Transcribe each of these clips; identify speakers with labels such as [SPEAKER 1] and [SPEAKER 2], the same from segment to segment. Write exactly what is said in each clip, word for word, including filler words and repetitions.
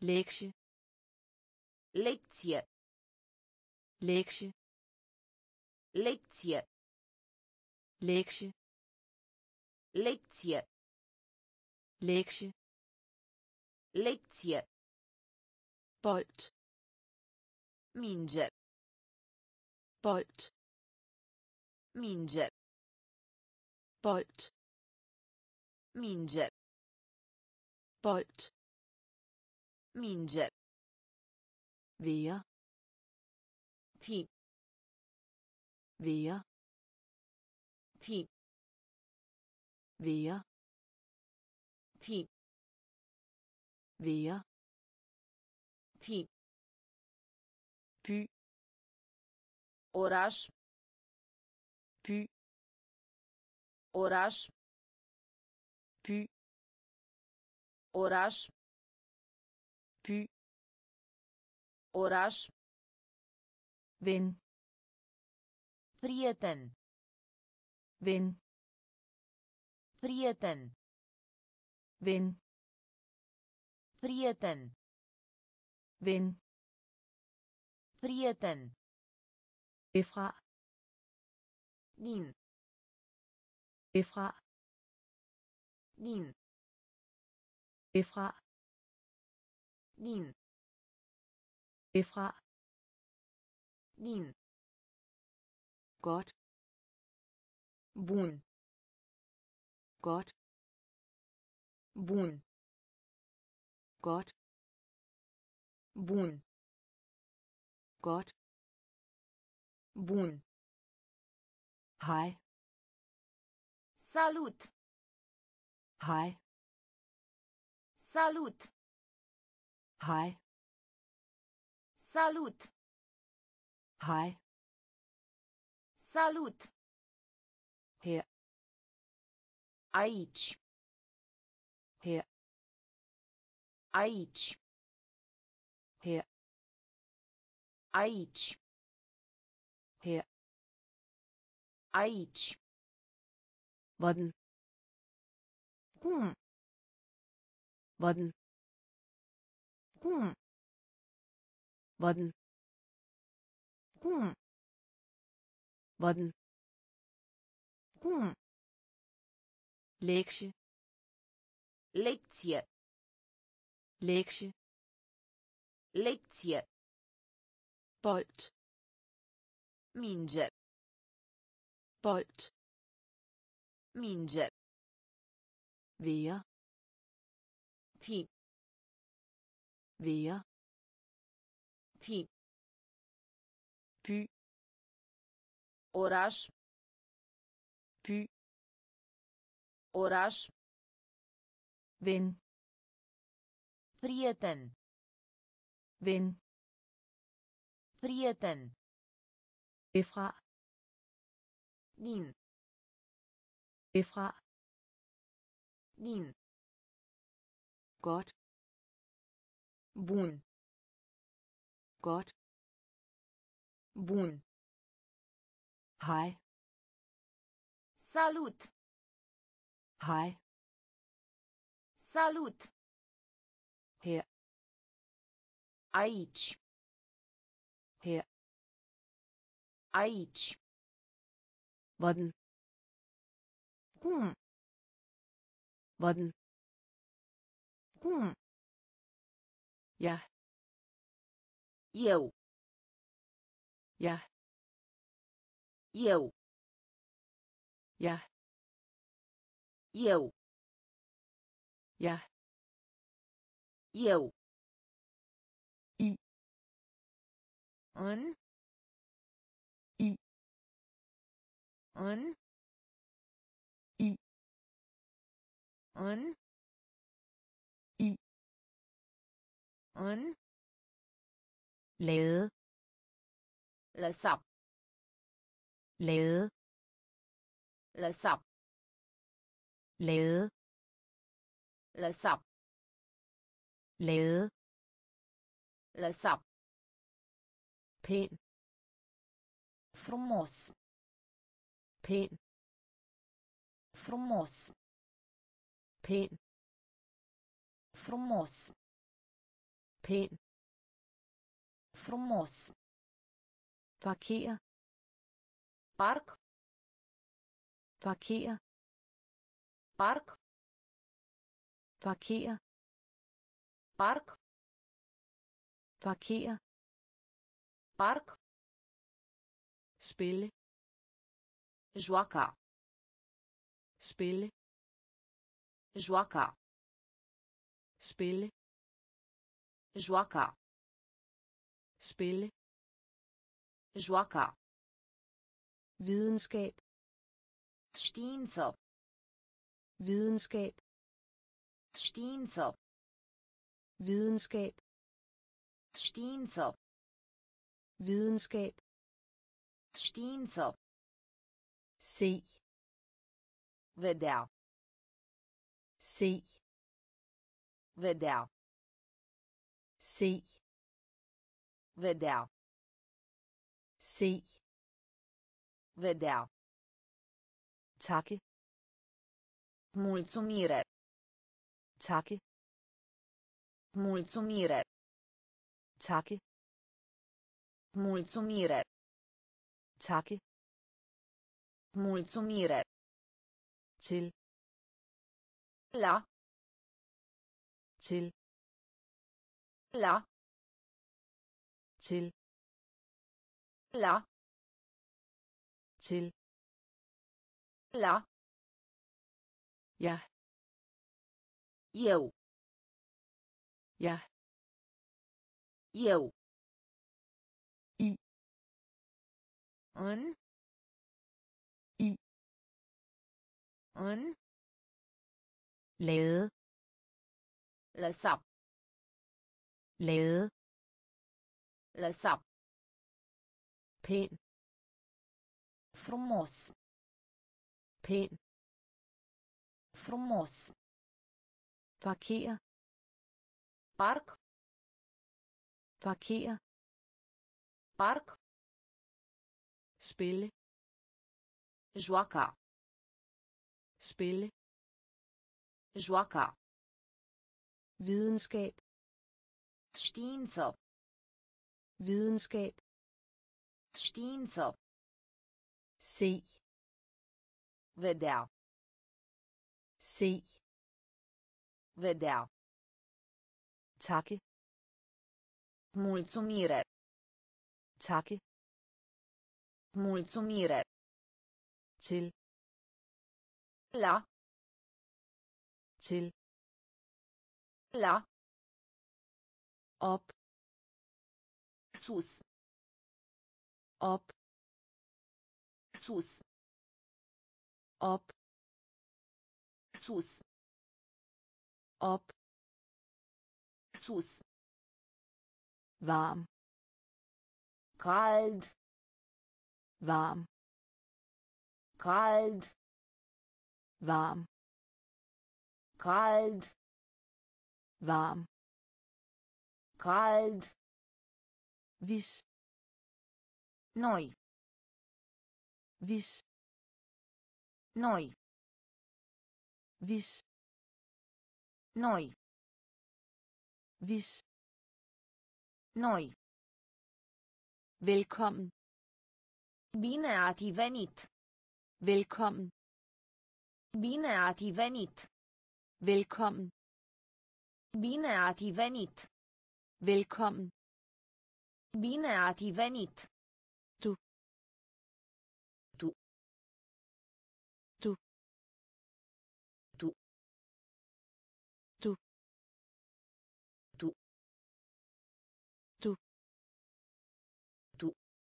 [SPEAKER 1] lektie
[SPEAKER 2] Lecție.
[SPEAKER 1] lektie
[SPEAKER 2] Lecție.
[SPEAKER 1] lektie
[SPEAKER 2] Lecție.
[SPEAKER 1] lektie
[SPEAKER 2] Lecție.
[SPEAKER 1] bold
[SPEAKER 2] Minge.
[SPEAKER 1] bold
[SPEAKER 2] Minge.
[SPEAKER 1] bold
[SPEAKER 2] Minge.
[SPEAKER 1] bold
[SPEAKER 2] Minge.
[SPEAKER 1] være
[SPEAKER 2] Fi.
[SPEAKER 1] være
[SPEAKER 2] Fi.
[SPEAKER 1] være
[SPEAKER 2] Fi.
[SPEAKER 1] være
[SPEAKER 2] Fi.
[SPEAKER 1] by
[SPEAKER 2] Oraș.
[SPEAKER 1] by
[SPEAKER 2] Oraș.
[SPEAKER 1] by
[SPEAKER 2] Oraș.
[SPEAKER 1] by
[SPEAKER 2] Oraș.
[SPEAKER 1] ven
[SPEAKER 2] Prieten.
[SPEAKER 1] ven
[SPEAKER 2] Prieten.
[SPEAKER 1] ven
[SPEAKER 2] Prieten.
[SPEAKER 1] ven
[SPEAKER 2] Prieten.
[SPEAKER 1] Efra
[SPEAKER 2] Din.
[SPEAKER 1] Efra
[SPEAKER 2] Din.
[SPEAKER 1] Efra
[SPEAKER 2] Din.
[SPEAKER 1] Efra
[SPEAKER 2] Din.
[SPEAKER 1] godt
[SPEAKER 2] Bun.
[SPEAKER 1] godt
[SPEAKER 2] Bun.
[SPEAKER 1] godt
[SPEAKER 2] Bun.
[SPEAKER 1] godt
[SPEAKER 2] Bun.
[SPEAKER 1] hej
[SPEAKER 2] Salut.
[SPEAKER 1] hej
[SPEAKER 2] Salut.
[SPEAKER 1] hej
[SPEAKER 2] Salut.
[SPEAKER 1] hej
[SPEAKER 2] Salut.
[SPEAKER 1] her
[SPEAKER 2] Aici.
[SPEAKER 1] her
[SPEAKER 2] Aici.
[SPEAKER 1] her
[SPEAKER 2] Aici.
[SPEAKER 1] her
[SPEAKER 2] Aici.
[SPEAKER 1] hvordan
[SPEAKER 2] Cum?
[SPEAKER 1] hvordan
[SPEAKER 2] Cum?
[SPEAKER 1] hvordan
[SPEAKER 2] Cum?
[SPEAKER 1] hvordan
[SPEAKER 2] Cum?
[SPEAKER 1] lektie
[SPEAKER 2] Lecție.
[SPEAKER 1] lektie
[SPEAKER 2] Lecție.
[SPEAKER 1] bold
[SPEAKER 2] Minge.
[SPEAKER 1] bold
[SPEAKER 2] Minge.
[SPEAKER 1] være
[SPEAKER 2] Fi.
[SPEAKER 1] være
[SPEAKER 2] Fi.
[SPEAKER 1] by
[SPEAKER 2] Oraș.
[SPEAKER 1] by
[SPEAKER 2] Oraș.
[SPEAKER 1] ven
[SPEAKER 2] Prieten.
[SPEAKER 1] ven
[SPEAKER 2] Prieten.
[SPEAKER 1] Efra
[SPEAKER 2] Din.
[SPEAKER 1] Efra
[SPEAKER 2] Din.
[SPEAKER 1] godt
[SPEAKER 2] Bun.
[SPEAKER 1] godt
[SPEAKER 2] Bun.
[SPEAKER 1] hej
[SPEAKER 2] Salut.
[SPEAKER 1] hej
[SPEAKER 2] Salut.
[SPEAKER 1] her
[SPEAKER 2] Aici.
[SPEAKER 1] her
[SPEAKER 2] Aici.
[SPEAKER 1] hvordan
[SPEAKER 2] Cum?
[SPEAKER 1] hvordan
[SPEAKER 2] Cum?
[SPEAKER 1] ja
[SPEAKER 2] Eu.
[SPEAKER 1] ja
[SPEAKER 2] Eu.
[SPEAKER 1] ja
[SPEAKER 2] Eu.
[SPEAKER 1] ja
[SPEAKER 2] Eu.
[SPEAKER 1] I.
[SPEAKER 2] În.
[SPEAKER 1] I.
[SPEAKER 2] În.
[SPEAKER 1] I.
[SPEAKER 2] În.
[SPEAKER 1] I.
[SPEAKER 2] În.
[SPEAKER 1] lade
[SPEAKER 2] Lăsa.
[SPEAKER 1] lade
[SPEAKER 2] Lăsa.
[SPEAKER 1] lade
[SPEAKER 2] Lăsa.
[SPEAKER 1] lade
[SPEAKER 2] Lăsa.
[SPEAKER 1] pæn
[SPEAKER 2] Frumos.
[SPEAKER 1] pæn
[SPEAKER 2] Frumos.
[SPEAKER 1] pæn
[SPEAKER 2] Frumos.
[SPEAKER 1] pæn,
[SPEAKER 2] Frumos.
[SPEAKER 1] parkér,
[SPEAKER 2] Parc.
[SPEAKER 1] parkér,
[SPEAKER 2] Parc.
[SPEAKER 1] parkér,
[SPEAKER 2] Parc.
[SPEAKER 1] parkér,
[SPEAKER 2] Parc.
[SPEAKER 1] spille,
[SPEAKER 2] Joaca.
[SPEAKER 1] spille,
[SPEAKER 2] Joaca.
[SPEAKER 1] spille,
[SPEAKER 2] Joaca.
[SPEAKER 1] spille,
[SPEAKER 2] Joaca.
[SPEAKER 1] videnskab,
[SPEAKER 2] Știință.
[SPEAKER 1] videnskab,
[SPEAKER 2] Știință.
[SPEAKER 1] videnskab,
[SPEAKER 2] Știință.
[SPEAKER 1] videnskab,
[SPEAKER 2] Știință.
[SPEAKER 1] se,
[SPEAKER 2] Vedea.
[SPEAKER 1] se,
[SPEAKER 2] Vedea.
[SPEAKER 1] se,
[SPEAKER 2] Vedea.
[SPEAKER 1] se,
[SPEAKER 2] Vedea.
[SPEAKER 1] takke,
[SPEAKER 2] Mulțumire.
[SPEAKER 1] takke,
[SPEAKER 2] Mulțumire.
[SPEAKER 1] takke,
[SPEAKER 2] Mulțumire.
[SPEAKER 1] takke,
[SPEAKER 2] Mulțumire.
[SPEAKER 1] til,
[SPEAKER 2] La.
[SPEAKER 1] til,
[SPEAKER 2] La.
[SPEAKER 1] til,
[SPEAKER 2] La.
[SPEAKER 1] til,
[SPEAKER 2] La.
[SPEAKER 1] ja,
[SPEAKER 2] Eu.
[SPEAKER 1] ja,
[SPEAKER 2] Eu.
[SPEAKER 1] I.
[SPEAKER 2] În.
[SPEAKER 1] I.
[SPEAKER 2] În.
[SPEAKER 1] lade,
[SPEAKER 2] Lăsa.
[SPEAKER 1] lade,
[SPEAKER 2] Lăsa.
[SPEAKER 1] pæn,
[SPEAKER 2] Frumos.
[SPEAKER 1] pæn,
[SPEAKER 2] Frumos.
[SPEAKER 1] parkér,
[SPEAKER 2] Parc.
[SPEAKER 1] parkér,
[SPEAKER 2] Parc.
[SPEAKER 1] spille,
[SPEAKER 2] Joaca.
[SPEAKER 1] spille,
[SPEAKER 2] Joaca.
[SPEAKER 1] videnskab,
[SPEAKER 2] Știință.
[SPEAKER 1] videnskab,
[SPEAKER 2] Știință.
[SPEAKER 1] se,
[SPEAKER 2] Vedea.
[SPEAKER 1] se,
[SPEAKER 2] Vedea.
[SPEAKER 1] takke,
[SPEAKER 2] Mulțumire.
[SPEAKER 1] takke,
[SPEAKER 2] Mulțumire.
[SPEAKER 1] til,
[SPEAKER 2] La.
[SPEAKER 1] til,
[SPEAKER 2] La.
[SPEAKER 1] op,
[SPEAKER 2] Sus.
[SPEAKER 1] op,
[SPEAKER 2] Sus.
[SPEAKER 1] op,
[SPEAKER 2] Sus.
[SPEAKER 1] op,
[SPEAKER 2] Sus.
[SPEAKER 1] varm,
[SPEAKER 2] Cald.
[SPEAKER 1] varm,
[SPEAKER 2] Cald.
[SPEAKER 1] varm,
[SPEAKER 2] Cald.
[SPEAKER 1] varm,
[SPEAKER 2] Cald.
[SPEAKER 1] vis,
[SPEAKER 2] Noi.
[SPEAKER 1] vis,
[SPEAKER 2] Noi.
[SPEAKER 1] vis,
[SPEAKER 2] Noi.
[SPEAKER 1] vis,
[SPEAKER 2] Noi.
[SPEAKER 1] velkommen,
[SPEAKER 2] Bine ați venit.
[SPEAKER 1] velkommen,
[SPEAKER 2] Bine ați venit.
[SPEAKER 1] velkommen,
[SPEAKER 2] Bine ați venit.
[SPEAKER 1] velkommen,
[SPEAKER 2] Bine ați venit.
[SPEAKER 1] Du.
[SPEAKER 2] Tu.
[SPEAKER 1] Du.
[SPEAKER 2] Tu.
[SPEAKER 1] Du.
[SPEAKER 2] Tu.
[SPEAKER 1] Du.
[SPEAKER 2] Tu.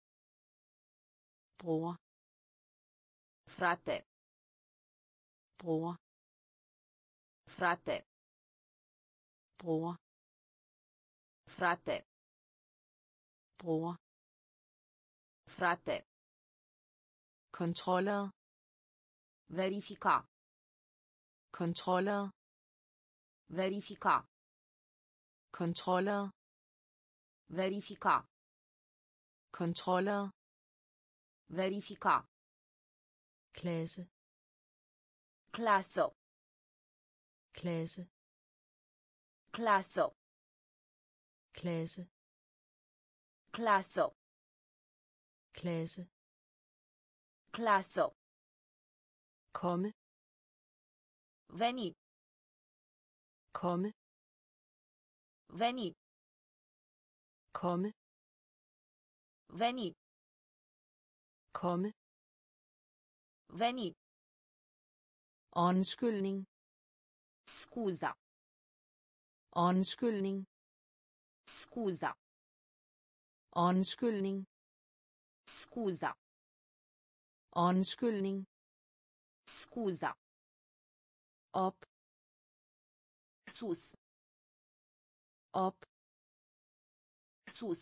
[SPEAKER 1] Bror.
[SPEAKER 2] Frate.
[SPEAKER 1] Bror.
[SPEAKER 2] Frate.
[SPEAKER 1] Bror.
[SPEAKER 2] Frate.
[SPEAKER 1] Bror.
[SPEAKER 2] Frate.
[SPEAKER 1] Controller.
[SPEAKER 2] Verifica.
[SPEAKER 1] Controller.
[SPEAKER 2] Verifica.
[SPEAKER 1] Controller.
[SPEAKER 2] Verifica.
[SPEAKER 1] Controller.
[SPEAKER 2] Verifica.
[SPEAKER 1] Klasse.
[SPEAKER 2] Clasă.
[SPEAKER 1] Klasse.
[SPEAKER 2] Clasă.
[SPEAKER 1] klasse,
[SPEAKER 2] Clasă.
[SPEAKER 1] klasse,
[SPEAKER 2] Clasă.
[SPEAKER 1] komme,
[SPEAKER 2] Veni.
[SPEAKER 1] komme,
[SPEAKER 2] Veni.
[SPEAKER 1] komme,
[SPEAKER 2] Veni.
[SPEAKER 1] komme,
[SPEAKER 2] Veni.
[SPEAKER 1] undskyldning,
[SPEAKER 2] Scuza.
[SPEAKER 1] undskyldning,
[SPEAKER 2] Scuza.
[SPEAKER 1] undskyldning,
[SPEAKER 2] Scuza.
[SPEAKER 1] undskyldning,
[SPEAKER 2] Scuza.
[SPEAKER 1] op,
[SPEAKER 2] Sus.
[SPEAKER 1] op,
[SPEAKER 2] Sus.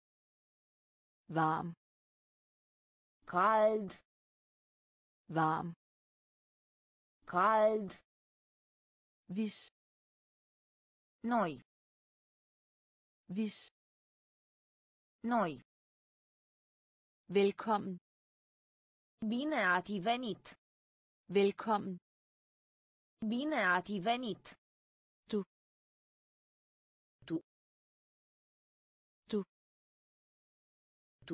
[SPEAKER 1] varm,
[SPEAKER 2] Cald.
[SPEAKER 1] varm,
[SPEAKER 2] Cald.
[SPEAKER 1] vis,
[SPEAKER 2] Noi.
[SPEAKER 1] vis,
[SPEAKER 2] Noi.
[SPEAKER 1] velkommen,
[SPEAKER 2] Bine ați venit.
[SPEAKER 1] velkommen,
[SPEAKER 2] Bine ați venit.
[SPEAKER 1] Du.
[SPEAKER 2] Tu.
[SPEAKER 1] Du.
[SPEAKER 2] Tu.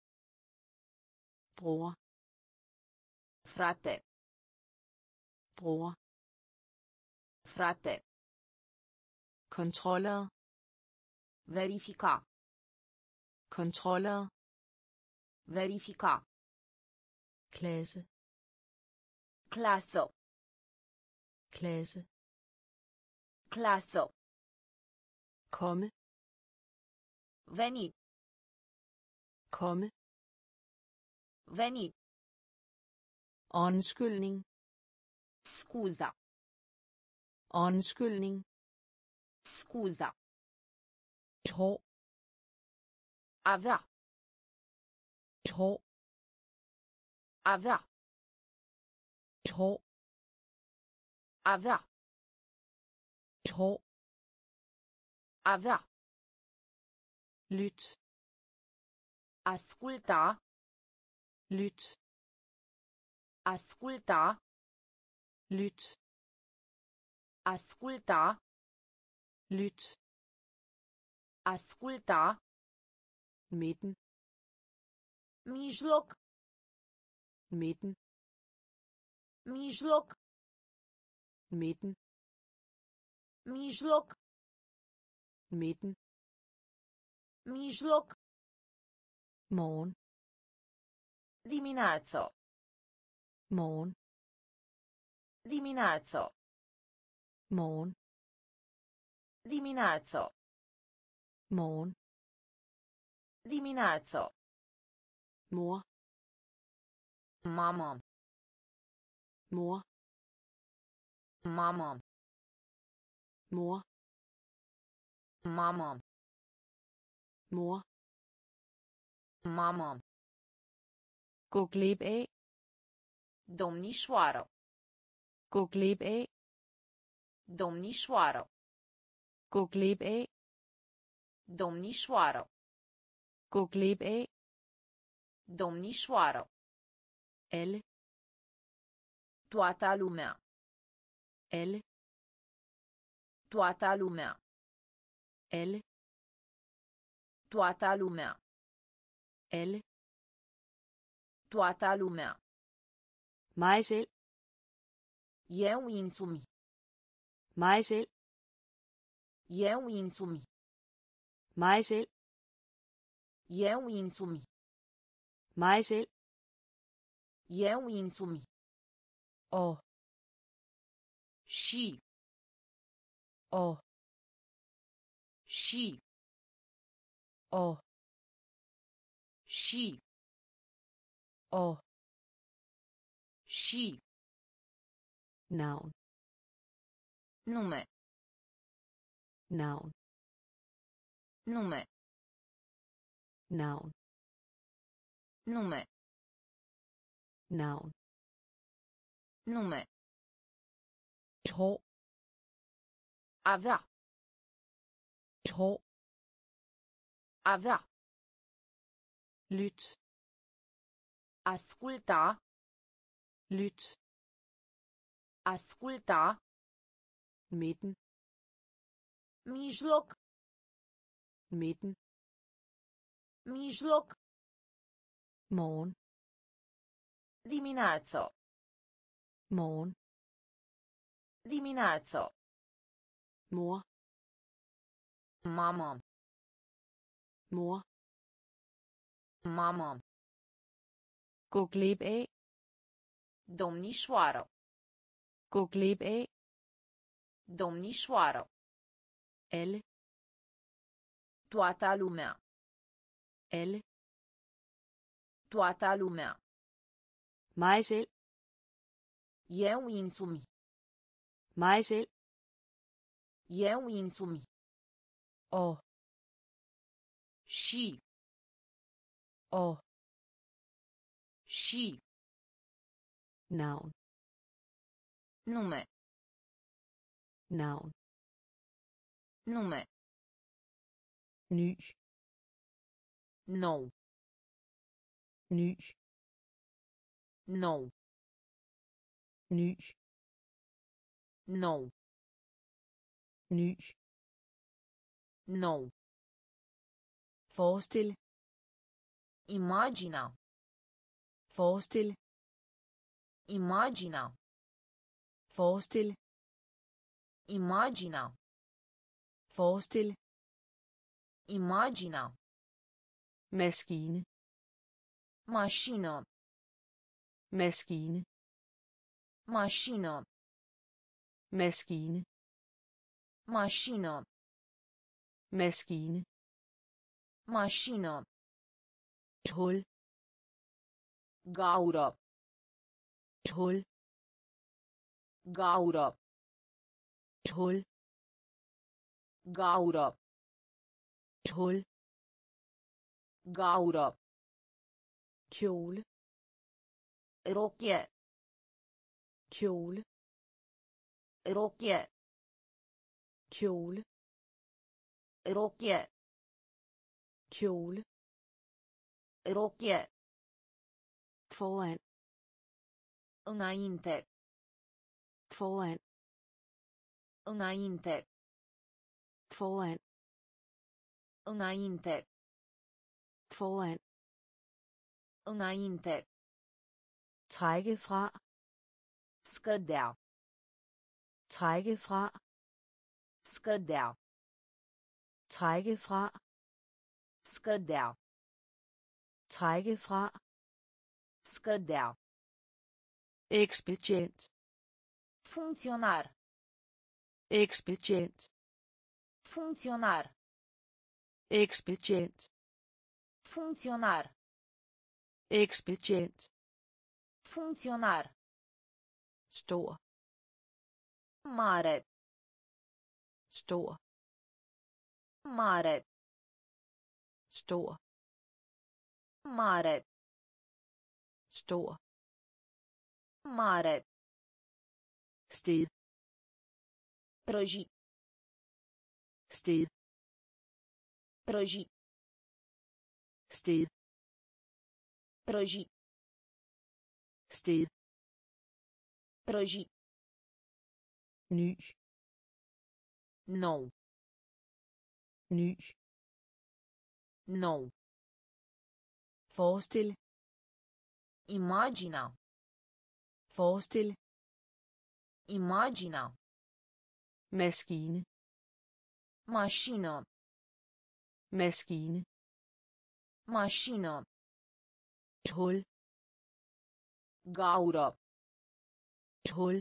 [SPEAKER 1] bror,
[SPEAKER 2] Frate.
[SPEAKER 1] bror,
[SPEAKER 2] Frate.
[SPEAKER 1] kontroller,
[SPEAKER 2] Verifica.
[SPEAKER 1] kontroller,
[SPEAKER 2] Verifica.
[SPEAKER 1] klasse,
[SPEAKER 2] Clasă.
[SPEAKER 1] klasse,
[SPEAKER 2] Clasă.
[SPEAKER 1] komme,
[SPEAKER 2] Veni.
[SPEAKER 1] komme,
[SPEAKER 2] Veni.
[SPEAKER 1] undskyldning,
[SPEAKER 2] Scuza.
[SPEAKER 1] undskyldning,
[SPEAKER 2] Scuza.
[SPEAKER 1] et hår,
[SPEAKER 2] Avea.
[SPEAKER 1] et hår,
[SPEAKER 2] Avea.
[SPEAKER 1] et hår,
[SPEAKER 2] Avea.
[SPEAKER 1] et hår,
[SPEAKER 2] Avea.
[SPEAKER 1] lyt,
[SPEAKER 2] Asculta.
[SPEAKER 1] lyt,
[SPEAKER 2] Asculta.
[SPEAKER 1] lyt,
[SPEAKER 2] Asculta.
[SPEAKER 1] lyt,
[SPEAKER 2] Asculta.
[SPEAKER 1] midten,
[SPEAKER 2] Mijloc.
[SPEAKER 1] midten,
[SPEAKER 2] Mijloc.
[SPEAKER 1] midten,
[SPEAKER 2] Mijloc.
[SPEAKER 1] midten,
[SPEAKER 2] Mijloc.
[SPEAKER 1] morgen,
[SPEAKER 2] Dimineață.
[SPEAKER 1] morgen,
[SPEAKER 2] Dimineață.
[SPEAKER 1] morgen,
[SPEAKER 2] Dimineață.
[SPEAKER 1] morgen,
[SPEAKER 2] Dimineață.
[SPEAKER 1] mor,
[SPEAKER 2] Mamă.
[SPEAKER 1] mor,
[SPEAKER 2] Mamă.
[SPEAKER 1] mor,
[SPEAKER 2] Mamă.
[SPEAKER 1] mor,
[SPEAKER 2] Mamă.
[SPEAKER 1] gå glip af,
[SPEAKER 2] Domnișoară.
[SPEAKER 1] gå glip af,
[SPEAKER 2] Domnișoară.
[SPEAKER 1] gå glip af,
[SPEAKER 2] Domnișoară.
[SPEAKER 1] gå glip af,
[SPEAKER 2] Domnișoară.
[SPEAKER 1] alle,
[SPEAKER 2] Toată lumea.
[SPEAKER 1] alle,
[SPEAKER 2] Toată lumea.
[SPEAKER 1] alle,
[SPEAKER 2] Toată lumea.
[SPEAKER 1] alle,
[SPEAKER 2] Toată lumea.
[SPEAKER 1] mig selv,
[SPEAKER 2] Eu însumi.
[SPEAKER 1] mig selv,
[SPEAKER 2] Eu însumi.
[SPEAKER 1] mig selv,
[SPEAKER 2] Eu însumi.
[SPEAKER 1] mig selv,
[SPEAKER 2] Eu însumi.
[SPEAKER 1] og,
[SPEAKER 2] Și.
[SPEAKER 1] og,
[SPEAKER 2] Și.
[SPEAKER 1] og,
[SPEAKER 2] Și.
[SPEAKER 1] og,
[SPEAKER 2] Și.
[SPEAKER 1] navn,
[SPEAKER 2] Nume.
[SPEAKER 1] navn,
[SPEAKER 2] Nume.
[SPEAKER 1] navn,
[SPEAKER 2] Nume.
[SPEAKER 1] navn,
[SPEAKER 2] Nume.
[SPEAKER 1] et hår,
[SPEAKER 2] Avea.
[SPEAKER 1] et hår,
[SPEAKER 2] Avea.
[SPEAKER 1] lyt,
[SPEAKER 2] Asculta.
[SPEAKER 1] lyt,
[SPEAKER 2] Asculta.
[SPEAKER 1] midten,
[SPEAKER 2] Mijloc.
[SPEAKER 1] midten,
[SPEAKER 2] mijloc,
[SPEAKER 1] morgen,
[SPEAKER 2] dimineață,
[SPEAKER 1] morgen,
[SPEAKER 2] dimineață,
[SPEAKER 1] mor,
[SPEAKER 2] mamă,
[SPEAKER 1] mor,
[SPEAKER 2] mamă,
[SPEAKER 1] gå glip af,
[SPEAKER 2] domnișoară,
[SPEAKER 1] gå glip af,
[SPEAKER 2] domnișoară,
[SPEAKER 1] alle,
[SPEAKER 2] toată lumea,
[SPEAKER 1] alle,
[SPEAKER 2] toată lumea,
[SPEAKER 1] mig selv,
[SPEAKER 2] eu însumi,
[SPEAKER 1] mig selv,
[SPEAKER 2] eu însumi,
[SPEAKER 1] og,
[SPEAKER 2] și,
[SPEAKER 1] og,
[SPEAKER 2] și,
[SPEAKER 1] navn,
[SPEAKER 2] nume,
[SPEAKER 1] navn,
[SPEAKER 2] nume,
[SPEAKER 1] ny,
[SPEAKER 2] nou,
[SPEAKER 1] ny,
[SPEAKER 2] nou,
[SPEAKER 1] ny,
[SPEAKER 2] nou,
[SPEAKER 1] ny,
[SPEAKER 2] nou,
[SPEAKER 1] forestille,
[SPEAKER 2] imagina,
[SPEAKER 1] forestille,
[SPEAKER 2] imagina,
[SPEAKER 1] forestille,
[SPEAKER 2] imagina,
[SPEAKER 1] forestille,
[SPEAKER 2] imagina,
[SPEAKER 1] maskine,
[SPEAKER 2] mașină,
[SPEAKER 1] maskine,
[SPEAKER 2] mașină,
[SPEAKER 1] maskine,
[SPEAKER 2] mașină,
[SPEAKER 1] maskine,
[SPEAKER 2] mașină,
[SPEAKER 1] et hul,
[SPEAKER 2] gaură,
[SPEAKER 1] et hul,
[SPEAKER 2] gaură,
[SPEAKER 1] et hul,
[SPEAKER 2] gaură,
[SPEAKER 1] et hul,
[SPEAKER 2] gaură,
[SPEAKER 1] kjole,
[SPEAKER 2] rochie,
[SPEAKER 1] kjole,
[SPEAKER 2] rochie,
[SPEAKER 1] kjole,
[SPEAKER 2] rochie,
[SPEAKER 1] kjole,
[SPEAKER 2] rochie,
[SPEAKER 1] foran,
[SPEAKER 2] înainte,
[SPEAKER 1] foran,
[SPEAKER 2] înainte,
[SPEAKER 1] foran,
[SPEAKER 2] înainte,
[SPEAKER 1] foran,
[SPEAKER 2] înainte,
[SPEAKER 1] trække fra,
[SPEAKER 2] scădea,
[SPEAKER 1] trække fra,
[SPEAKER 2] scădea,
[SPEAKER 1] trække fra,
[SPEAKER 2] scădea,
[SPEAKER 1] trække fra,
[SPEAKER 2] scădea,
[SPEAKER 1] ekspedient,
[SPEAKER 2] funcționar,
[SPEAKER 1] ekspedient,
[SPEAKER 2] funcționar,
[SPEAKER 1] ekspedient,
[SPEAKER 2] funcționar,
[SPEAKER 1] ekspedient,
[SPEAKER 2] funcționar,
[SPEAKER 1] stor,
[SPEAKER 2] mare,
[SPEAKER 1] stor,
[SPEAKER 2] mare,
[SPEAKER 1] stor,
[SPEAKER 2] mare,
[SPEAKER 1] stor,
[SPEAKER 2] mare,
[SPEAKER 1] sted,
[SPEAKER 2] prăji,
[SPEAKER 1] sted,
[SPEAKER 2] prăji,
[SPEAKER 1] sted,
[SPEAKER 2] prăji,
[SPEAKER 1] sted,
[SPEAKER 2] prăji,
[SPEAKER 1] ny,
[SPEAKER 2] nou,
[SPEAKER 1] ny,
[SPEAKER 2] nou,
[SPEAKER 1] forestille,
[SPEAKER 2] imagina,
[SPEAKER 1] forestille,
[SPEAKER 2] imagina,
[SPEAKER 1] maskine,
[SPEAKER 2] mașină,
[SPEAKER 1] maskine,
[SPEAKER 2] mașină,
[SPEAKER 1] et hul,
[SPEAKER 2] gaură,
[SPEAKER 1] et hul,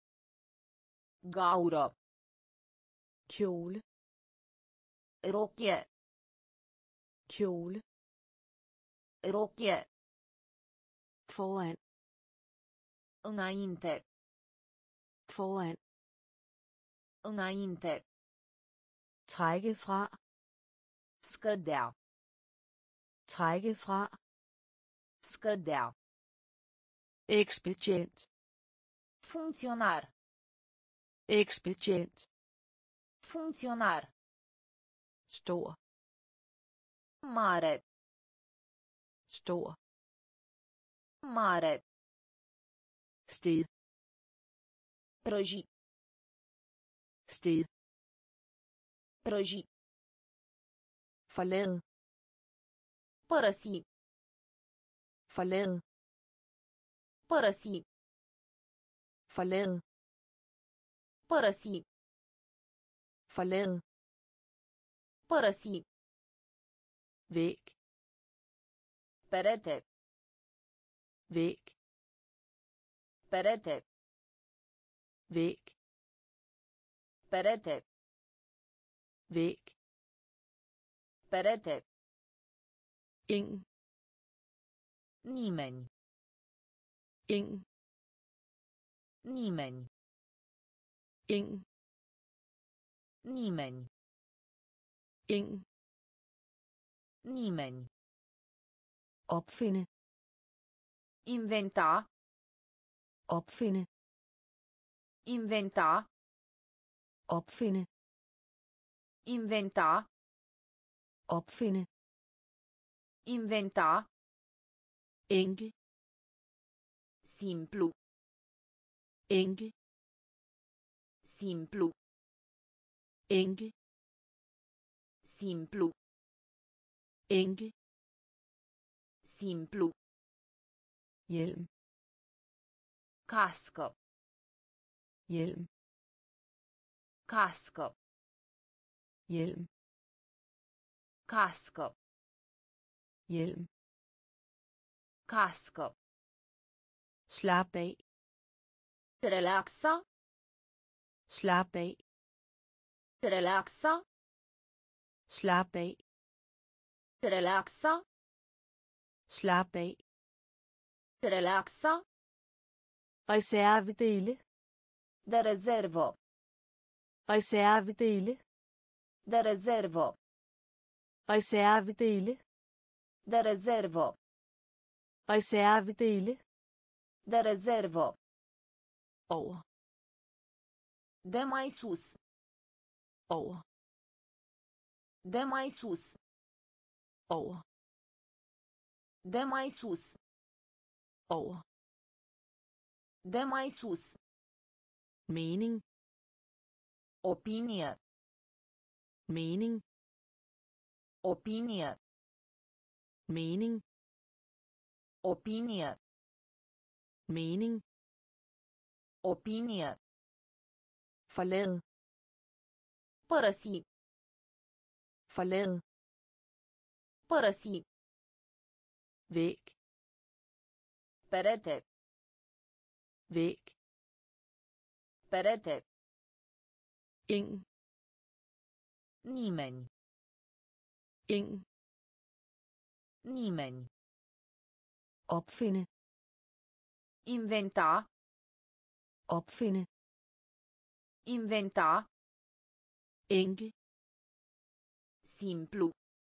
[SPEAKER 2] gaură,
[SPEAKER 1] kjole,
[SPEAKER 2] rochie,
[SPEAKER 1] kjole,
[SPEAKER 2] rochie,
[SPEAKER 1] foran,
[SPEAKER 2] înainte,
[SPEAKER 1] foran,
[SPEAKER 2] înainte,
[SPEAKER 1] trække fra,
[SPEAKER 2] scădea,
[SPEAKER 1] trække fra,
[SPEAKER 2] scădea,
[SPEAKER 1] ekspedient,
[SPEAKER 2] funcționar,
[SPEAKER 1] ekspedient,
[SPEAKER 2] funcționar,
[SPEAKER 1] stor,
[SPEAKER 2] mare,
[SPEAKER 1] stor,
[SPEAKER 2] mare,
[SPEAKER 1] sted,
[SPEAKER 2] prăji,
[SPEAKER 1] sted,
[SPEAKER 2] prăji,
[SPEAKER 1] Forlade.
[SPEAKER 2] Părăsi.
[SPEAKER 1] Forlade.
[SPEAKER 2] Părăsi.
[SPEAKER 1] Forlade.
[SPEAKER 2] Părăsi.
[SPEAKER 1] Forlade.
[SPEAKER 2] Părăsi.
[SPEAKER 1] Væg.
[SPEAKER 2] Perete.
[SPEAKER 1] Væg.
[SPEAKER 2] Perete.
[SPEAKER 1] Væg.
[SPEAKER 2] Perete.
[SPEAKER 1] Væg.
[SPEAKER 2] Perete.
[SPEAKER 1] Ingen.
[SPEAKER 2] Nimeni.
[SPEAKER 1] Ingen.
[SPEAKER 2] Nimeni.
[SPEAKER 1] Ingen.
[SPEAKER 2] Nimeni.
[SPEAKER 1] Ingen.
[SPEAKER 2] Nimeni.
[SPEAKER 1] Opfinde.
[SPEAKER 2] Inventa.
[SPEAKER 1] Opfinde.
[SPEAKER 2] Inventa.
[SPEAKER 1] Opfinde.
[SPEAKER 2] Inventa.
[SPEAKER 1] Opfinde.
[SPEAKER 2] Inventa.
[SPEAKER 1] Enkel.
[SPEAKER 2] Simplu.
[SPEAKER 1] Enkel.
[SPEAKER 2] Simplu.
[SPEAKER 1] Enkel.
[SPEAKER 2] Simplu.
[SPEAKER 1] Enkel.
[SPEAKER 2] Simplu.
[SPEAKER 1] Hjelm.
[SPEAKER 2] Casco.
[SPEAKER 1] Hjelm.
[SPEAKER 2] Casco.
[SPEAKER 1] Hjelm.
[SPEAKER 2] Casco.
[SPEAKER 1] Hjelm.
[SPEAKER 2] Casco.
[SPEAKER 1] Slap af.
[SPEAKER 2] Relaxa.
[SPEAKER 1] Slap af.
[SPEAKER 2] Relaxa.
[SPEAKER 1] Slap af.
[SPEAKER 2] Relaxa.
[SPEAKER 1] Slap af.
[SPEAKER 2] Relaxa.
[SPEAKER 1] Reservedele.
[SPEAKER 2] De rezervă.
[SPEAKER 1] Reservedele.
[SPEAKER 2] De rezervă.
[SPEAKER 1] Reservedele.
[SPEAKER 2] De rezervă.
[SPEAKER 1] Reservedele.
[SPEAKER 2] De rezervă.
[SPEAKER 1] Over.
[SPEAKER 2] De mai sus.
[SPEAKER 1] Over.
[SPEAKER 2] De mai sus.
[SPEAKER 1] Over.
[SPEAKER 2] De mai sus.
[SPEAKER 1] Over.
[SPEAKER 2] De mai sus.
[SPEAKER 1] Mening.
[SPEAKER 2] Opinie.
[SPEAKER 1] Mening.
[SPEAKER 2] Opinie.
[SPEAKER 1] Mening.
[SPEAKER 2] Opinie.
[SPEAKER 1] Mening.
[SPEAKER 2] Opinie.
[SPEAKER 1] Forlade.
[SPEAKER 2] Părăsi.
[SPEAKER 1] Forlade.
[SPEAKER 2] Părăsi.
[SPEAKER 1] Væg.
[SPEAKER 2] Perete.
[SPEAKER 1] Væg.
[SPEAKER 2] Perete.
[SPEAKER 1] Ingen.
[SPEAKER 2] Nimeni.
[SPEAKER 1] Ingen.
[SPEAKER 2] Nimeni.
[SPEAKER 1] Opfinde.
[SPEAKER 2] Inventa.
[SPEAKER 1] Opfinde.
[SPEAKER 2] Inventa.
[SPEAKER 1] Enkel.
[SPEAKER 2] Simplu.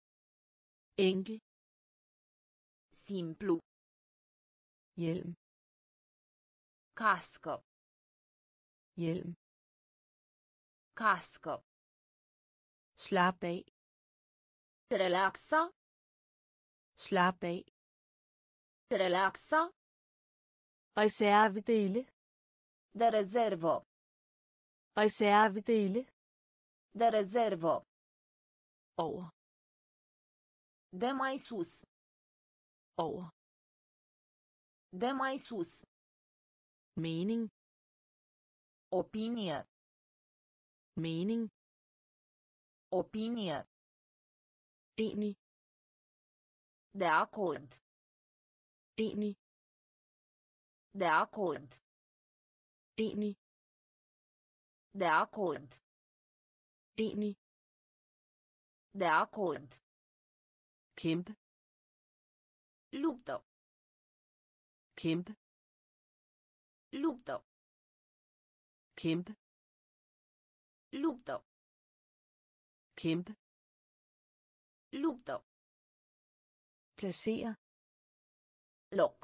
[SPEAKER 1] Enkel.
[SPEAKER 2] Simplu.
[SPEAKER 1] Hjelm.
[SPEAKER 2] Casco.
[SPEAKER 1] Hjelm.
[SPEAKER 2] Casco.
[SPEAKER 1] Slap af.
[SPEAKER 2] Relaxa.
[SPEAKER 1] Slap af.
[SPEAKER 2] Relaxa.
[SPEAKER 1] Reservedele.
[SPEAKER 2] De rezervă.
[SPEAKER 1] Reservedele.
[SPEAKER 2] De rezervă.
[SPEAKER 1] Over.
[SPEAKER 2] De mai sus.
[SPEAKER 1] Over.
[SPEAKER 2] De mai sus.
[SPEAKER 1] Mening.
[SPEAKER 2] Opinie.
[SPEAKER 1] Mening.
[SPEAKER 2] Opinie.
[SPEAKER 1] Enig.
[SPEAKER 2] De acord.
[SPEAKER 1] Enig.
[SPEAKER 2] De acord.
[SPEAKER 1] Enig.
[SPEAKER 2] De acord.
[SPEAKER 1] Enig.
[SPEAKER 2] De acord.
[SPEAKER 1] Kæmpe.
[SPEAKER 2] Luptă.
[SPEAKER 1] Kæmpe.
[SPEAKER 2] Luptă.
[SPEAKER 1] Kæmpe.
[SPEAKER 2] Luptă.
[SPEAKER 1] Kæmpe.
[SPEAKER 2] Luptă.
[SPEAKER 1] Placere.
[SPEAKER 2] Loc.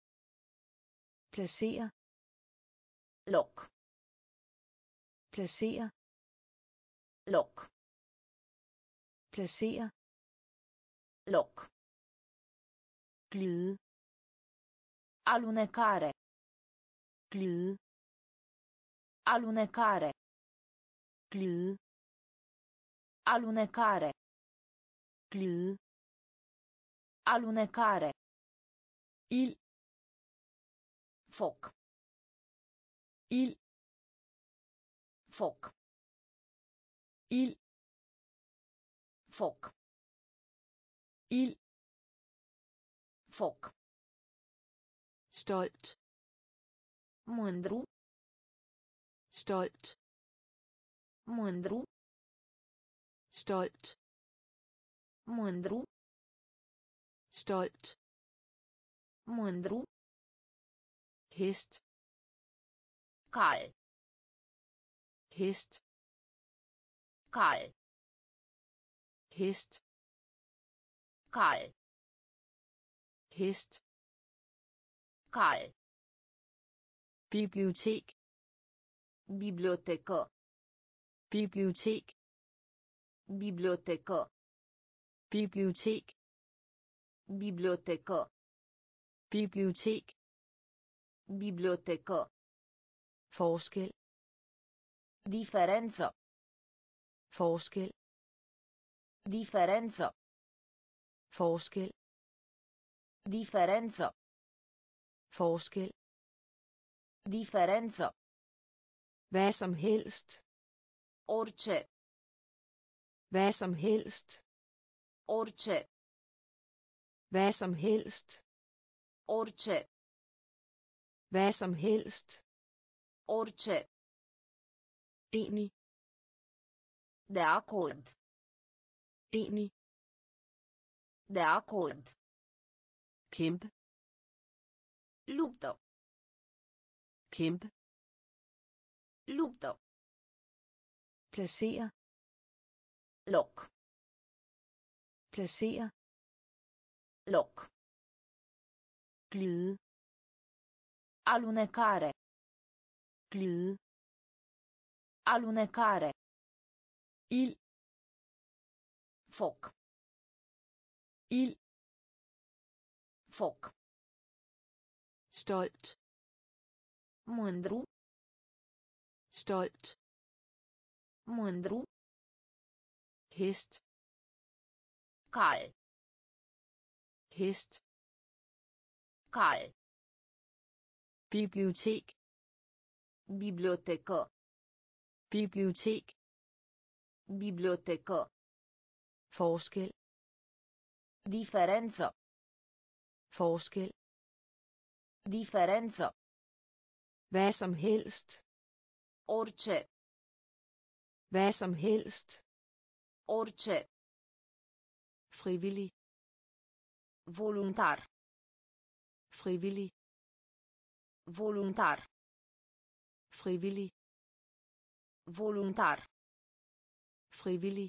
[SPEAKER 1] Placere.
[SPEAKER 2] Loc.
[SPEAKER 1] Placere.
[SPEAKER 2] Loc.
[SPEAKER 1] Placere.
[SPEAKER 2] Loc.
[SPEAKER 1] Glide.
[SPEAKER 2] Alunecare.
[SPEAKER 1] Glide.
[SPEAKER 2] Alunecare.
[SPEAKER 1] Glide.
[SPEAKER 2] Alunecare.
[SPEAKER 1] glide,
[SPEAKER 2] Alunecare.
[SPEAKER 3] ild,
[SPEAKER 2] Foc.
[SPEAKER 3] ild,
[SPEAKER 2] Foc.
[SPEAKER 3] ild,
[SPEAKER 2] Foc.
[SPEAKER 3] ild,
[SPEAKER 2] Foc.
[SPEAKER 1] stolt,
[SPEAKER 2] Mândru.
[SPEAKER 1] stolt,
[SPEAKER 2] Mândru.
[SPEAKER 1] stolt,
[SPEAKER 2] Mândru.
[SPEAKER 1] stolt,
[SPEAKER 2] Mândru.
[SPEAKER 1] hest,
[SPEAKER 2] Cal.
[SPEAKER 1] hest,
[SPEAKER 2] Cal.
[SPEAKER 1] hest,
[SPEAKER 2] Cal.
[SPEAKER 1] hest,
[SPEAKER 2] Cal.
[SPEAKER 1] bibliotek,
[SPEAKER 2] Bibliotecă.
[SPEAKER 1] bibliotek,
[SPEAKER 2] Bibliotecă.
[SPEAKER 1] bibliotek,
[SPEAKER 2] Bibliotecă.
[SPEAKER 1] bibliotek,
[SPEAKER 2] Bibliotecă.
[SPEAKER 1] forskel,
[SPEAKER 2] Diferență.
[SPEAKER 1] forskel,
[SPEAKER 2] Diferență.
[SPEAKER 1] forskel,
[SPEAKER 2] Diferență.
[SPEAKER 1] forskel,
[SPEAKER 2] Diferență.
[SPEAKER 1] hvad som helst,
[SPEAKER 2] Orice.
[SPEAKER 1] hvad som helst,
[SPEAKER 2] Orice.
[SPEAKER 1] hvad som helst,
[SPEAKER 2] Orice.
[SPEAKER 1] hvad som helst,
[SPEAKER 2] Orice.
[SPEAKER 1] enig,
[SPEAKER 2] De acord.
[SPEAKER 1] enig,
[SPEAKER 2] De acord.
[SPEAKER 1] kæmpe,
[SPEAKER 2] Luptă.
[SPEAKER 1] kæmpe,
[SPEAKER 2] Luptă.
[SPEAKER 1] placere,
[SPEAKER 2] Loc.
[SPEAKER 1] placere,
[SPEAKER 2] Loc.
[SPEAKER 1] glide,
[SPEAKER 2] Alunecare.
[SPEAKER 1] glide,
[SPEAKER 2] Alunecare.
[SPEAKER 3] ild,
[SPEAKER 2] Foc.
[SPEAKER 3] ild,
[SPEAKER 2] Foc.
[SPEAKER 1] stolt,
[SPEAKER 2] Mândru.
[SPEAKER 1] stolt,
[SPEAKER 2] Mândru.
[SPEAKER 1] hest,
[SPEAKER 2] Cal.
[SPEAKER 1] hest,
[SPEAKER 2] Cal.
[SPEAKER 1] bibliotek,
[SPEAKER 2] Bibliotecă.
[SPEAKER 1] bibliotek,
[SPEAKER 2] Bibliotecă.
[SPEAKER 1] forskel,
[SPEAKER 2] Diferență.
[SPEAKER 1] forskel,
[SPEAKER 2] Diferență.
[SPEAKER 1] hvad som helst,
[SPEAKER 2] Orice.
[SPEAKER 1] hvad som helst,
[SPEAKER 2] Orice.
[SPEAKER 1] frivillig,
[SPEAKER 2] Voluntar.
[SPEAKER 1] frivillig,
[SPEAKER 2] Voluntar.
[SPEAKER 1] frivillig,
[SPEAKER 2] Voluntar.
[SPEAKER 1] frivillig,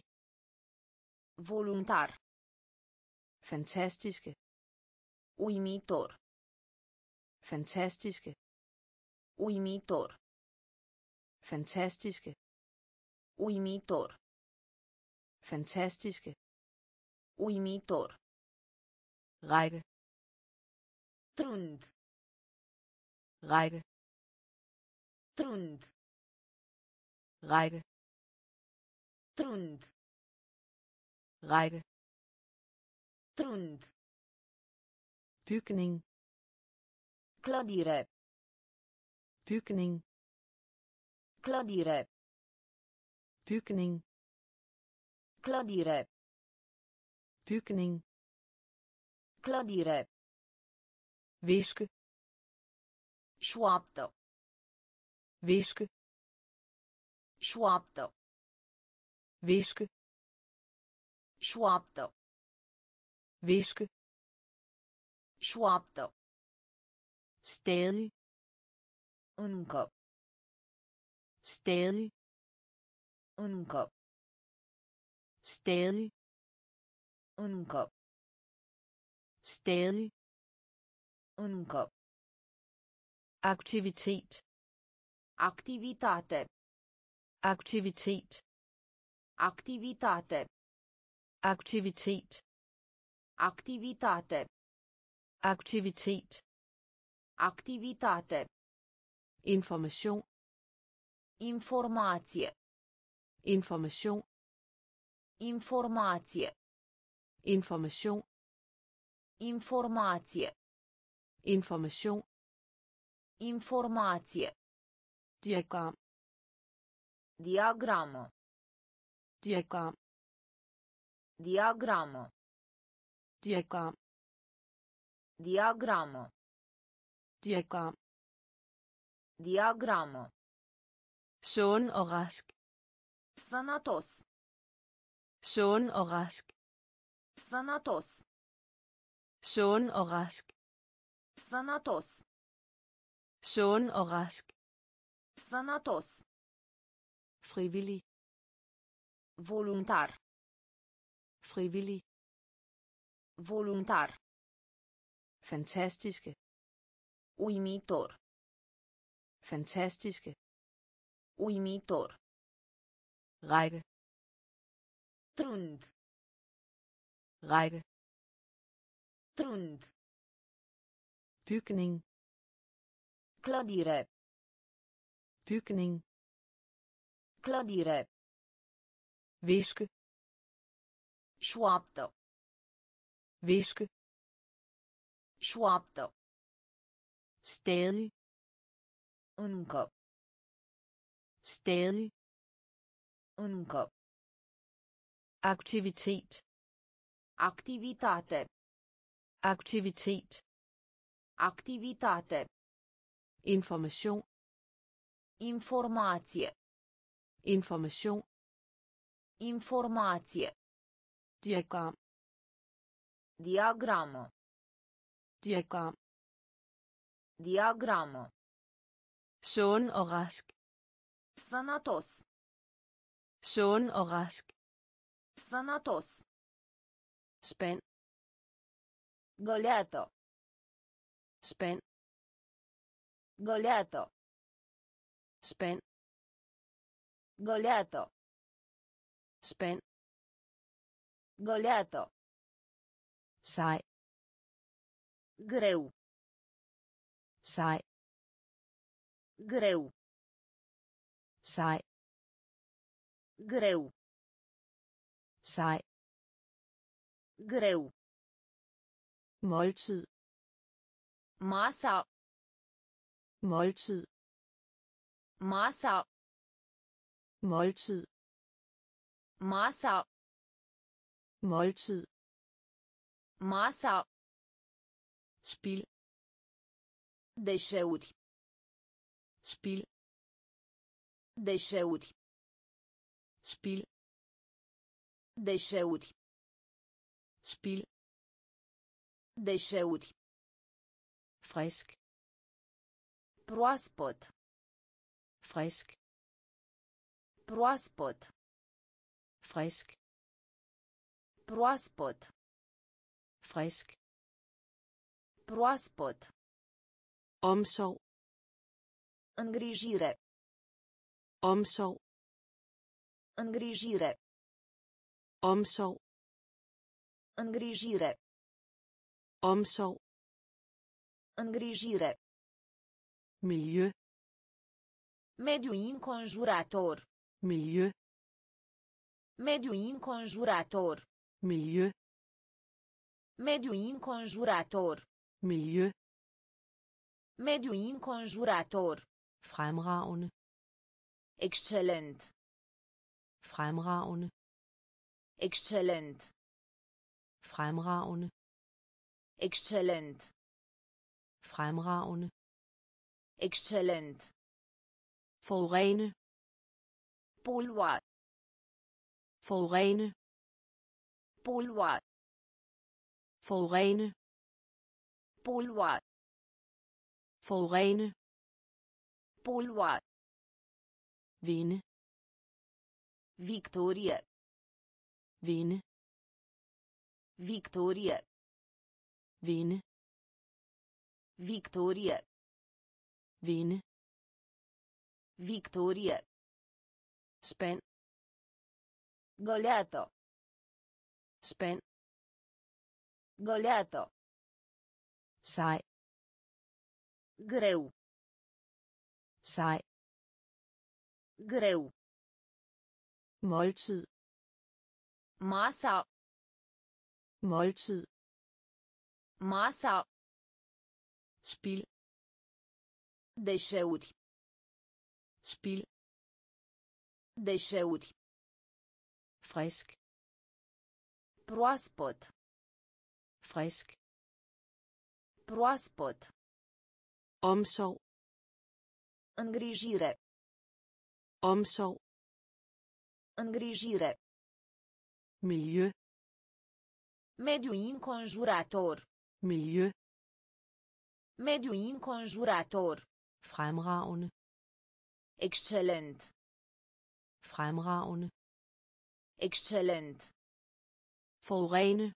[SPEAKER 2] Voluntar.
[SPEAKER 1] fantastiske,
[SPEAKER 2] Uimitor.
[SPEAKER 1] fantastiske,
[SPEAKER 2] Uimitor.
[SPEAKER 1] fantastiske,
[SPEAKER 2] Uimitor.
[SPEAKER 1] fantastiske,
[SPEAKER 2] Uimitor.
[SPEAKER 1] række,
[SPEAKER 2] Trund.
[SPEAKER 1] række,
[SPEAKER 2] Trund.
[SPEAKER 1] række,
[SPEAKER 2] Trund.
[SPEAKER 1] række,
[SPEAKER 2] Trund.
[SPEAKER 1] bygning,
[SPEAKER 2] Clădire.
[SPEAKER 1] bygning,
[SPEAKER 2] Clădire.
[SPEAKER 1] bygning,
[SPEAKER 2] Clădire.
[SPEAKER 1] bygning,
[SPEAKER 2] Clădire.
[SPEAKER 1] viske,
[SPEAKER 2] Șoaptă.
[SPEAKER 1] viske,
[SPEAKER 2] Șoaptă.
[SPEAKER 1] viske,
[SPEAKER 2] Șoaptă.
[SPEAKER 1] viske,
[SPEAKER 2] Șoaptă.
[SPEAKER 1] stadig,
[SPEAKER 2] Încă.
[SPEAKER 1] stadig,
[SPEAKER 2] Încă.
[SPEAKER 1] stadig,
[SPEAKER 2] Încă.
[SPEAKER 1] stadig,
[SPEAKER 2] Încă.
[SPEAKER 1] aktivitet,
[SPEAKER 2] Activitate.
[SPEAKER 1] aktivitet,
[SPEAKER 2] Activitate.
[SPEAKER 1] aktivitet,
[SPEAKER 2] Activitate.
[SPEAKER 1] aktivitet,
[SPEAKER 2] Activitate.
[SPEAKER 1] information,
[SPEAKER 2] Informație.
[SPEAKER 1] information,
[SPEAKER 2] Informație.
[SPEAKER 1] Information.
[SPEAKER 2] Informație.
[SPEAKER 1] Information.
[SPEAKER 2] Informație.
[SPEAKER 1] Diagram.
[SPEAKER 2] Diagramă.
[SPEAKER 1] Diagram.
[SPEAKER 2] Diagramă.
[SPEAKER 1] Diagram.
[SPEAKER 2] Diagramă.
[SPEAKER 1] Diagram.
[SPEAKER 2] Diagramă.
[SPEAKER 1] Sund og rask.
[SPEAKER 2] Sănătos.
[SPEAKER 1] Sund og rask.
[SPEAKER 2] Sănătos.
[SPEAKER 1] Sund og rask.
[SPEAKER 2] Sănătos.
[SPEAKER 1] Sund og rask.
[SPEAKER 2] Sănătos.
[SPEAKER 1] Frivillig.
[SPEAKER 2] Voluntar.
[SPEAKER 1] Frivillig.
[SPEAKER 2] Voluntar.
[SPEAKER 1] Fantastiske.
[SPEAKER 2] Uimitor.
[SPEAKER 1] Fantastiske.
[SPEAKER 2] Uimitor.
[SPEAKER 1] Række.
[SPEAKER 2] Trund.
[SPEAKER 1] Række.
[SPEAKER 2] Trund.
[SPEAKER 1] Bygning.
[SPEAKER 2] Clădire.
[SPEAKER 1] Bygning.
[SPEAKER 2] Clădire.
[SPEAKER 1] Viske.
[SPEAKER 2] Șoaptă.
[SPEAKER 1] Viske.
[SPEAKER 2] Șoaptă.
[SPEAKER 1] Stadig.
[SPEAKER 2] Încă.
[SPEAKER 1] Stadig.
[SPEAKER 2] Încă.
[SPEAKER 1] Aktivitet.
[SPEAKER 2] Activitate.
[SPEAKER 1] Aktivitet.
[SPEAKER 2] Activitate.
[SPEAKER 1] Information.
[SPEAKER 2] Informație.
[SPEAKER 1] Information.
[SPEAKER 2] Informație.
[SPEAKER 1] Diagram.
[SPEAKER 2] Diagramă.
[SPEAKER 1] Diagram.
[SPEAKER 2] Diagramă.
[SPEAKER 1] Sund og rask.
[SPEAKER 2] Sănătos.
[SPEAKER 1] Sund og rask.
[SPEAKER 2] Sănătos.
[SPEAKER 1] Spand.
[SPEAKER 2] Găleată.
[SPEAKER 1] Spand.
[SPEAKER 2] Găleată.
[SPEAKER 1] Spand.
[SPEAKER 2] Găleată.
[SPEAKER 1] Spand.
[SPEAKER 2] Găleată.
[SPEAKER 1] Sej.
[SPEAKER 2] Greu.
[SPEAKER 1] Sej.
[SPEAKER 2] Greu.
[SPEAKER 1] Sej.
[SPEAKER 2] Greu.
[SPEAKER 1] Sej.
[SPEAKER 2] Greu.
[SPEAKER 1] Måltid.
[SPEAKER 2] Masa.
[SPEAKER 1] Måltid.
[SPEAKER 2] Masa.
[SPEAKER 1] Måltid.
[SPEAKER 2] Masa.
[SPEAKER 1] Måltid.
[SPEAKER 2] Masa.
[SPEAKER 1] Spil.
[SPEAKER 2] Deșeuri.
[SPEAKER 1] Spil.
[SPEAKER 2] Deșeuri.
[SPEAKER 1] Spil.
[SPEAKER 2] Deșeuri.
[SPEAKER 1] Spil.
[SPEAKER 2] Deșeuri.
[SPEAKER 1] Frisk.
[SPEAKER 2] Proaspăt.
[SPEAKER 1] Frisk.
[SPEAKER 2] Proaspăt.
[SPEAKER 1] Frisk.
[SPEAKER 2] Proaspăt.
[SPEAKER 1] Frisk.
[SPEAKER 2] Proaspăt.
[SPEAKER 1] Omsorg.
[SPEAKER 2] Îngrijire.
[SPEAKER 1] Omsorg.
[SPEAKER 2] Îngrijire.
[SPEAKER 1] Omsorg.
[SPEAKER 2] Îngrijire.
[SPEAKER 1] Omsorg.
[SPEAKER 2] Îngrijire.
[SPEAKER 1] Miljø.
[SPEAKER 2] Mediu înconjurător.
[SPEAKER 1] Miljø.
[SPEAKER 2] Mediu înconjurător.
[SPEAKER 1] Miljø.
[SPEAKER 2] Mediu înconjurător.
[SPEAKER 1] Miljø.
[SPEAKER 2] Mediu înconjurător.
[SPEAKER 1] Fremragende.
[SPEAKER 2] Excelent.
[SPEAKER 1] Fremragende.
[SPEAKER 2] Excelent.
[SPEAKER 1] Fremragende.
[SPEAKER 2] Excelent.
[SPEAKER 1] Fremragende.
[SPEAKER 2] Excelent.
[SPEAKER 1] Forurene.
[SPEAKER 2] Polua.
[SPEAKER 1] Forurene.
[SPEAKER 2] Polua.
[SPEAKER 1] Forurene.
[SPEAKER 2] Polua.
[SPEAKER 1] Forurene.
[SPEAKER 2] Polua.
[SPEAKER 1] Vinde.
[SPEAKER 2] Victorie.
[SPEAKER 1] Vinde.
[SPEAKER 2] Victorie.
[SPEAKER 1] Vinde.
[SPEAKER 2] Victorie.
[SPEAKER 1] Vinde.
[SPEAKER 2] Victorie.
[SPEAKER 1] Spand.
[SPEAKER 2] Găleată.
[SPEAKER 1] Spand.
[SPEAKER 2] Găleată.
[SPEAKER 1] Sej.
[SPEAKER 2] Greu.
[SPEAKER 1] Sej.
[SPEAKER 2] Greu.
[SPEAKER 1] Måltid.
[SPEAKER 2] Masa.
[SPEAKER 1] måltid,
[SPEAKER 2] Masa.
[SPEAKER 1] spild,
[SPEAKER 2] Deșeuri.
[SPEAKER 1] spild,
[SPEAKER 2] Deșeuri.
[SPEAKER 1] frisk,
[SPEAKER 2] Proaspăt.
[SPEAKER 1] frisk,
[SPEAKER 2] Proaspăt.
[SPEAKER 1] omsorg,
[SPEAKER 2] Îngrijire.
[SPEAKER 1] omsorg,
[SPEAKER 2] Îngrijire.
[SPEAKER 1] miljø,
[SPEAKER 2] Mediu înconjurător.
[SPEAKER 1] miljø,
[SPEAKER 2] Mediu înconjurător.
[SPEAKER 1] fremragende,
[SPEAKER 2] Excelent.
[SPEAKER 1] fremragende,
[SPEAKER 2] Excelent.
[SPEAKER 1] forurene,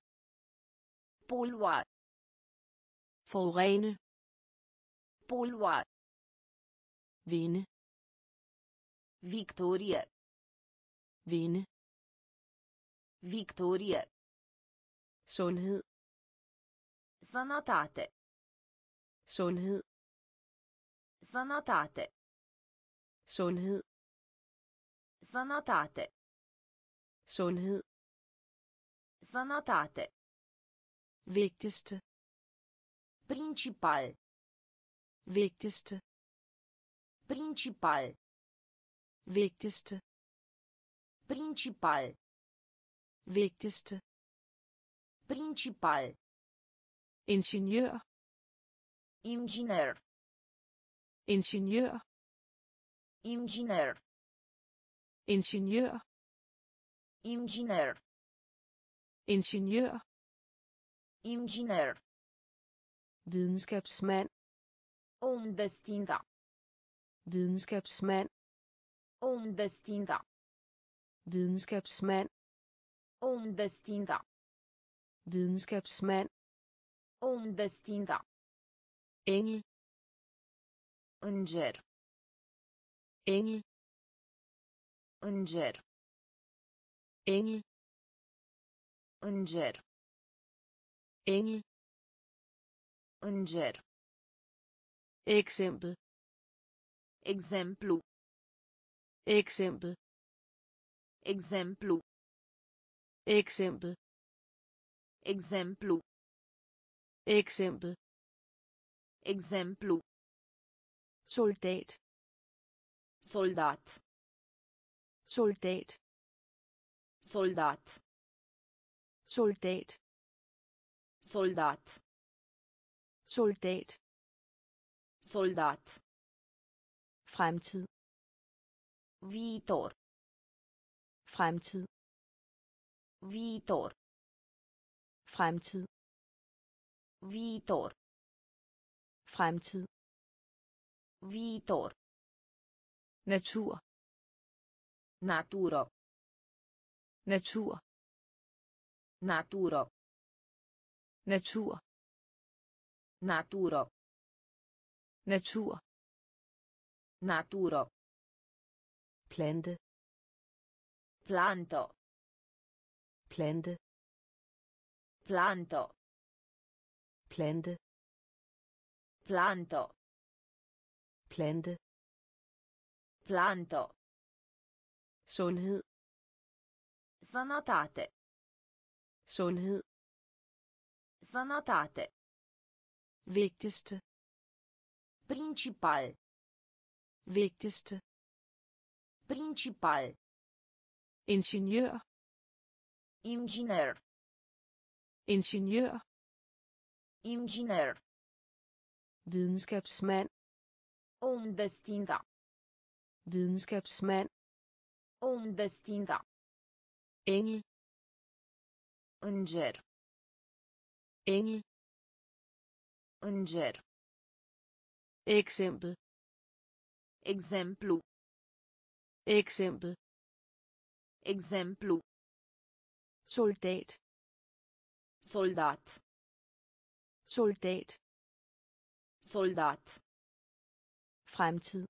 [SPEAKER 2] Polua.
[SPEAKER 1] forurene,
[SPEAKER 2] Polua.
[SPEAKER 1] vinde,
[SPEAKER 2] Victorie.
[SPEAKER 1] vinde,
[SPEAKER 2] Victorie.
[SPEAKER 1] sundhed,
[SPEAKER 2] Sănătate.
[SPEAKER 1] sundhed,
[SPEAKER 2] Sănătate.
[SPEAKER 1] sundhed,
[SPEAKER 2] Sănătate.
[SPEAKER 1] sundhed,
[SPEAKER 2] Sănătate.
[SPEAKER 1] vigtigste,
[SPEAKER 2] Principal.
[SPEAKER 1] vigtigste,
[SPEAKER 2] Principal.
[SPEAKER 1] vigtigste,
[SPEAKER 2] Principal.
[SPEAKER 1] vigtigste,
[SPEAKER 2] Principal.
[SPEAKER 1] ingeniør,
[SPEAKER 2] Inginer.
[SPEAKER 1] ingeniør,
[SPEAKER 2] Inginer.
[SPEAKER 1] ingeniør,
[SPEAKER 2] Inginer.
[SPEAKER 1] ingeniør,
[SPEAKER 2] Inginer.
[SPEAKER 1] videnskabsmand,
[SPEAKER 2] Om de știință.
[SPEAKER 1] videnskabsmand,
[SPEAKER 2] Om de știință.
[SPEAKER 1] videnskabsmand,
[SPEAKER 2] Om de știință.
[SPEAKER 1] videnskabsmand,
[SPEAKER 2] Om de știință.
[SPEAKER 1] engel,
[SPEAKER 2] Înger.
[SPEAKER 1] engel,
[SPEAKER 2] Înger.
[SPEAKER 1] engel,
[SPEAKER 2] Înger.
[SPEAKER 1] engel,
[SPEAKER 2] Înger.
[SPEAKER 1] eksempel,
[SPEAKER 2] Exemplu.
[SPEAKER 1] eksempel,
[SPEAKER 2] Exemplu.
[SPEAKER 1] eksempel,
[SPEAKER 2] Exemplu.
[SPEAKER 1] eksempel,
[SPEAKER 2] Exemplu.
[SPEAKER 1] soldat,
[SPEAKER 2] Soldat.
[SPEAKER 1] soldat,
[SPEAKER 2] Soldat.
[SPEAKER 1] soldat,
[SPEAKER 2] Soldat.
[SPEAKER 1] soldat,
[SPEAKER 2] Soldat.
[SPEAKER 1] fremtid,
[SPEAKER 2] Viitor.
[SPEAKER 1] fremtid,
[SPEAKER 2] Viitor.
[SPEAKER 1] fremtid,
[SPEAKER 2] Viitor.
[SPEAKER 1] fremtid,
[SPEAKER 2] Viitor.
[SPEAKER 1] natur,
[SPEAKER 2] Natură.
[SPEAKER 1] natur,
[SPEAKER 2] Natură.
[SPEAKER 1] natur,
[SPEAKER 2] Natură.
[SPEAKER 1] natur,
[SPEAKER 2] Natură.
[SPEAKER 1] plante,
[SPEAKER 2] Plantă.
[SPEAKER 1] plante,
[SPEAKER 2] Plantă.
[SPEAKER 1] plante,
[SPEAKER 2] Plantă.
[SPEAKER 1] plante,
[SPEAKER 2] Plantă.
[SPEAKER 1] sundhed,
[SPEAKER 2] Sănătate.
[SPEAKER 1] sundhed,
[SPEAKER 2] Sănătate.
[SPEAKER 1] vigtigste,
[SPEAKER 2] Principal.
[SPEAKER 1] vigtigste,
[SPEAKER 2] Principal.
[SPEAKER 1] ingeniør,
[SPEAKER 2] Inginer.
[SPEAKER 1] ingeniør,
[SPEAKER 2] Inginer.
[SPEAKER 1] videnskabsmand,
[SPEAKER 2] Om de știință.
[SPEAKER 1] videnskabsmand,
[SPEAKER 2] Om de știință.
[SPEAKER 1] engel,
[SPEAKER 2] Înger.
[SPEAKER 1] engel,
[SPEAKER 2] Înger.
[SPEAKER 1] eksempel,
[SPEAKER 2] Exemplu.
[SPEAKER 1] eksempel,
[SPEAKER 2] Exemplu.
[SPEAKER 1] soldat,
[SPEAKER 2] Soldat.
[SPEAKER 1] soldat,
[SPEAKER 2] Soldat.
[SPEAKER 1] fremtid,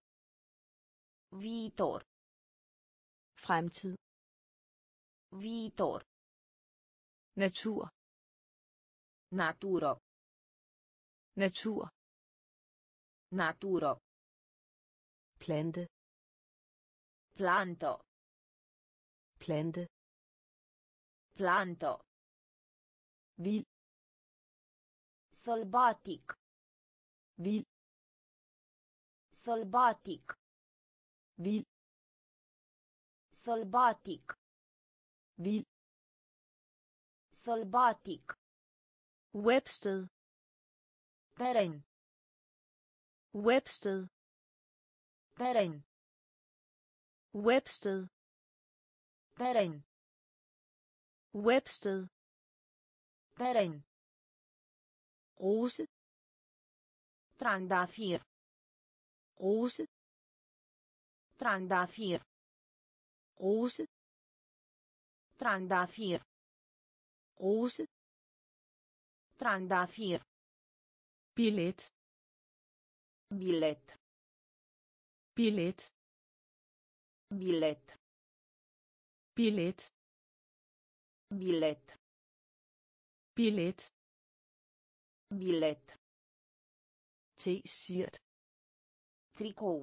[SPEAKER 2] Viitor.
[SPEAKER 1] fremtid,
[SPEAKER 2] Viitor.
[SPEAKER 1] natur,
[SPEAKER 2] Natură.
[SPEAKER 1] natur,
[SPEAKER 2] Natură.
[SPEAKER 1] plante,
[SPEAKER 2] Plantă.
[SPEAKER 1] plante,
[SPEAKER 2] Plantă.
[SPEAKER 1] Vild.
[SPEAKER 2] Sălbatic.
[SPEAKER 1] Vild.
[SPEAKER 2] Sălbatic.
[SPEAKER 1] Vild.
[SPEAKER 2] Sălbatic.
[SPEAKER 1] Vild.
[SPEAKER 2] Sălbatic.
[SPEAKER 1] Websted.
[SPEAKER 2] Teren.
[SPEAKER 1] Websted.
[SPEAKER 2] Teren.
[SPEAKER 1] Websted.
[SPEAKER 2] Teren.
[SPEAKER 1] Websted.
[SPEAKER 2] Teren.
[SPEAKER 1] Rose.
[SPEAKER 2] Trandafir.
[SPEAKER 1] Rose.
[SPEAKER 2] Trandafir.
[SPEAKER 1] Rose.
[SPEAKER 2] Trandafir.
[SPEAKER 1] Rose.
[SPEAKER 2] Trandafir.
[SPEAKER 1] Billet.
[SPEAKER 2] Bilet.
[SPEAKER 1] Billet.
[SPEAKER 2] Bilet.
[SPEAKER 1] Billet.
[SPEAKER 2] Bilet.
[SPEAKER 1] Billet.
[SPEAKER 2] Bilet.
[SPEAKER 1] T-shirt.
[SPEAKER 2] Tricou.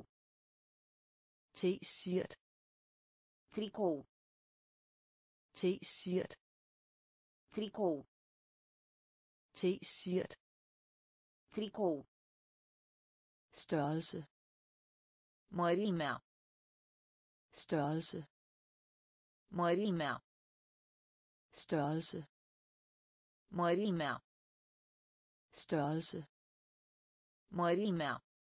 [SPEAKER 1] T-shirt.
[SPEAKER 2] Tricou.
[SPEAKER 1] T-shirt.
[SPEAKER 2] Tricou.
[SPEAKER 1] T-shirt.
[SPEAKER 2] Tricou.
[SPEAKER 1] Størrelse.
[SPEAKER 2] Mărimea.
[SPEAKER 1] Størrelse.
[SPEAKER 2] Mărimea.
[SPEAKER 1] Størrelse.
[SPEAKER 2] Mărimea.
[SPEAKER 1] Størrelse.
[SPEAKER 2] Mărimea.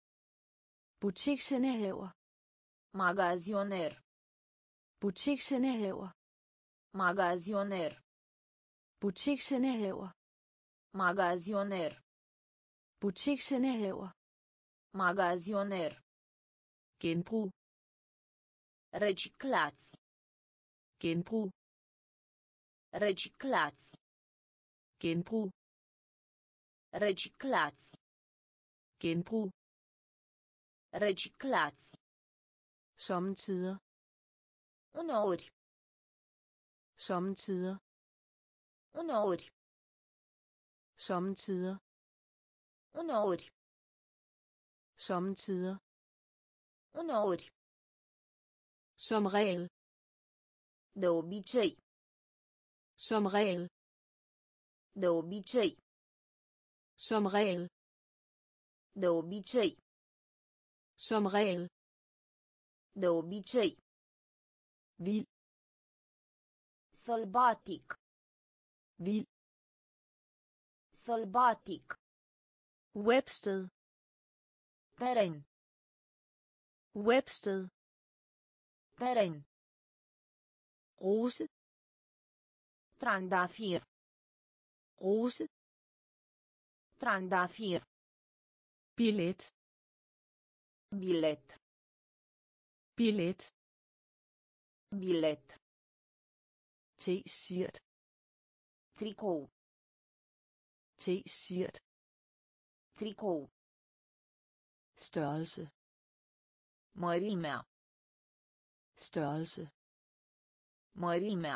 [SPEAKER 1] Butiksindehaver.
[SPEAKER 2] Magazioner.
[SPEAKER 1] Butiksindehaver.
[SPEAKER 2] Magazioner.
[SPEAKER 1] Butiksindehaver.
[SPEAKER 2] Magazioner.
[SPEAKER 1] Butiksindehaver.
[SPEAKER 2] Magazioner.
[SPEAKER 1] Genbrug.
[SPEAKER 2] Reciclați.
[SPEAKER 1] Genbrug.
[SPEAKER 2] Reciclați.
[SPEAKER 1] Genbrug.
[SPEAKER 2] Reciclați.
[SPEAKER 1] Genbrug.
[SPEAKER 2] Reciclați.
[SPEAKER 1] Sommetider.
[SPEAKER 2] Uneori.
[SPEAKER 1] Sommetider.
[SPEAKER 2] Uneori.
[SPEAKER 1] Sommetider.
[SPEAKER 2] Uneori.
[SPEAKER 1] Sommetider.
[SPEAKER 2] Uneori.
[SPEAKER 1] Som regel.
[SPEAKER 2] De obicei.
[SPEAKER 1] Som regel.
[SPEAKER 2] De obicei.
[SPEAKER 1] Som regel.
[SPEAKER 2] De obicei.
[SPEAKER 1] Som regel.
[SPEAKER 2] De obicei.
[SPEAKER 1] Vild.
[SPEAKER 2] Sălbatic.
[SPEAKER 1] Vild.
[SPEAKER 2] Sălbatic.
[SPEAKER 1] Websted.
[SPEAKER 2] Teren.
[SPEAKER 1] Websted.
[SPEAKER 2] Teren.
[SPEAKER 1] Rose.
[SPEAKER 2] Trandafir.
[SPEAKER 1] Rose.
[SPEAKER 2] Trandafir.
[SPEAKER 1] Billet.
[SPEAKER 2] Bilet.
[SPEAKER 1] Billet.
[SPEAKER 2] Bilet.
[SPEAKER 1] T-shirt.
[SPEAKER 2] Tricou.
[SPEAKER 1] T-shirt.
[SPEAKER 2] Tricou.
[SPEAKER 1] Størrelse.
[SPEAKER 2] Mărimea.
[SPEAKER 1] Størrelse.
[SPEAKER 2] Mărimea.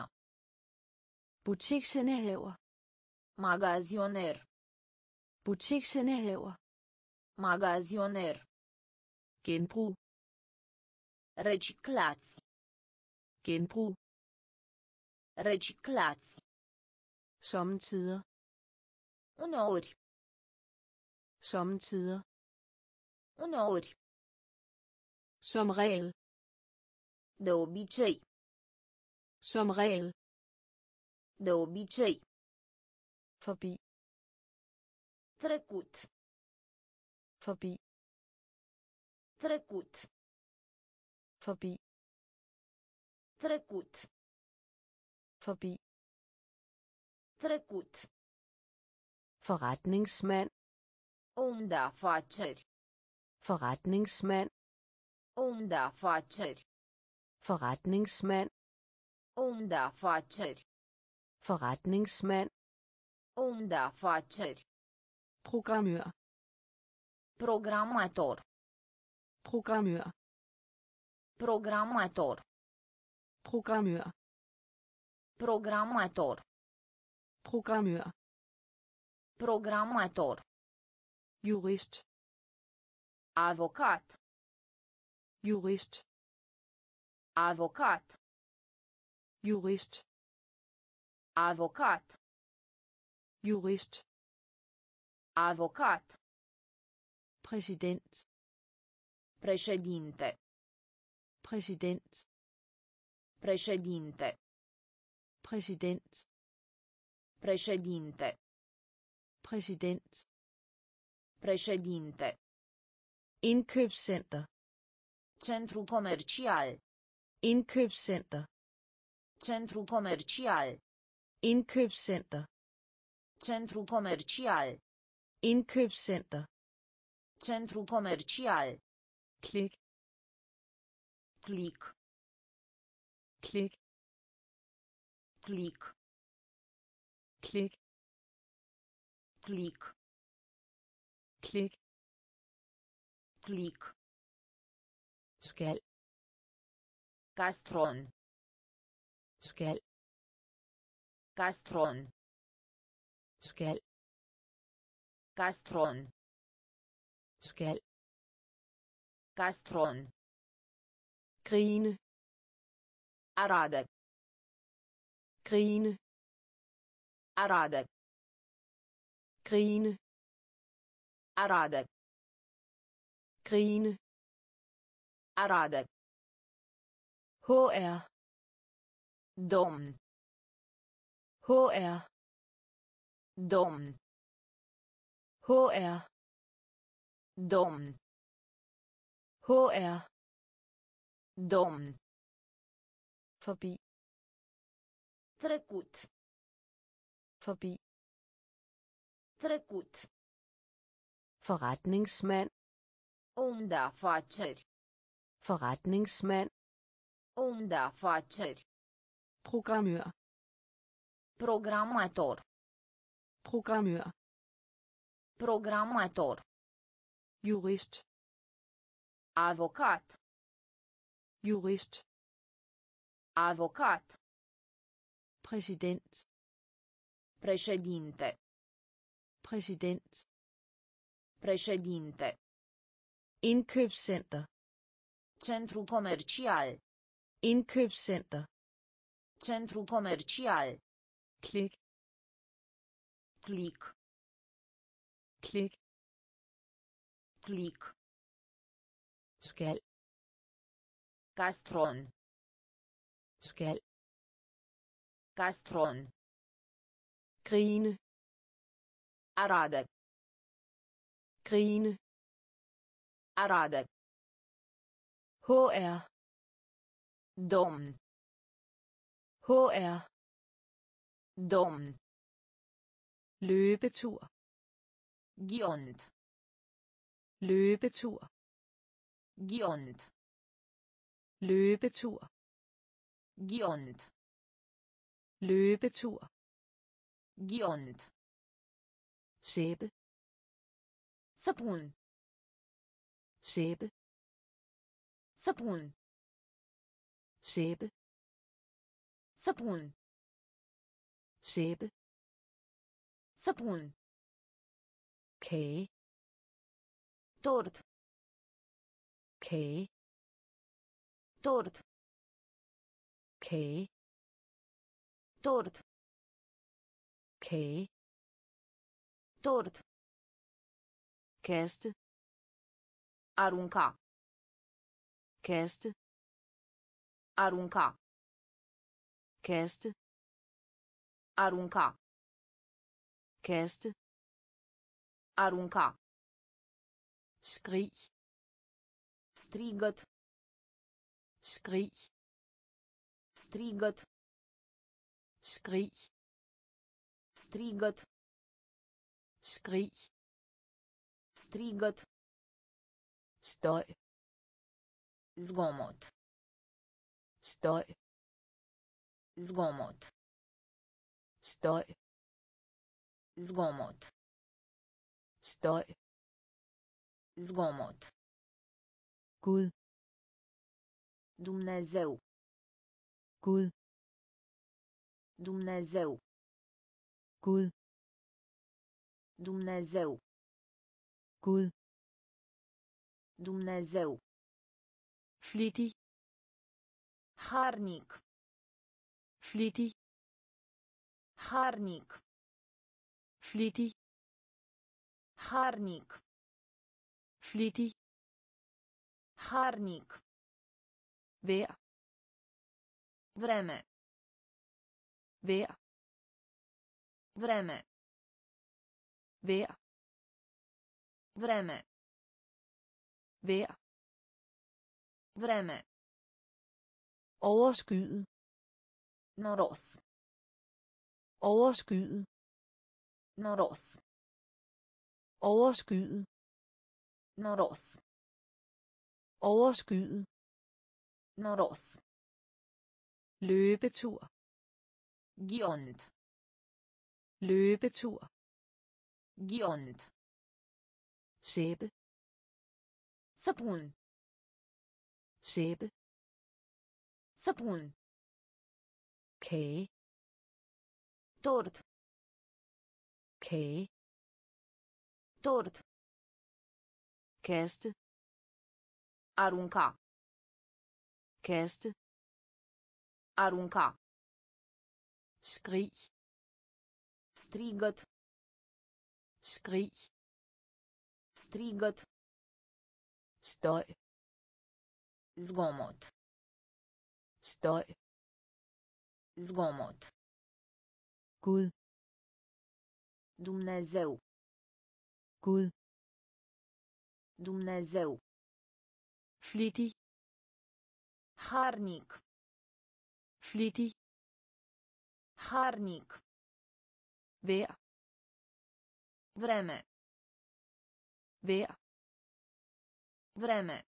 [SPEAKER 1] Butiksindehaver.
[SPEAKER 2] Magazioner.
[SPEAKER 1] Butiksindehaver.
[SPEAKER 2] Magazioner.
[SPEAKER 1] Genbrug.
[SPEAKER 2] Reciclați.
[SPEAKER 1] Genbrug.
[SPEAKER 2] Reciclați.
[SPEAKER 1] Sommetider.
[SPEAKER 2] Uneori.
[SPEAKER 1] Sommetider.
[SPEAKER 2] Uneori.
[SPEAKER 1] Som regel.
[SPEAKER 2] De obicei.
[SPEAKER 1] Som regel.
[SPEAKER 2] De obicei.
[SPEAKER 1] Forbi.
[SPEAKER 2] Trecut.
[SPEAKER 1] Forbi.
[SPEAKER 2] Trecut.
[SPEAKER 1] Forbi.
[SPEAKER 2] Trecut.
[SPEAKER 1] Forbi.
[SPEAKER 2] Trecut.
[SPEAKER 1] Forretningsmand.
[SPEAKER 2] Om de afaceri.
[SPEAKER 1] Forretningsmand.
[SPEAKER 2] Om de afaceri.
[SPEAKER 1] Forretningsmand.
[SPEAKER 2] Om de afaceri.
[SPEAKER 1] Forretningsmand.
[SPEAKER 2] Om de afaceri.
[SPEAKER 1] Programmør.
[SPEAKER 2] Programator.
[SPEAKER 1] Programmør.
[SPEAKER 2] Programator.
[SPEAKER 1] Programmør.
[SPEAKER 2] Programator.
[SPEAKER 1] Programmør.
[SPEAKER 2] Programator.
[SPEAKER 1] Jurist.
[SPEAKER 2] Avocat.
[SPEAKER 1] Jurist.
[SPEAKER 2] Avocat.
[SPEAKER 1] Jurist.
[SPEAKER 2] Avocat.
[SPEAKER 1] Jurist.
[SPEAKER 2] Avocat.
[SPEAKER 1] Præsident.
[SPEAKER 2] Președinte.
[SPEAKER 1] Præsident.
[SPEAKER 2] Președinte.
[SPEAKER 1] Præsident.
[SPEAKER 2] Președinte.
[SPEAKER 1] Præsident.
[SPEAKER 2] Președinte.
[SPEAKER 1] Indkøbscenter.
[SPEAKER 2] Centru comercial.
[SPEAKER 1] Indkøbscenter.
[SPEAKER 2] Centru comercial.
[SPEAKER 1] Indkøbscenter.
[SPEAKER 2] Centru comercial.
[SPEAKER 1] Indkøbscenter.
[SPEAKER 2] Centru comercial.
[SPEAKER 1] Klik.
[SPEAKER 2] Click.
[SPEAKER 1] Klik.
[SPEAKER 2] Click.
[SPEAKER 1] Klik.
[SPEAKER 2] Click.
[SPEAKER 1] Klik.
[SPEAKER 2] Click.
[SPEAKER 1] Skal.
[SPEAKER 2] Castron.
[SPEAKER 1] Skal.
[SPEAKER 2] Castron.
[SPEAKER 1] Skal.
[SPEAKER 2] Castron.
[SPEAKER 1] Skal.
[SPEAKER 2] Castron.
[SPEAKER 1] Grine.
[SPEAKER 2] Arade.
[SPEAKER 1] Grine.
[SPEAKER 2] Arade.
[SPEAKER 1] Grine.
[SPEAKER 2] Arade.
[SPEAKER 1] Grine.
[SPEAKER 2] Arade.
[SPEAKER 1] H R.
[SPEAKER 2] Domn.
[SPEAKER 1] H R.
[SPEAKER 2] Domn.
[SPEAKER 1] H R.
[SPEAKER 2] Domn.
[SPEAKER 1] H R.
[SPEAKER 2] Domn.
[SPEAKER 1] Forbi.
[SPEAKER 2] Trecut.
[SPEAKER 1] Forbi.
[SPEAKER 2] Trecut.
[SPEAKER 1] Forretningsmand.
[SPEAKER 2] Om de afaceri.
[SPEAKER 1] Forretningsmand.
[SPEAKER 2] Om de afaceri.
[SPEAKER 1] Programmør.
[SPEAKER 2] Programator.
[SPEAKER 1] Programmør.
[SPEAKER 2] Programator.
[SPEAKER 1] Jurist.
[SPEAKER 2] Avocat.
[SPEAKER 1] Jurist.
[SPEAKER 2] Avocat.
[SPEAKER 1] Præsident.
[SPEAKER 2] Președinte.
[SPEAKER 1] Præsident.
[SPEAKER 2] Președinte.
[SPEAKER 1] Indkøbscenter.
[SPEAKER 2] Centru comercial.
[SPEAKER 1] Indkøbscenter.
[SPEAKER 2] Centru comercial.
[SPEAKER 1] Klik.
[SPEAKER 2] Click.
[SPEAKER 1] Klik.
[SPEAKER 2] Click.
[SPEAKER 1] Skal.
[SPEAKER 2] Castron.
[SPEAKER 1] Skal.
[SPEAKER 2] Castron.
[SPEAKER 1] Grine.
[SPEAKER 2] Arade.
[SPEAKER 1] Grine.
[SPEAKER 2] Arade.
[SPEAKER 1] H R.
[SPEAKER 2] Domn.
[SPEAKER 1] H R.
[SPEAKER 2] Domn.
[SPEAKER 1] Løbetur.
[SPEAKER 2] Ghiont.
[SPEAKER 1] Løbetur.
[SPEAKER 2] Ghiont.
[SPEAKER 1] Løbetur.
[SPEAKER 2] Ghiont.
[SPEAKER 1] Løbetur.
[SPEAKER 2] Ghiont.
[SPEAKER 1] Sæbe.
[SPEAKER 2] Săpun.
[SPEAKER 1] Sæbe.
[SPEAKER 2] Săpun.
[SPEAKER 1] Sæbe.
[SPEAKER 2] Săpun.
[SPEAKER 1] Sæbe.
[SPEAKER 2] Săpun.
[SPEAKER 1] Kage.
[SPEAKER 2] Tort.
[SPEAKER 1] Kage.
[SPEAKER 2] Tort.
[SPEAKER 1] Kage.
[SPEAKER 2] Tort.
[SPEAKER 1] Kage.
[SPEAKER 2] Tort.
[SPEAKER 1] Kaste.
[SPEAKER 2] Arunca.
[SPEAKER 1] Kaste.
[SPEAKER 2] Arunca.
[SPEAKER 1] Kaste.
[SPEAKER 2] Arunca.
[SPEAKER 1] Kaste.
[SPEAKER 2] Arunca.
[SPEAKER 1] Skrig.
[SPEAKER 2] Strigăt.
[SPEAKER 1] Skrig.
[SPEAKER 2] Strigăt.
[SPEAKER 1] Skrig.
[SPEAKER 2] Strigăt.
[SPEAKER 1] Skrig.
[SPEAKER 2] Strigăt.
[SPEAKER 1] Støj.
[SPEAKER 2] Zgomot.
[SPEAKER 1] Støj.
[SPEAKER 2] Zgomot.
[SPEAKER 1] Støj.
[SPEAKER 2] Zgomot.
[SPEAKER 1] Støj.
[SPEAKER 2] Zgomot.
[SPEAKER 1] Gud.
[SPEAKER 2] Dumnezeu.
[SPEAKER 1] Gud.
[SPEAKER 2] Dumnezeu.
[SPEAKER 1] Gud.
[SPEAKER 2] Dumnezeu.
[SPEAKER 1] Gud.
[SPEAKER 2] Dumnezeu.
[SPEAKER 1] Flittig.
[SPEAKER 2] Harnic.
[SPEAKER 1] Flittig.
[SPEAKER 2] Harnic.
[SPEAKER 1] Flittig.
[SPEAKER 2] Harnic.
[SPEAKER 1] Flittig.
[SPEAKER 2] Harnic.
[SPEAKER 1] Vær.
[SPEAKER 2] Vreme.
[SPEAKER 1] Vær.
[SPEAKER 2] Vreme.
[SPEAKER 1] Vær.
[SPEAKER 2] Vreme.
[SPEAKER 1] Vær.
[SPEAKER 2] Vreme.
[SPEAKER 1] Overskyet.
[SPEAKER 2] Noros.
[SPEAKER 1] Overskyet.
[SPEAKER 2] Noros.
[SPEAKER 1] Overskyet.
[SPEAKER 2] Noros.
[SPEAKER 1] Overskyet.
[SPEAKER 2] Noros.
[SPEAKER 1] Løbetur.
[SPEAKER 2] Ghiont.
[SPEAKER 1] Løbetur.
[SPEAKER 2] Ghiont.
[SPEAKER 1] Sæbe.
[SPEAKER 2] Săpun.
[SPEAKER 1] Sæbe.
[SPEAKER 2] Săpun.
[SPEAKER 1] Kage.
[SPEAKER 2] Tort.
[SPEAKER 1] Kage.
[SPEAKER 2] Tort.
[SPEAKER 1] Kaste.
[SPEAKER 2] Arunca.
[SPEAKER 1] Kaste.
[SPEAKER 2] Arunca.
[SPEAKER 1] Skrig.
[SPEAKER 2] Strigăt.
[SPEAKER 1] Skrig.
[SPEAKER 2] Strigăt.
[SPEAKER 1] Støj.
[SPEAKER 2] Zgomot.
[SPEAKER 1] Støj.
[SPEAKER 2] Zgomot.
[SPEAKER 1] Gud.
[SPEAKER 2] Dumnezeu.
[SPEAKER 1] Gud.
[SPEAKER 2] Dumnezeu.
[SPEAKER 1] Flittig.
[SPEAKER 2] Harnic.
[SPEAKER 1] Flittig.
[SPEAKER 2] Harnic.
[SPEAKER 1] Vær.
[SPEAKER 2] Vreme.
[SPEAKER 1] Vær.
[SPEAKER 2] Vreme.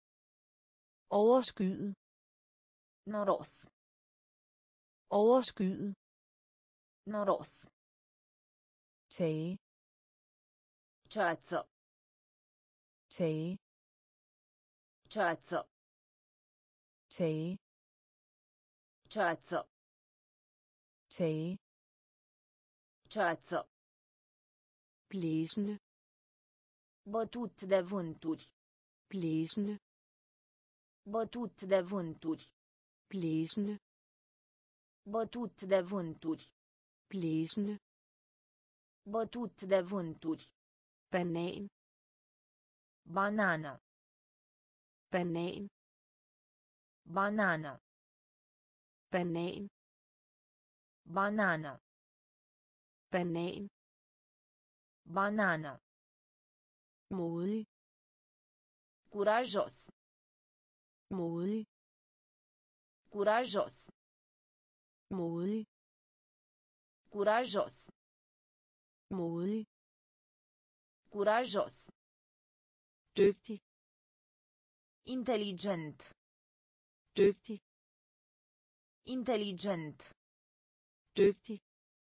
[SPEAKER 1] Overskyet.
[SPEAKER 2] Noros.
[SPEAKER 1] Overskyet.
[SPEAKER 2] Noros.
[SPEAKER 1] Tage.
[SPEAKER 2] Ceață.
[SPEAKER 1] Tage.
[SPEAKER 2] Ceață.
[SPEAKER 1] Tage.
[SPEAKER 2] Ceață.
[SPEAKER 1] Tage.
[SPEAKER 2] Ceață.
[SPEAKER 1] Blæsende.
[SPEAKER 2] Bătut de vânturi.
[SPEAKER 1] Blæsende.
[SPEAKER 2] Bătut de vânturi.
[SPEAKER 1] Blæsende.
[SPEAKER 2] Bătut de vânturi.
[SPEAKER 1] Blæsende.
[SPEAKER 2] Bătut de vânturi.
[SPEAKER 1] Banan.
[SPEAKER 2] Banană.
[SPEAKER 1] Banan.
[SPEAKER 2] Banană.
[SPEAKER 1] Banan.
[SPEAKER 2] Banană.
[SPEAKER 1] Banan.
[SPEAKER 2] Banană.
[SPEAKER 1] Modig.
[SPEAKER 2] Curajos.
[SPEAKER 1] Modig.
[SPEAKER 2] Curajos.
[SPEAKER 1] Modig.
[SPEAKER 2] Curajos.
[SPEAKER 1] Modig.
[SPEAKER 2] Curajos.
[SPEAKER 1] Dygtig.
[SPEAKER 2] Inteligent.
[SPEAKER 1] Dygtig.
[SPEAKER 2] Inteligent.
[SPEAKER 1] Dygtig.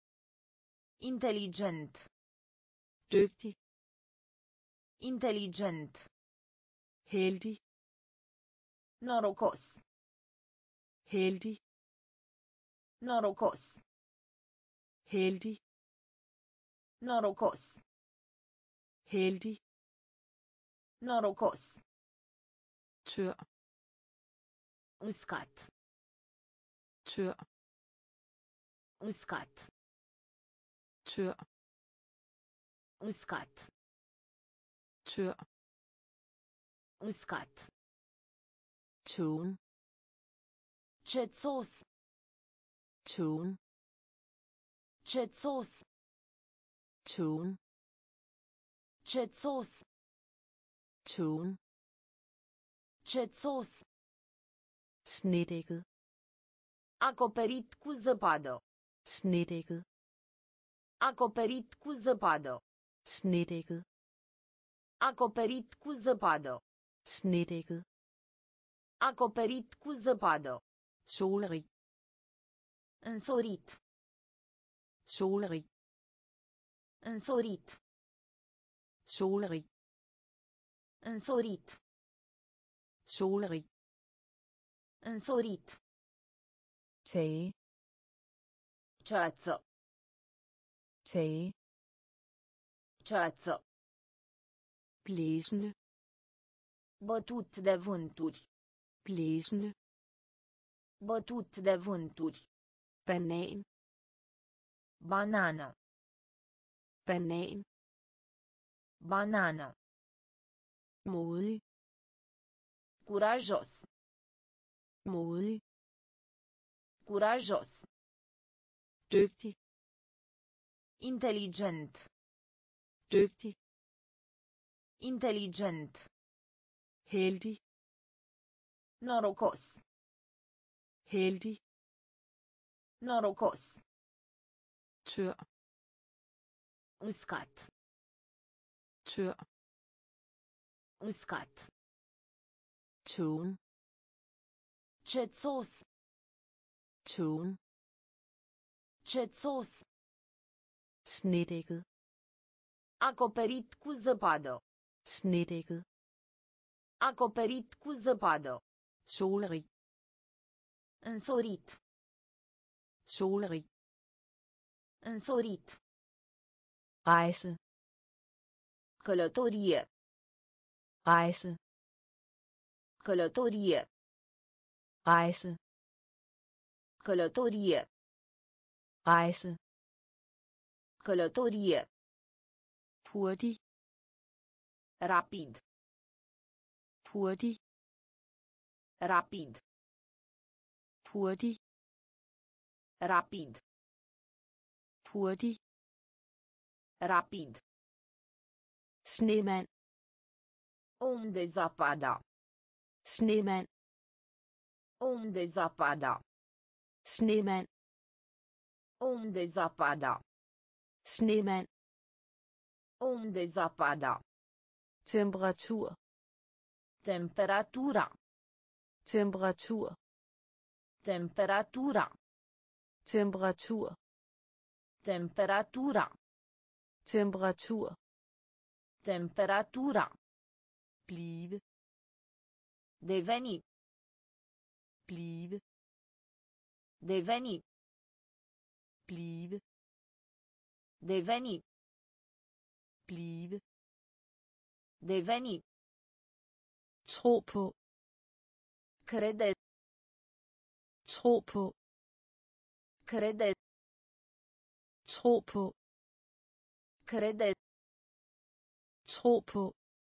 [SPEAKER 2] Inteligent.
[SPEAKER 1] Dygtig.
[SPEAKER 2] Inteligent.
[SPEAKER 1] Heldig.
[SPEAKER 2] Norocos.
[SPEAKER 1] Heldig.
[SPEAKER 2] Norocos.
[SPEAKER 1] Heldig.
[SPEAKER 2] Norocos.
[SPEAKER 1] Heldig.
[SPEAKER 2] Norocos.
[SPEAKER 1] Tør.
[SPEAKER 2] Uscat.
[SPEAKER 1] Tør.
[SPEAKER 2] Uscat.
[SPEAKER 1] Tør.
[SPEAKER 2] Uscat.
[SPEAKER 1] Tør.
[SPEAKER 2] Uscat.
[SPEAKER 1] Tågen.
[SPEAKER 2] Cețos.
[SPEAKER 1] Tågen.
[SPEAKER 2] Cețos.
[SPEAKER 1] Tågen.
[SPEAKER 2] Cețos.
[SPEAKER 1] Tågen.
[SPEAKER 2] Cețos.
[SPEAKER 1] Snedækket.
[SPEAKER 2] Acoperit cu zăpadă.
[SPEAKER 1] Snedækket.
[SPEAKER 2] Acoperit cu zăpadă.
[SPEAKER 1] Snedækket.
[SPEAKER 2] Acoperit cu zăpadă.
[SPEAKER 1] Snedækket.
[SPEAKER 2] Acoperit cu zăpadă.
[SPEAKER 1] Solerig.
[SPEAKER 2] Însorit.
[SPEAKER 1] Solerig.
[SPEAKER 2] Însorit.
[SPEAKER 1] Solerig.
[SPEAKER 2] Însorit.
[SPEAKER 1] Solerig.
[SPEAKER 2] Însorit.
[SPEAKER 1] Tage.
[SPEAKER 2] Ceață.
[SPEAKER 1] Tage.
[SPEAKER 2] Ceață.
[SPEAKER 1] Blæsende.
[SPEAKER 2] Bătut de vânturi.
[SPEAKER 1] Blæsende.
[SPEAKER 2] Bătut de vânturi.
[SPEAKER 1] Banan.
[SPEAKER 2] Banană.
[SPEAKER 1] banan,
[SPEAKER 2] banană,
[SPEAKER 1] modig,
[SPEAKER 2] curajos,
[SPEAKER 1] modig,
[SPEAKER 2] curajos,
[SPEAKER 1] dygtig,
[SPEAKER 2] inteligent,
[SPEAKER 1] dygtig,
[SPEAKER 2] inteligent,
[SPEAKER 1] heldig,
[SPEAKER 2] norocos,
[SPEAKER 1] heldig,
[SPEAKER 2] norocos,
[SPEAKER 1] tør,
[SPEAKER 2] uscat,
[SPEAKER 1] tør,
[SPEAKER 2] uscat,
[SPEAKER 1] tågen,
[SPEAKER 2] cețos,
[SPEAKER 1] tågen,
[SPEAKER 2] cețos,
[SPEAKER 1] snedækket,
[SPEAKER 2] acoperit cu zăpadă,
[SPEAKER 1] snedækket,
[SPEAKER 2] acoperit cu zăpadă,
[SPEAKER 1] solerig,
[SPEAKER 2] însorit,
[SPEAKER 1] solerig,
[SPEAKER 2] însorit,
[SPEAKER 1] rejse,
[SPEAKER 2] călătorie,
[SPEAKER 1] rejse,
[SPEAKER 2] călătorie,
[SPEAKER 1] rejse,
[SPEAKER 2] călătorie,
[SPEAKER 1] rejse,
[SPEAKER 2] călătorie,
[SPEAKER 1] hurtig,
[SPEAKER 2] rapid,
[SPEAKER 1] hurtig,
[SPEAKER 2] rapid,
[SPEAKER 1] hurtig,
[SPEAKER 2] rapid,
[SPEAKER 1] hurtig,
[SPEAKER 2] rapid,
[SPEAKER 1] snemand,
[SPEAKER 2] unde zapada,
[SPEAKER 1] snemand,
[SPEAKER 2] unde zapada,
[SPEAKER 1] snemand,
[SPEAKER 2] unde zapada,
[SPEAKER 1] snemand,
[SPEAKER 2] unde zapada,
[SPEAKER 1] temperatur,
[SPEAKER 2] temperatura,
[SPEAKER 1] temperatur,
[SPEAKER 2] temperatura,
[SPEAKER 1] temperatur,
[SPEAKER 2] temperatura,
[SPEAKER 1] temperatur,
[SPEAKER 2] temperatura,
[SPEAKER 1] blive,
[SPEAKER 2] deveni,
[SPEAKER 1] blive,
[SPEAKER 2] deveni,
[SPEAKER 1] blive,
[SPEAKER 2] deveni,
[SPEAKER 1] blive,
[SPEAKER 2] deveni,
[SPEAKER 1] tro på,
[SPEAKER 2] crede,
[SPEAKER 1] tro på,
[SPEAKER 2] crede,
[SPEAKER 1] tro på,
[SPEAKER 2] crede,
[SPEAKER 1] tro på,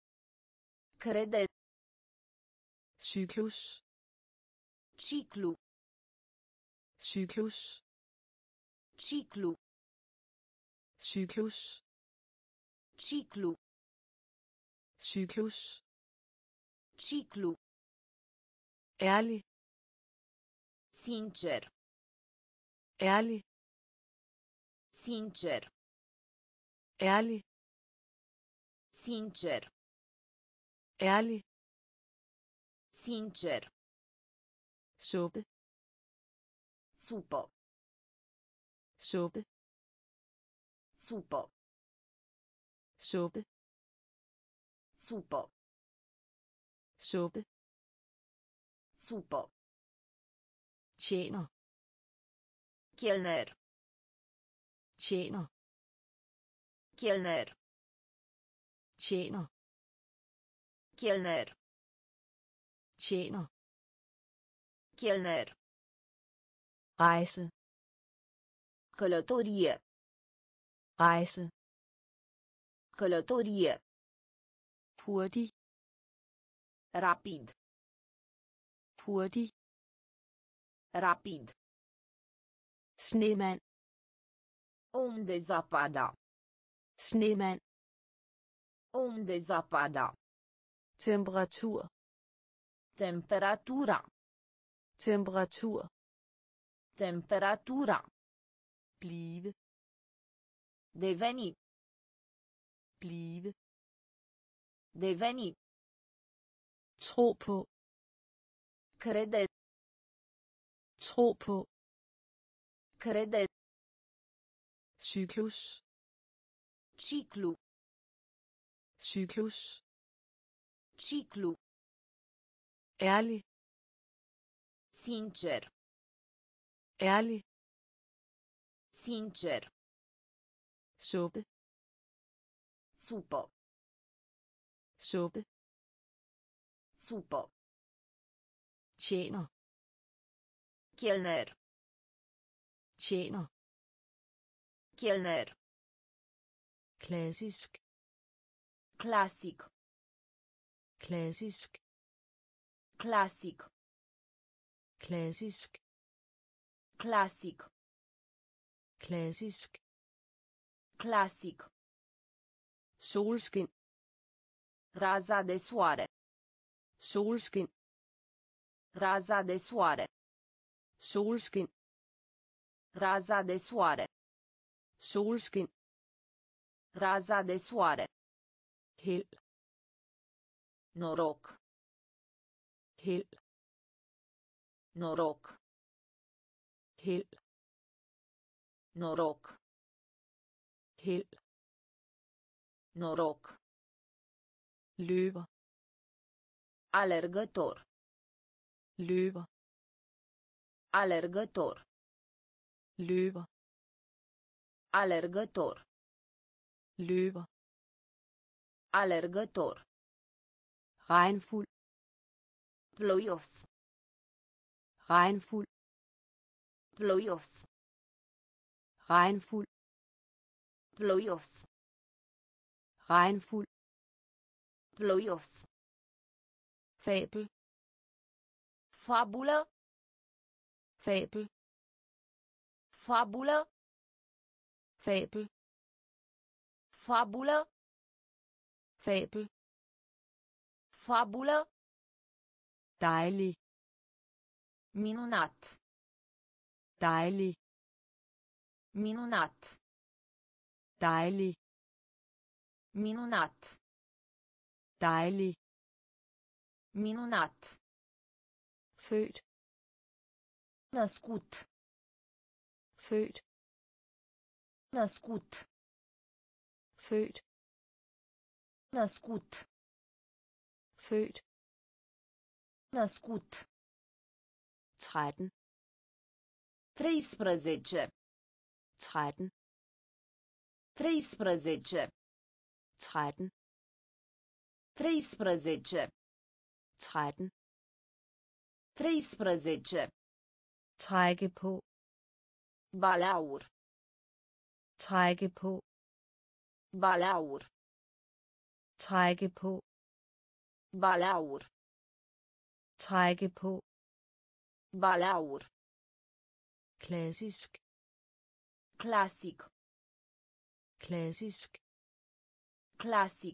[SPEAKER 2] crede,
[SPEAKER 1] cyklus,
[SPEAKER 2] ciclu,
[SPEAKER 1] cyklus,
[SPEAKER 2] ciclu,
[SPEAKER 1] cyklus,
[SPEAKER 2] ciclu,
[SPEAKER 1] cyklus,
[SPEAKER 2] ciclu,
[SPEAKER 1] ærlig,
[SPEAKER 2] sincer,
[SPEAKER 1] ærlig,
[SPEAKER 2] sincer,
[SPEAKER 1] ærlig,
[SPEAKER 2] sincer,
[SPEAKER 1] ærlig,
[SPEAKER 2] sincer,
[SPEAKER 1] suppe,
[SPEAKER 2] supă,
[SPEAKER 1] suppe,
[SPEAKER 2] supă,
[SPEAKER 1] suppe,
[SPEAKER 2] supă,
[SPEAKER 1] suppe,
[SPEAKER 2] supă,
[SPEAKER 1] tjener,
[SPEAKER 2] chelner,
[SPEAKER 1] tjener,
[SPEAKER 2] chelner,
[SPEAKER 1] tjener,
[SPEAKER 2] chelner,
[SPEAKER 1] tjener,
[SPEAKER 2] chelner,
[SPEAKER 1] rejse,
[SPEAKER 2] călătorie,
[SPEAKER 1] rejse,
[SPEAKER 2] călătorie,
[SPEAKER 1] hurtig,
[SPEAKER 2] rapid,
[SPEAKER 1] hurtig,
[SPEAKER 2] rapid,
[SPEAKER 1] snemand,
[SPEAKER 2] unde zapada,
[SPEAKER 1] snemand,
[SPEAKER 2] unde zapada,
[SPEAKER 1] temperatur,
[SPEAKER 2] temperatura,
[SPEAKER 1] temperatur,
[SPEAKER 2] temperatura,
[SPEAKER 1] blive,
[SPEAKER 2] deveni,
[SPEAKER 1] blive,
[SPEAKER 2] deveni,
[SPEAKER 1] tro på,
[SPEAKER 2] crede,
[SPEAKER 1] tro på,
[SPEAKER 2] crede,
[SPEAKER 1] cyklus,
[SPEAKER 2] ciclu,
[SPEAKER 1] cyklus,
[SPEAKER 2] ciclu,
[SPEAKER 1] ærlig,
[SPEAKER 2] sincer,
[SPEAKER 1] ærlig,
[SPEAKER 2] sincer,
[SPEAKER 1] suppe,
[SPEAKER 2] supă,
[SPEAKER 1] suppe,
[SPEAKER 2] supă,
[SPEAKER 1] tjener,
[SPEAKER 2] chelner,
[SPEAKER 1] tjener,
[SPEAKER 2] chelner,
[SPEAKER 1] klassisk,
[SPEAKER 2] Clasic.
[SPEAKER 1] klassisk,
[SPEAKER 2] Clasic.
[SPEAKER 1] klassisk,
[SPEAKER 2] Clasic.
[SPEAKER 1] klassisk,
[SPEAKER 2] Clasic.
[SPEAKER 1] solskin,
[SPEAKER 2] Raza de soare.
[SPEAKER 1] solskin,
[SPEAKER 2] Raza de soare.
[SPEAKER 1] solskin,
[SPEAKER 2] Raza de soare.
[SPEAKER 1] solskin,
[SPEAKER 2] Raza de soare.
[SPEAKER 1] held,
[SPEAKER 2] Noroc.
[SPEAKER 1] held,
[SPEAKER 2] Noroc.
[SPEAKER 1] held,
[SPEAKER 2] Noroc.
[SPEAKER 1] held,
[SPEAKER 2] Noroc.
[SPEAKER 1] løber,
[SPEAKER 2] Alergător.
[SPEAKER 1] løber,
[SPEAKER 2] Alergător.
[SPEAKER 1] løber,
[SPEAKER 2] Alergător.
[SPEAKER 1] løber,
[SPEAKER 2] Alergător.
[SPEAKER 1] regnfuld,
[SPEAKER 2] Ploios.
[SPEAKER 1] regnfuld,
[SPEAKER 2] Ploios.
[SPEAKER 1] regnfuld,
[SPEAKER 2] Ploios.
[SPEAKER 1] regnfuld,
[SPEAKER 2] Ploios.
[SPEAKER 1] fabel,
[SPEAKER 2] Fabulă.
[SPEAKER 1] fabel,
[SPEAKER 2] Fabulă.
[SPEAKER 1] fabel,
[SPEAKER 2] Fabulă.
[SPEAKER 1] fabel,
[SPEAKER 2] Fabulă.
[SPEAKER 1] dejlig,
[SPEAKER 2] Minunat.
[SPEAKER 1] dejlig,
[SPEAKER 2] Minunat.
[SPEAKER 1] dejlig,
[SPEAKER 2] Minunat.
[SPEAKER 1] dejlig,
[SPEAKER 2] Minunat.
[SPEAKER 1] født,
[SPEAKER 2] Născut.
[SPEAKER 1] født,
[SPEAKER 2] Născut.
[SPEAKER 1] født,
[SPEAKER 2] Născut.
[SPEAKER 1] født,
[SPEAKER 2] Născut.
[SPEAKER 1] tretten,
[SPEAKER 2] treisprezece.
[SPEAKER 1] tretten,
[SPEAKER 2] treisprezece.
[SPEAKER 1] tretten,
[SPEAKER 2] treisprezece.
[SPEAKER 1] tretten,
[SPEAKER 2] treisprezece.
[SPEAKER 1] trække på,
[SPEAKER 2] Balaur.
[SPEAKER 1] trække på,
[SPEAKER 2] Balaur.
[SPEAKER 1] trække på,
[SPEAKER 2] Balaur.
[SPEAKER 1] trække på,
[SPEAKER 2] Balaur.
[SPEAKER 1] klassisk,
[SPEAKER 2] Clasic.
[SPEAKER 1] klassisk,
[SPEAKER 2] Clasic.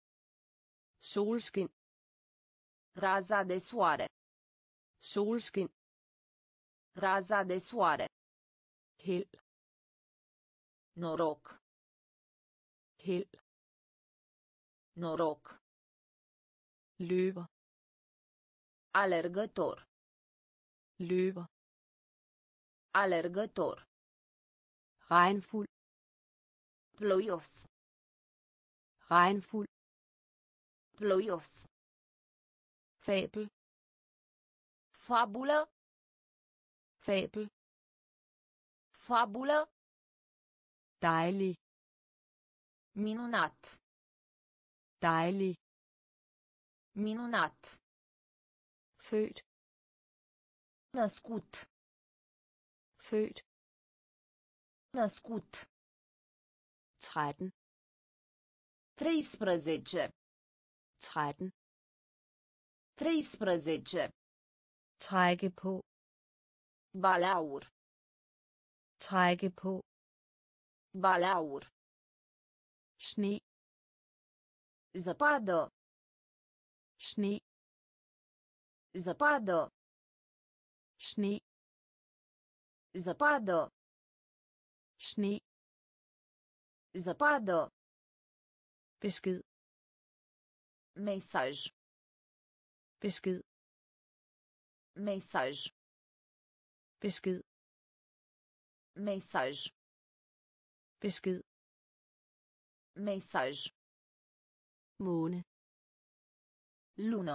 [SPEAKER 1] solskin,
[SPEAKER 2] Raza de soare.
[SPEAKER 1] solskin,
[SPEAKER 2] Raza de soare.
[SPEAKER 1] held,
[SPEAKER 2] Noroc.
[SPEAKER 1] held,
[SPEAKER 2] Noroc.
[SPEAKER 1] løber,
[SPEAKER 2] Alergător.
[SPEAKER 1] løber,
[SPEAKER 2] Alergător.
[SPEAKER 1] regnfuld,
[SPEAKER 2] Ploios.
[SPEAKER 1] regnfuld,
[SPEAKER 2] Ploios.
[SPEAKER 1] fabel,
[SPEAKER 2] Fabulă.
[SPEAKER 1] fabel,
[SPEAKER 2] Fabulă.
[SPEAKER 1] dejlig,
[SPEAKER 2] Minunat.
[SPEAKER 1] dejlig,
[SPEAKER 2] Minunat.
[SPEAKER 1] født,
[SPEAKER 2] Născut.
[SPEAKER 1] født,
[SPEAKER 2] Născut.
[SPEAKER 1] tretten,
[SPEAKER 2] treisprezece.
[SPEAKER 1] tretten,
[SPEAKER 2] treisprezece.
[SPEAKER 1] trække på,
[SPEAKER 2] Balaur.
[SPEAKER 1] trække på,
[SPEAKER 2] Balaur.
[SPEAKER 1] sne,
[SPEAKER 2] Zăpadă.
[SPEAKER 1] sne,
[SPEAKER 2] Zăpadă.
[SPEAKER 1] sne,
[SPEAKER 2] Zăpadă.
[SPEAKER 1] sne,
[SPEAKER 2] Zăpadă.
[SPEAKER 1] besked,
[SPEAKER 2] Mesaj.
[SPEAKER 1] besked,
[SPEAKER 2] Mesaj.
[SPEAKER 1] besked,
[SPEAKER 2] Mesaj.
[SPEAKER 1] besked,
[SPEAKER 2] Mesaj.
[SPEAKER 1] måne,
[SPEAKER 2] Lună.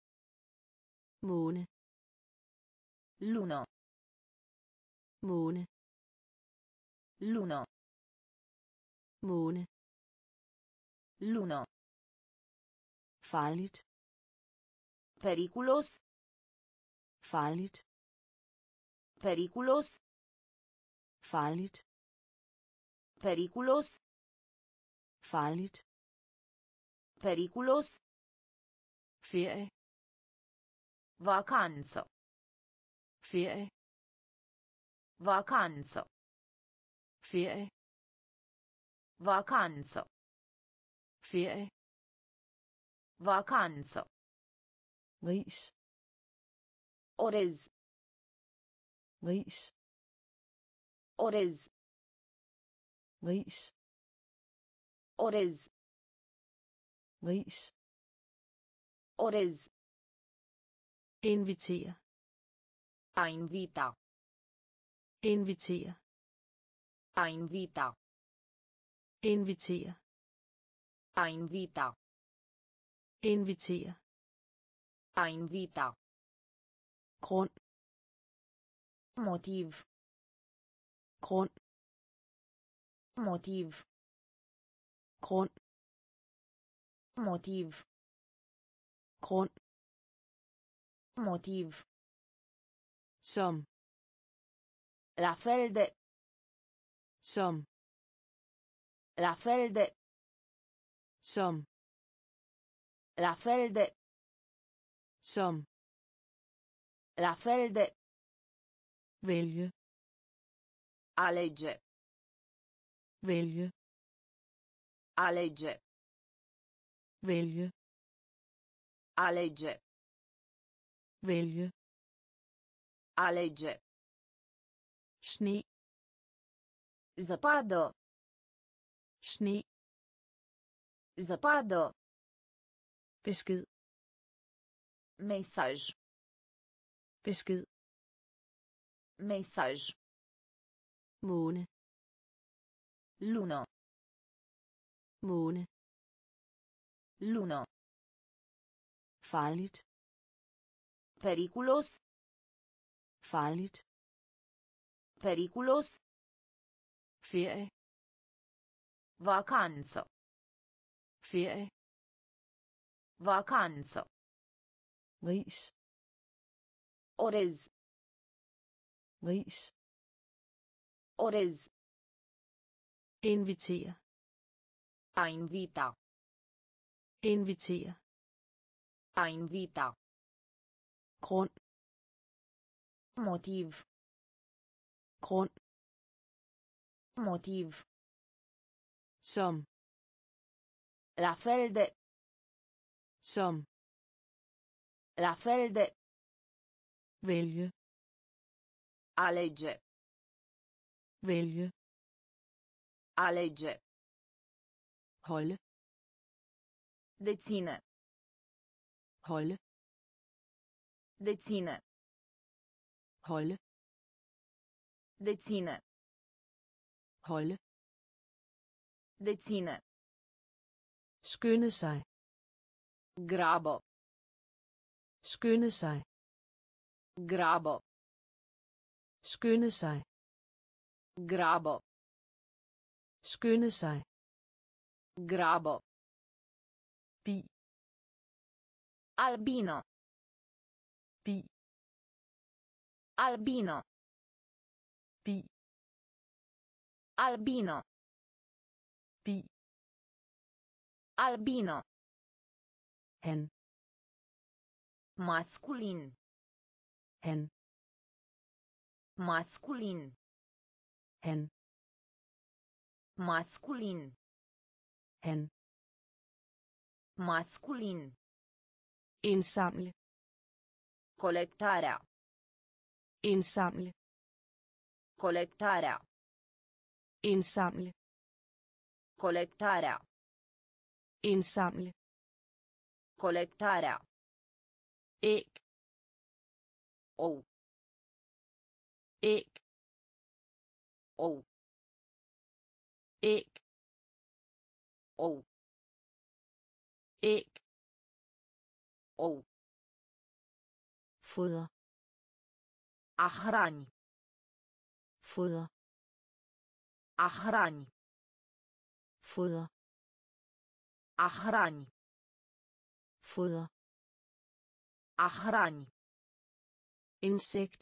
[SPEAKER 1] måne,
[SPEAKER 2] Lună.
[SPEAKER 1] måne,
[SPEAKER 2] Lună.
[SPEAKER 1] måne,
[SPEAKER 2] Lună.
[SPEAKER 1] farligt,
[SPEAKER 2] Periculos.
[SPEAKER 1] farligt,
[SPEAKER 2] Periculos.
[SPEAKER 1] farligt,
[SPEAKER 2] Periculos.
[SPEAKER 1] Farligt.
[SPEAKER 2] Periculos.
[SPEAKER 1] Ferie.
[SPEAKER 2] Vacanță.
[SPEAKER 1] Ferie.
[SPEAKER 2] Vacanță.
[SPEAKER 1] Ferie.
[SPEAKER 2] Vacanță.
[SPEAKER 1] Ferie.
[SPEAKER 2] Vacanță.
[SPEAKER 3] ris,
[SPEAKER 2] Orez.
[SPEAKER 3] ris,
[SPEAKER 2] Orez.
[SPEAKER 3] ris,
[SPEAKER 2] Orez.
[SPEAKER 3] ris,
[SPEAKER 2] Orez.
[SPEAKER 1] Invitere.
[SPEAKER 2] A invita.
[SPEAKER 1] Invitere.
[SPEAKER 2] A invita.
[SPEAKER 1] Invitere.
[SPEAKER 2] A invita.
[SPEAKER 1] Invitere.
[SPEAKER 2] A invita.
[SPEAKER 1] Grund.
[SPEAKER 2] Motiv.
[SPEAKER 1] Grund.
[SPEAKER 2] Motiv.
[SPEAKER 1] Grund.
[SPEAKER 2] Motiv.
[SPEAKER 1] Grund.
[SPEAKER 2] Motiv.
[SPEAKER 1] Som.
[SPEAKER 2] La fel de.
[SPEAKER 1] Som.
[SPEAKER 2] La fel de.
[SPEAKER 1] Som.
[SPEAKER 2] La fel de.
[SPEAKER 1] Som.
[SPEAKER 2] La fel de.
[SPEAKER 1] Vælge.
[SPEAKER 2] Alege.
[SPEAKER 1] Vælge.
[SPEAKER 2] Alege.
[SPEAKER 1] Vælge.
[SPEAKER 2] Alege.
[SPEAKER 1] Vælge.
[SPEAKER 2] Alege.
[SPEAKER 1] Sne.
[SPEAKER 2] Zăpadă.
[SPEAKER 1] Sne.
[SPEAKER 2] Zăpadă.
[SPEAKER 1] Besked.
[SPEAKER 2] Mesaj.
[SPEAKER 1] Besked.
[SPEAKER 2] Mesaj.
[SPEAKER 1] Måne.
[SPEAKER 2] Lună.
[SPEAKER 1] Måne.
[SPEAKER 2] Lună.
[SPEAKER 1] Farligt.
[SPEAKER 2] Periculos.
[SPEAKER 1] Farligt.
[SPEAKER 2] Periculos.
[SPEAKER 1] Ferie.
[SPEAKER 2] Vacanță.
[SPEAKER 1] Ferie.
[SPEAKER 2] Vacanță.
[SPEAKER 3] ris,
[SPEAKER 2] Orez.
[SPEAKER 3] ris,
[SPEAKER 2] Orez.
[SPEAKER 1] Invitere.
[SPEAKER 2] A invita.
[SPEAKER 1] Invitere.
[SPEAKER 2] A invita.
[SPEAKER 1] Grund.
[SPEAKER 2] Motiv.
[SPEAKER 1] Grund.
[SPEAKER 2] Motiv.
[SPEAKER 1] Som.
[SPEAKER 2] La fel de.
[SPEAKER 1] Som.
[SPEAKER 2] La fel de.
[SPEAKER 1] Vælge.
[SPEAKER 2] Alege.
[SPEAKER 1] Vælge.
[SPEAKER 2] Alege.
[SPEAKER 1] Holde.
[SPEAKER 2] Deține.
[SPEAKER 1] Holde.
[SPEAKER 2] Deține.
[SPEAKER 1] Holde.
[SPEAKER 2] Deține.
[SPEAKER 1] Holde.
[SPEAKER 2] Deține.
[SPEAKER 1] Skynde sig.
[SPEAKER 2] Grabă.
[SPEAKER 1] Skynde sig.
[SPEAKER 2] Grabă.
[SPEAKER 1] Skynde sig.
[SPEAKER 2] Grabă.
[SPEAKER 1] Skynde sig.
[SPEAKER 2] Grabă.
[SPEAKER 3] bi,
[SPEAKER 2] Albino.
[SPEAKER 3] bi,
[SPEAKER 2] Albino.
[SPEAKER 3] bi,
[SPEAKER 2] Albino.
[SPEAKER 3] bi,
[SPEAKER 2] Albino.
[SPEAKER 3] han,
[SPEAKER 2] Masculin.
[SPEAKER 3] han,
[SPEAKER 2] Masculin.
[SPEAKER 3] han,
[SPEAKER 2] Masculin.
[SPEAKER 3] han,
[SPEAKER 2] Masculin.
[SPEAKER 1] Indsamle.
[SPEAKER 2] Colectarea.
[SPEAKER 1] Indsamle.
[SPEAKER 2] Colectarea.
[SPEAKER 1] Indsamle.
[SPEAKER 2] Colectarea.
[SPEAKER 1] Indsamle.
[SPEAKER 2] Colectarea.
[SPEAKER 1] Æg.
[SPEAKER 2] Ou.
[SPEAKER 1] Æg.
[SPEAKER 2] Ou.
[SPEAKER 1] Æg.
[SPEAKER 2] Ou.
[SPEAKER 1] Æg.
[SPEAKER 2] Ou.
[SPEAKER 3] foder,
[SPEAKER 2] A hrani.
[SPEAKER 3] foder,
[SPEAKER 2] A hrani.
[SPEAKER 3] foder,
[SPEAKER 2] A hrani.
[SPEAKER 3] foder,
[SPEAKER 2] A hrani.
[SPEAKER 1] Insekt.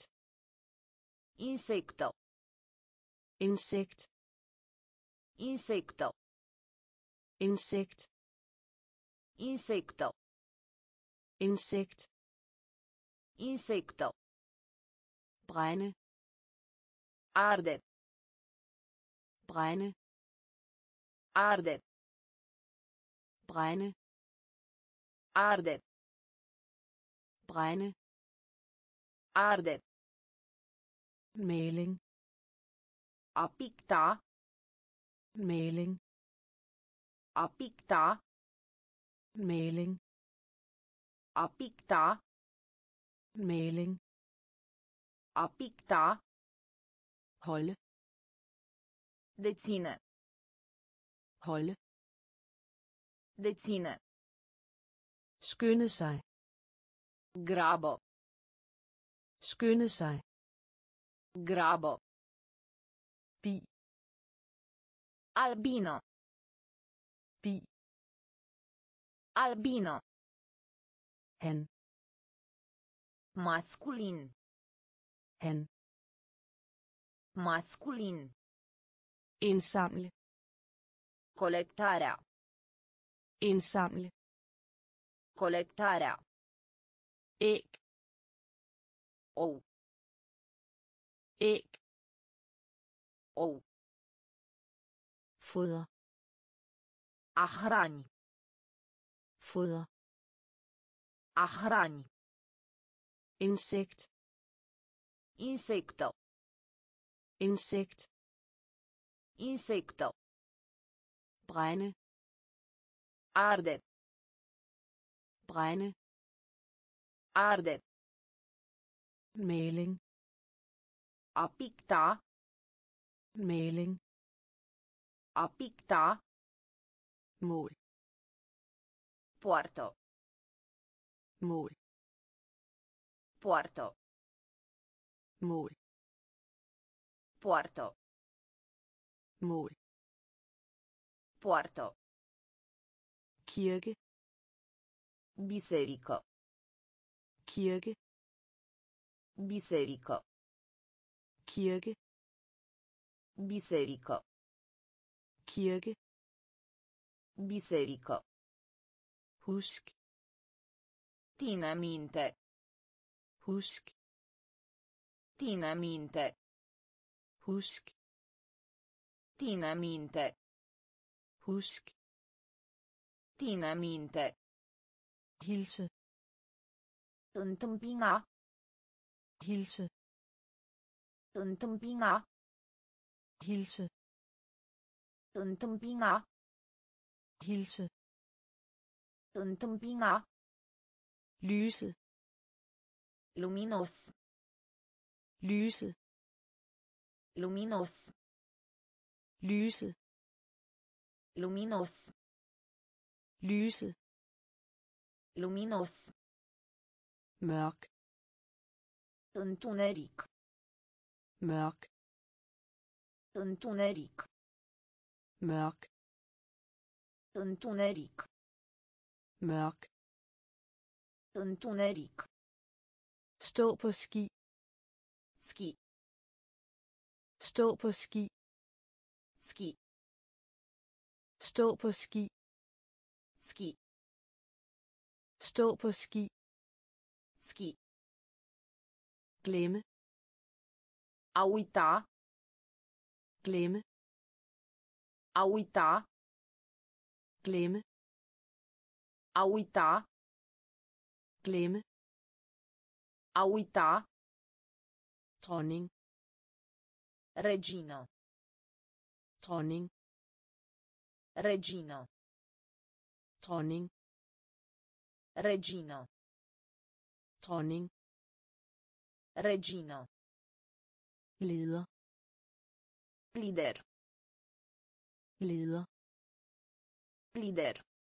[SPEAKER 1] insekt,
[SPEAKER 2] Insecto.
[SPEAKER 1] insekt,
[SPEAKER 2] Insecto.
[SPEAKER 1] brænde,
[SPEAKER 2] Arde.
[SPEAKER 1] brænde,
[SPEAKER 2] Arde.
[SPEAKER 1] brænde,
[SPEAKER 2] Arde.
[SPEAKER 1] brænde,
[SPEAKER 2] Arde.
[SPEAKER 1] maling,
[SPEAKER 2] A picta.
[SPEAKER 1] maling,
[SPEAKER 2] A picta.
[SPEAKER 1] maling,
[SPEAKER 2] A picta.
[SPEAKER 1] maling,
[SPEAKER 2] A picta.
[SPEAKER 1] holde,
[SPEAKER 2] Deține.
[SPEAKER 1] holde,
[SPEAKER 2] Deține.
[SPEAKER 1] skynde sig,
[SPEAKER 2] Grabo.
[SPEAKER 1] skynde sig,
[SPEAKER 2] Grabo.
[SPEAKER 1] bi,
[SPEAKER 2] Albino.
[SPEAKER 1] bi,
[SPEAKER 2] Albino.
[SPEAKER 1] han,
[SPEAKER 2] Masculin.
[SPEAKER 1] han,
[SPEAKER 2] Masculin.
[SPEAKER 1] indsamle,
[SPEAKER 2] Colectarea.
[SPEAKER 1] indsamle,
[SPEAKER 2] Colectarea.
[SPEAKER 1] æg,
[SPEAKER 2] Ou.
[SPEAKER 1] æg,
[SPEAKER 2] Ou.
[SPEAKER 3] foder,
[SPEAKER 2] A hrani.
[SPEAKER 3] foder,
[SPEAKER 2] A hrani.
[SPEAKER 1] insekt,
[SPEAKER 2] Insecto.
[SPEAKER 1] insekt,
[SPEAKER 2] Insecto.
[SPEAKER 1] brænde,
[SPEAKER 2] Arde.
[SPEAKER 1] brænde,
[SPEAKER 2] Arde.
[SPEAKER 1] maling,
[SPEAKER 2] A picta.
[SPEAKER 1] maling,
[SPEAKER 2] A picta.
[SPEAKER 1] mål,
[SPEAKER 2] Poartă.
[SPEAKER 1] mål,
[SPEAKER 2] Poartă.
[SPEAKER 1] mål,
[SPEAKER 2] Poartă.
[SPEAKER 1] mål,
[SPEAKER 2] Poartă.
[SPEAKER 1] kirke,
[SPEAKER 2] Biserică.
[SPEAKER 1] kirke,
[SPEAKER 2] Biserică.
[SPEAKER 1] kirke,
[SPEAKER 2] Biserică.
[SPEAKER 1] kirke,
[SPEAKER 2] Biserică.
[SPEAKER 1] husk,
[SPEAKER 2] Ține minte.
[SPEAKER 1] husk,
[SPEAKER 2] Ține minte.
[SPEAKER 1] husk,
[SPEAKER 2] Ține minte.
[SPEAKER 1] husk,
[SPEAKER 2] Ține minte.
[SPEAKER 1] hilse,
[SPEAKER 2] Întâmpina.
[SPEAKER 1] hilse,
[SPEAKER 2] Întâmpina.
[SPEAKER 1] hilse,
[SPEAKER 2] Întâmpina.
[SPEAKER 1] hilse,
[SPEAKER 2] Întâmpina.
[SPEAKER 1] lyse,
[SPEAKER 2] Luminos.
[SPEAKER 1] lyse,
[SPEAKER 2] Luminos.
[SPEAKER 1] lyse,
[SPEAKER 2] Luminos.
[SPEAKER 1] lyse,
[SPEAKER 2] Luminos.
[SPEAKER 1] mørk,
[SPEAKER 2] Întuneric.
[SPEAKER 1] mørk,
[SPEAKER 2] Întuneric.
[SPEAKER 1] mørk,
[SPEAKER 2] Întuneric.
[SPEAKER 1] mørk,
[SPEAKER 2] Întuneric.
[SPEAKER 1] stå på ski,
[SPEAKER 2] Ski.
[SPEAKER 1] stå på ski,
[SPEAKER 2] Ski.
[SPEAKER 1] stå på ski,
[SPEAKER 2] Ski.
[SPEAKER 1] stå på ski,
[SPEAKER 2] Ski.
[SPEAKER 1] glemme,
[SPEAKER 2] A uita.
[SPEAKER 1] glemme,
[SPEAKER 2] A uita.
[SPEAKER 1] glemme,
[SPEAKER 2] A uita.
[SPEAKER 1] glemme,
[SPEAKER 2] A uita.
[SPEAKER 1] dronning,
[SPEAKER 2] Regino.
[SPEAKER 1] dronning,
[SPEAKER 2] Regino.
[SPEAKER 1] dronning,
[SPEAKER 2] Regino.
[SPEAKER 1] dronning,
[SPEAKER 2] Regino.
[SPEAKER 1] leder,
[SPEAKER 2] Lider.
[SPEAKER 1] leder,
[SPEAKER 2] Lider.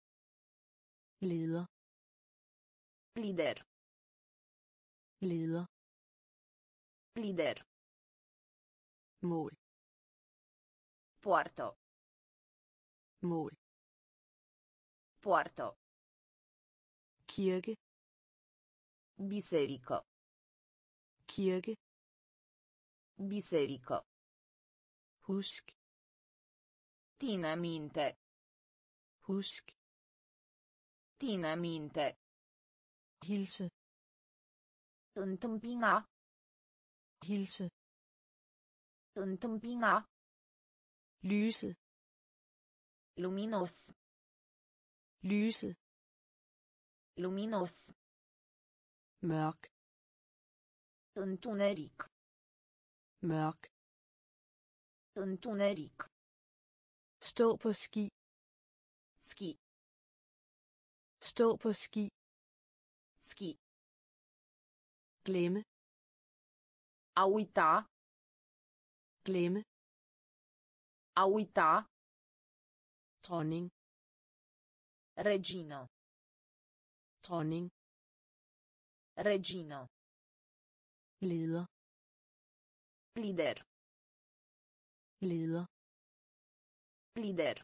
[SPEAKER 1] leder,
[SPEAKER 2] Lider.
[SPEAKER 1] leder,
[SPEAKER 2] Lider.
[SPEAKER 1] mål,
[SPEAKER 2] Poartă.
[SPEAKER 1] mål,
[SPEAKER 2] Poartă.
[SPEAKER 1] kirke,
[SPEAKER 2] Biserică.
[SPEAKER 1] kirke,
[SPEAKER 2] Biserică.
[SPEAKER 1] husk,
[SPEAKER 2] Ține minte.
[SPEAKER 3] Husk.
[SPEAKER 2] Ține minte.
[SPEAKER 3] Hilse.
[SPEAKER 2] Întâmpina.
[SPEAKER 3] Hilse.
[SPEAKER 2] Întâmpina.
[SPEAKER 3] Lyse.
[SPEAKER 2] Luminos.
[SPEAKER 3] Lyse.
[SPEAKER 2] Luminos.
[SPEAKER 3] Mørk.
[SPEAKER 2] Întuneric.
[SPEAKER 3] Mørk.
[SPEAKER 2] Întuneric.
[SPEAKER 3] Stå på ski.
[SPEAKER 2] Ski.
[SPEAKER 3] Stå på ski.
[SPEAKER 2] Ski.
[SPEAKER 3] Glemme.
[SPEAKER 2] A uita.
[SPEAKER 3] Glemme.
[SPEAKER 2] A uita.
[SPEAKER 3] Dronning.
[SPEAKER 2] Regino.
[SPEAKER 3] Dronning.
[SPEAKER 2] Regino.
[SPEAKER 3] Leder.
[SPEAKER 2] Lider.
[SPEAKER 3] Leder.
[SPEAKER 2] Lider.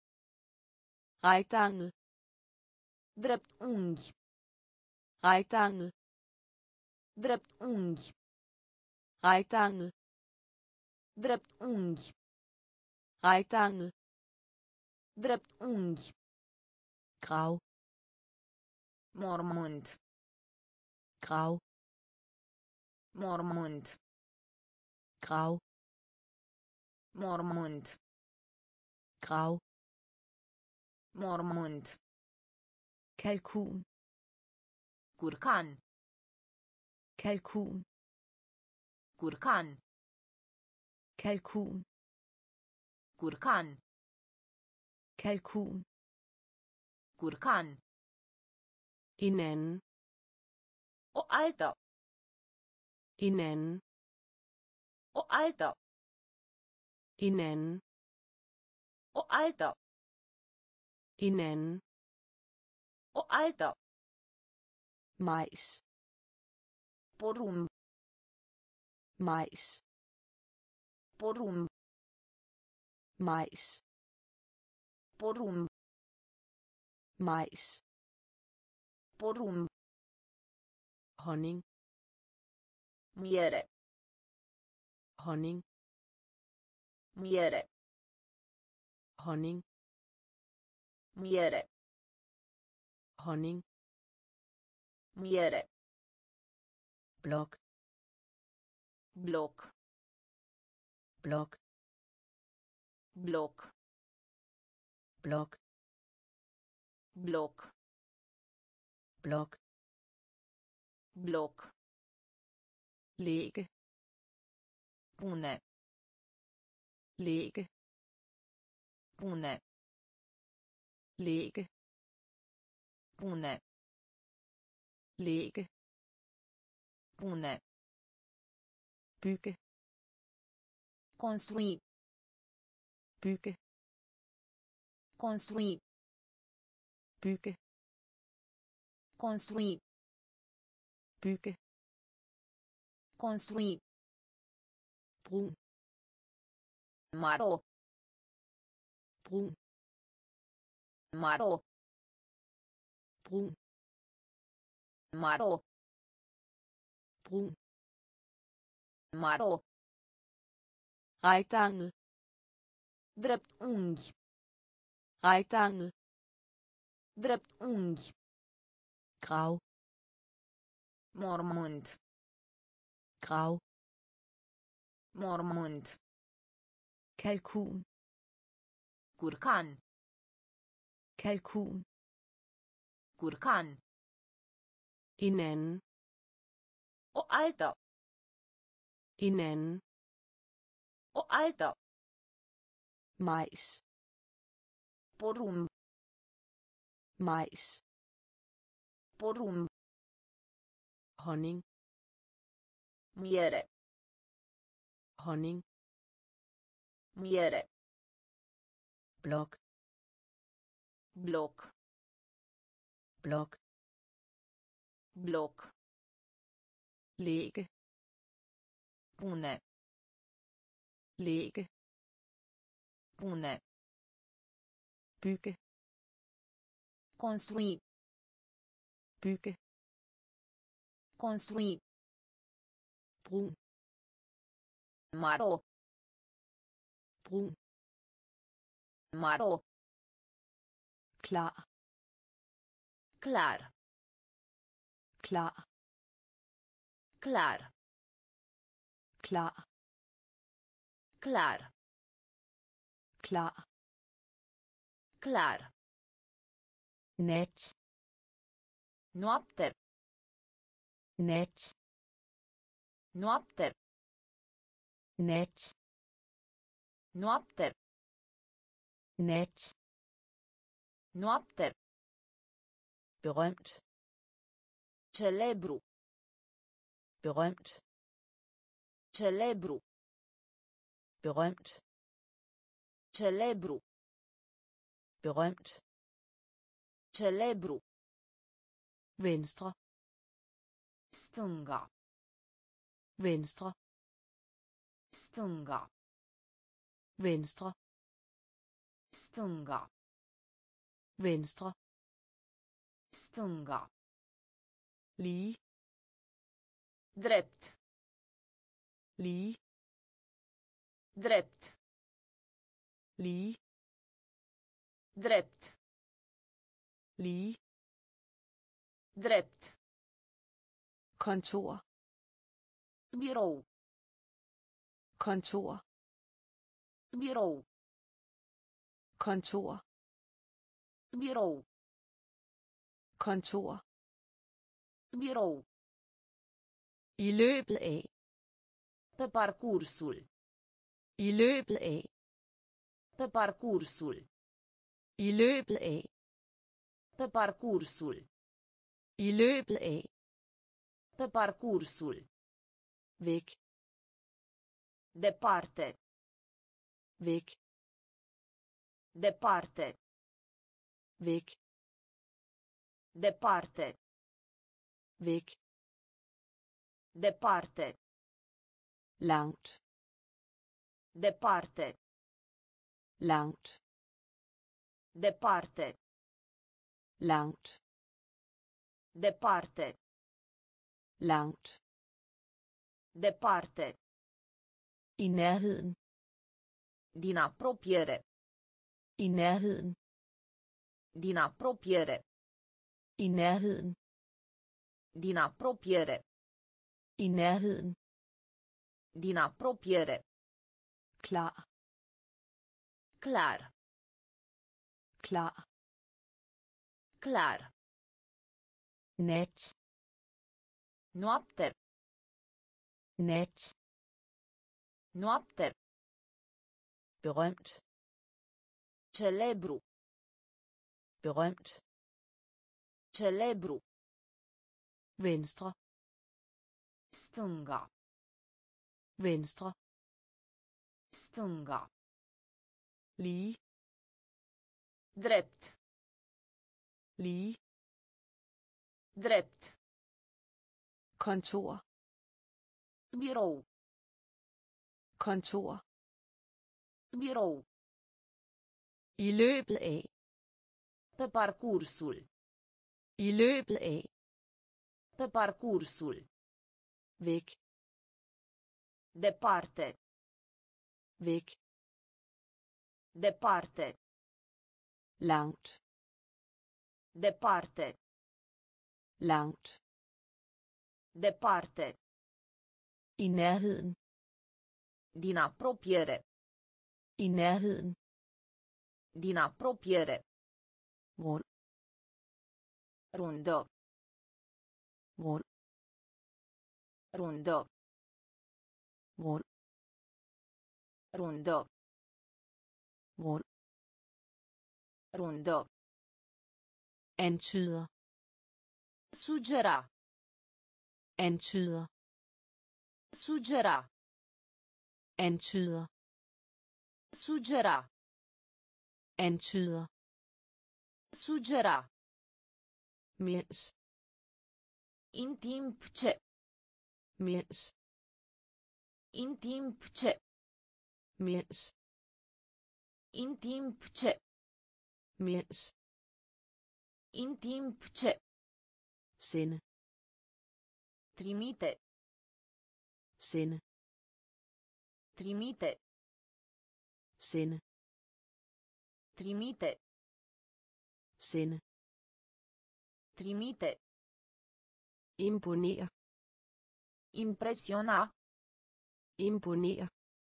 [SPEAKER 3] Rektangle.
[SPEAKER 2] Drept unghi.
[SPEAKER 3] Rektangle.
[SPEAKER 2] Drept unghi.
[SPEAKER 3] Rektangle.
[SPEAKER 2] Drept unghi.
[SPEAKER 3] Rektangle.
[SPEAKER 2] Drept unghi.
[SPEAKER 3] Grav.
[SPEAKER 2] Mormânt.
[SPEAKER 3] Grav.
[SPEAKER 2] Mormânt.
[SPEAKER 3] Grav.
[SPEAKER 2] Mormânt.
[SPEAKER 3] Grav.
[SPEAKER 2] Mormânt.
[SPEAKER 3] Kalkun.
[SPEAKER 2] Curcan.
[SPEAKER 3] Kalkun.
[SPEAKER 2] Curcan.
[SPEAKER 3] Kalkun.
[SPEAKER 2] Curcan.
[SPEAKER 3] Kalkun.
[SPEAKER 2] Curcan.
[SPEAKER 3] En anden.
[SPEAKER 2] O altă.
[SPEAKER 3] En anden.
[SPEAKER 2] O altă.
[SPEAKER 3] En anden.
[SPEAKER 2] O altă.
[SPEAKER 3] En anden.
[SPEAKER 2] O altă.
[SPEAKER 3] Mais.
[SPEAKER 2] Porumb.
[SPEAKER 3] Mais.
[SPEAKER 2] Porumb.
[SPEAKER 3] Mais.
[SPEAKER 2] Porumb.
[SPEAKER 3] Mais.
[SPEAKER 2] Porumb.
[SPEAKER 3] Honning.
[SPEAKER 2] Miere.
[SPEAKER 3] Honning.
[SPEAKER 2] Miere.
[SPEAKER 3] Honning.
[SPEAKER 2] Miere.
[SPEAKER 3] Honning.
[SPEAKER 2] Miere.
[SPEAKER 3] Blok.
[SPEAKER 2] Bloc.
[SPEAKER 3] Blok.
[SPEAKER 2] Bloc.
[SPEAKER 3] Blok.
[SPEAKER 2] Bloc.
[SPEAKER 3] Blok.
[SPEAKER 2] Bloc.
[SPEAKER 3] Lægge.
[SPEAKER 2] Pune.
[SPEAKER 3] Lægge.
[SPEAKER 2] Pune.
[SPEAKER 3] Lægge.
[SPEAKER 2] Pune.
[SPEAKER 3] Lægge.
[SPEAKER 2] Pune.
[SPEAKER 3] Bygge.
[SPEAKER 2] Construi.
[SPEAKER 3] Bygge.
[SPEAKER 2] Construi.
[SPEAKER 3] Bygge.
[SPEAKER 2] Construi.
[SPEAKER 3] Bygge.
[SPEAKER 2] Construi.
[SPEAKER 3] Brun.
[SPEAKER 2] Maro.
[SPEAKER 3] Brun.
[SPEAKER 2] Maro.
[SPEAKER 3] Brun.
[SPEAKER 2] Maro.
[SPEAKER 3] Brun.
[SPEAKER 2] Maro.
[SPEAKER 3] Rektangle.
[SPEAKER 2] Drept unghi.
[SPEAKER 3] Rektangle.
[SPEAKER 2] Drept unghi.
[SPEAKER 3] Grav.
[SPEAKER 2] Mormânt.
[SPEAKER 3] Grav.
[SPEAKER 2] Mormânt.
[SPEAKER 3] Kalkun.
[SPEAKER 2] Curcan.
[SPEAKER 3] Kalkun.
[SPEAKER 2] Curcan.
[SPEAKER 3] En anden.
[SPEAKER 2] O altă.
[SPEAKER 3] En anden.
[SPEAKER 2] O altă.
[SPEAKER 3] Mais.
[SPEAKER 2] Porumb.
[SPEAKER 3] Mais.
[SPEAKER 2] Porumb.
[SPEAKER 3] Honning.
[SPEAKER 2] Miere.
[SPEAKER 3] Honning.
[SPEAKER 2] Miere.
[SPEAKER 3] Blok.
[SPEAKER 2] Bloc.
[SPEAKER 3] Blok.
[SPEAKER 2] Bloc.
[SPEAKER 3] Lægge.
[SPEAKER 2] Pune.
[SPEAKER 3] Lægge.
[SPEAKER 2] Pune.
[SPEAKER 3] Bygge.
[SPEAKER 2] Construi.
[SPEAKER 3] Bygge.
[SPEAKER 2] Construi.
[SPEAKER 3] Brun.
[SPEAKER 2] Maro.
[SPEAKER 3] Brun.
[SPEAKER 2] Maro.
[SPEAKER 3] klar,
[SPEAKER 2] Clar.
[SPEAKER 3] klar,
[SPEAKER 2] Clar.
[SPEAKER 3] klar,
[SPEAKER 2] Clar.
[SPEAKER 3] klar,
[SPEAKER 2] Clar.
[SPEAKER 3] nat,
[SPEAKER 2] Noapte.
[SPEAKER 3] nat,
[SPEAKER 2] Noapte.
[SPEAKER 3] nat,
[SPEAKER 2] Noapte.
[SPEAKER 3] nat,
[SPEAKER 2] Noapte.
[SPEAKER 3] berømt,
[SPEAKER 2] Celebru.
[SPEAKER 3] berømt,
[SPEAKER 2] Celebru.
[SPEAKER 3] berømt,
[SPEAKER 2] Celebru.
[SPEAKER 3] berømt,
[SPEAKER 2] Celebru.
[SPEAKER 3] venstre,
[SPEAKER 2] Stânga.
[SPEAKER 3] venstre,
[SPEAKER 2] Stânga.
[SPEAKER 3] venstre,
[SPEAKER 2] Stânga.
[SPEAKER 3] venstre,
[SPEAKER 2] Stânga.
[SPEAKER 3] lige,
[SPEAKER 2] Drept.
[SPEAKER 3] lige,
[SPEAKER 2] Drept.
[SPEAKER 3] lige,
[SPEAKER 2] Drept.
[SPEAKER 3] lige,
[SPEAKER 2] Drept.
[SPEAKER 3] kontor,
[SPEAKER 2] Birou.
[SPEAKER 3] kontor,
[SPEAKER 2] Birou.
[SPEAKER 3] kontor,
[SPEAKER 2] Birou.
[SPEAKER 3] kontor,
[SPEAKER 2] Birou.
[SPEAKER 3] i løbet af,
[SPEAKER 2] Pe parcursul.
[SPEAKER 3] i løbet af,
[SPEAKER 2] Pe parcursul.
[SPEAKER 3] i løbet af,
[SPEAKER 2] Pe parcursul.
[SPEAKER 3] i løbet af,
[SPEAKER 2] Pe parcursul.
[SPEAKER 3] væk,
[SPEAKER 2] Departe.
[SPEAKER 3] væk,
[SPEAKER 2] Departe.
[SPEAKER 3] væk,
[SPEAKER 2] Departe.
[SPEAKER 3] væk,
[SPEAKER 2] Departe.
[SPEAKER 3] langt,
[SPEAKER 2] Departe.
[SPEAKER 3] langt,
[SPEAKER 2] Departe.
[SPEAKER 3] langt,
[SPEAKER 2] Departe.
[SPEAKER 3] langt,
[SPEAKER 2] Departe.
[SPEAKER 3] i nærheden,
[SPEAKER 2] Din apropiere.
[SPEAKER 3] i nærheden,
[SPEAKER 2] Din apropiere.
[SPEAKER 3] i nærheden,
[SPEAKER 2] Din apropiere.
[SPEAKER 3] i nærheden,
[SPEAKER 2] Din apropiere.
[SPEAKER 3] klar,
[SPEAKER 2] Clar.
[SPEAKER 3] klar,
[SPEAKER 2] Clar.
[SPEAKER 3] nat,
[SPEAKER 2] Noapte.
[SPEAKER 3] nat,
[SPEAKER 2] Noapte.
[SPEAKER 3] berømt,
[SPEAKER 2] Celebru.
[SPEAKER 3] berømt,
[SPEAKER 2] Celebru.
[SPEAKER 3] venstre,
[SPEAKER 2] Stânga.
[SPEAKER 3] venstre,
[SPEAKER 2] Stânga.
[SPEAKER 3] lige,
[SPEAKER 2] Drept.
[SPEAKER 3] lige,
[SPEAKER 2] Drept.
[SPEAKER 3] kontor,
[SPEAKER 2] Birou.
[SPEAKER 3] kontor,
[SPEAKER 2] Birou.
[SPEAKER 3] i løbet af,
[SPEAKER 2] Pe parcursul.
[SPEAKER 3] i løbet af,
[SPEAKER 2] Pe parcursul.
[SPEAKER 3] væk,
[SPEAKER 2] Departe.
[SPEAKER 3] væk,
[SPEAKER 2] Departe.
[SPEAKER 3] langt,
[SPEAKER 2] Departe.
[SPEAKER 3] langt,
[SPEAKER 2] Departe.
[SPEAKER 3] i nærheden,
[SPEAKER 2] Din apropiere.
[SPEAKER 3] i nærheden,
[SPEAKER 2] Din apropiere.
[SPEAKER 3] rund,
[SPEAKER 2] Rundă.
[SPEAKER 3] rund,
[SPEAKER 2] Rundă.
[SPEAKER 3] rund,
[SPEAKER 2] Rundă.
[SPEAKER 3] rund,
[SPEAKER 2] Rundă.
[SPEAKER 3] antyder,
[SPEAKER 2] Sugera.
[SPEAKER 3] antyder,
[SPEAKER 2] Sugera.
[SPEAKER 3] antyder,
[SPEAKER 2] Sugera.
[SPEAKER 3] antyder,
[SPEAKER 2] Sugera.
[SPEAKER 3] mens,
[SPEAKER 2] În timp ce.
[SPEAKER 3] mens,
[SPEAKER 2] În timp ce.
[SPEAKER 3] mens,
[SPEAKER 2] În timp ce.
[SPEAKER 3] mens,
[SPEAKER 2] În timp ce.
[SPEAKER 3] sende,
[SPEAKER 2] Trimite.
[SPEAKER 3] sende,
[SPEAKER 2] Trimite.
[SPEAKER 3] sende,
[SPEAKER 2] Trimite.
[SPEAKER 3] Sende.
[SPEAKER 2] Trimite.
[SPEAKER 3] Imponere.
[SPEAKER 2] Impresiona.
[SPEAKER 3] Imponere.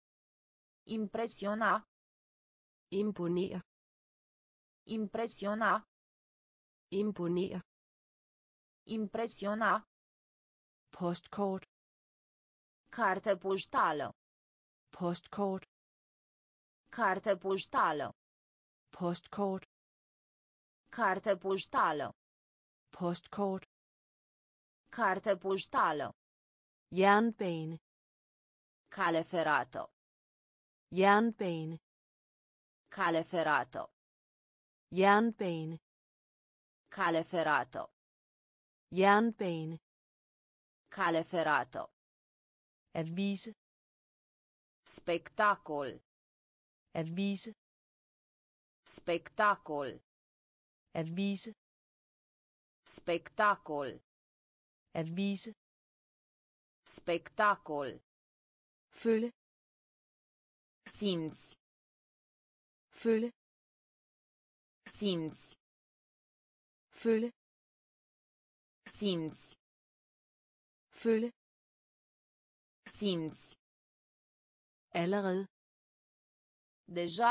[SPEAKER 2] Impresiona.
[SPEAKER 3] Imponere.
[SPEAKER 2] Impresiona.
[SPEAKER 3] Imponere.
[SPEAKER 2] Impresiona.
[SPEAKER 3] Postkort.
[SPEAKER 2] Carte poștală.
[SPEAKER 3] Postkort.
[SPEAKER 2] Carte poștală.
[SPEAKER 3] Postkort.
[SPEAKER 2] Carte poștală.
[SPEAKER 3] Postkort.
[SPEAKER 2] Carte poștală.
[SPEAKER 3] Jernbane.
[SPEAKER 2] Cale ferată.
[SPEAKER 3] Jernbane.
[SPEAKER 2] Cale ferată.
[SPEAKER 3] Jernbane.
[SPEAKER 2] Cale ferată.
[SPEAKER 3] Jernbane.
[SPEAKER 2] Cale ferată.
[SPEAKER 3] At vise.
[SPEAKER 2] Spectacol.
[SPEAKER 3] At vise.
[SPEAKER 2] Spectacol.
[SPEAKER 3] At vise.
[SPEAKER 2] Spectacol.
[SPEAKER 3] At vise.
[SPEAKER 2] Spectacol.
[SPEAKER 3] Føle.
[SPEAKER 2] Simți.
[SPEAKER 3] Føle.
[SPEAKER 2] Simți.
[SPEAKER 3] Føle.
[SPEAKER 2] Simți.
[SPEAKER 3] Føle.
[SPEAKER 2] Simți.
[SPEAKER 3] Allerede.
[SPEAKER 2] Deja.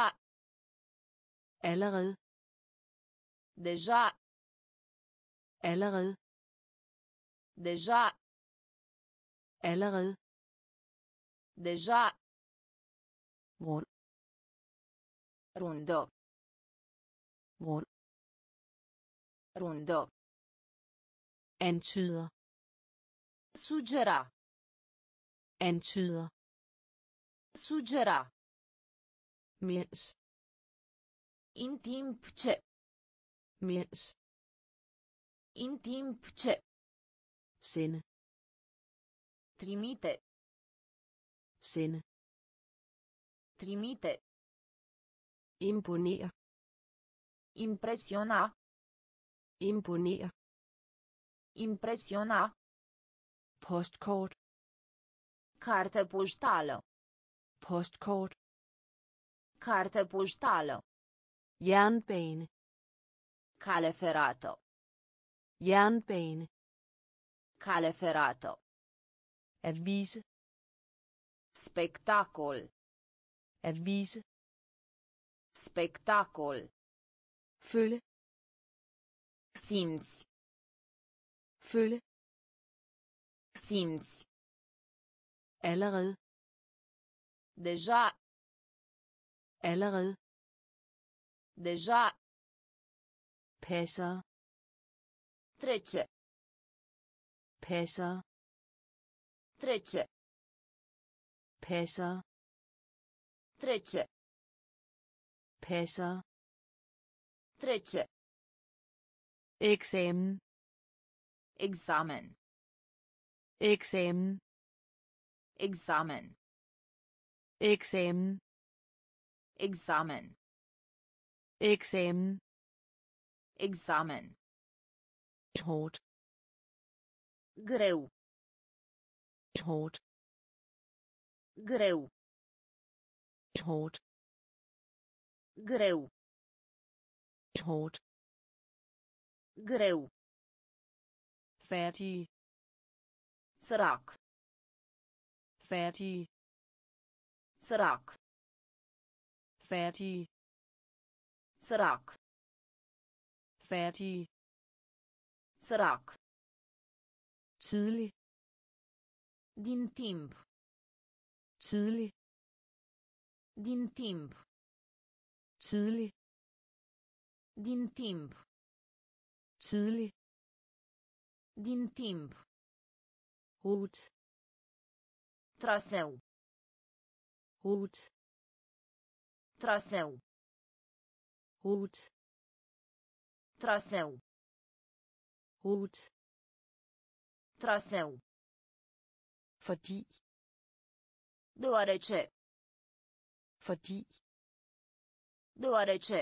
[SPEAKER 3] Allerede.
[SPEAKER 2] Deja.
[SPEAKER 3] Allerede.
[SPEAKER 2] Deja.
[SPEAKER 3] Allerede.
[SPEAKER 2] Deja.
[SPEAKER 3] Rund.
[SPEAKER 2] Rundă.
[SPEAKER 3] Rund.
[SPEAKER 2] Rundă.
[SPEAKER 3] Antyder.
[SPEAKER 2] Sugera.
[SPEAKER 3] Antyder.
[SPEAKER 2] Sugera.
[SPEAKER 3] Mens.
[SPEAKER 2] În timp ce.
[SPEAKER 3] Mens.
[SPEAKER 2] În timp ce.
[SPEAKER 3] Sende.
[SPEAKER 2] Trimite.
[SPEAKER 3] Sende.
[SPEAKER 2] Trimite.
[SPEAKER 3] Imponere.
[SPEAKER 2] Impresiona.
[SPEAKER 3] Imponere.
[SPEAKER 2] Impresiona.
[SPEAKER 3] Postkort.
[SPEAKER 2] Carte poștală.
[SPEAKER 3] Postkort.
[SPEAKER 2] Carte poștală.
[SPEAKER 3] Jernbane.
[SPEAKER 2] Cale ferată.
[SPEAKER 3] Jernbane.
[SPEAKER 2] Cale ferată.
[SPEAKER 3] At vise.
[SPEAKER 2] Spectacol.
[SPEAKER 3] At vise.
[SPEAKER 2] Spectacol.
[SPEAKER 3] Føle.
[SPEAKER 2] Simți.
[SPEAKER 3] Føle.
[SPEAKER 2] Simți.
[SPEAKER 3] Allerede.
[SPEAKER 2] Deja.
[SPEAKER 3] Allerede.
[SPEAKER 2] Deja.
[SPEAKER 3] Passer.
[SPEAKER 2] Trece.
[SPEAKER 3] Passer.
[SPEAKER 2] Trece.
[SPEAKER 3] Passer.
[SPEAKER 2] Trece.
[SPEAKER 3] Passer.
[SPEAKER 2] Trece.
[SPEAKER 3] Eksamen.
[SPEAKER 2] Examen.
[SPEAKER 3] Eksamen.
[SPEAKER 2] Examen.
[SPEAKER 3] Eksamen.
[SPEAKER 2] Examen.
[SPEAKER 3] Eksamen.
[SPEAKER 2] Examen.
[SPEAKER 3] Hårdt.
[SPEAKER 2] Greu.
[SPEAKER 3] Hårdt.
[SPEAKER 2] Greu.
[SPEAKER 3] Hårdt.
[SPEAKER 2] Greu.
[SPEAKER 3] Hårdt.
[SPEAKER 2] Greu.
[SPEAKER 3] Færdig.
[SPEAKER 2] Sărac.
[SPEAKER 3] Færdig.
[SPEAKER 2] Sărac.
[SPEAKER 3] Færdig.
[SPEAKER 2] Sărac.
[SPEAKER 3] Færdig.
[SPEAKER 2] Sărac.
[SPEAKER 3] Tidlig.
[SPEAKER 2] Din timp.
[SPEAKER 3] Tidlig.
[SPEAKER 2] Din timp.
[SPEAKER 3] Tidlig.
[SPEAKER 2] Din timp.
[SPEAKER 3] Tidlig.
[SPEAKER 2] Din timp.
[SPEAKER 3] Rut.
[SPEAKER 2] Traseu.
[SPEAKER 3] Rut.
[SPEAKER 2] Traseu.
[SPEAKER 3] Rut.
[SPEAKER 2] Traseu.
[SPEAKER 3] Rut.
[SPEAKER 2] Traseu.
[SPEAKER 3] Fordi.
[SPEAKER 2] Deoarece.
[SPEAKER 3] Fordi.
[SPEAKER 2] Deoarece.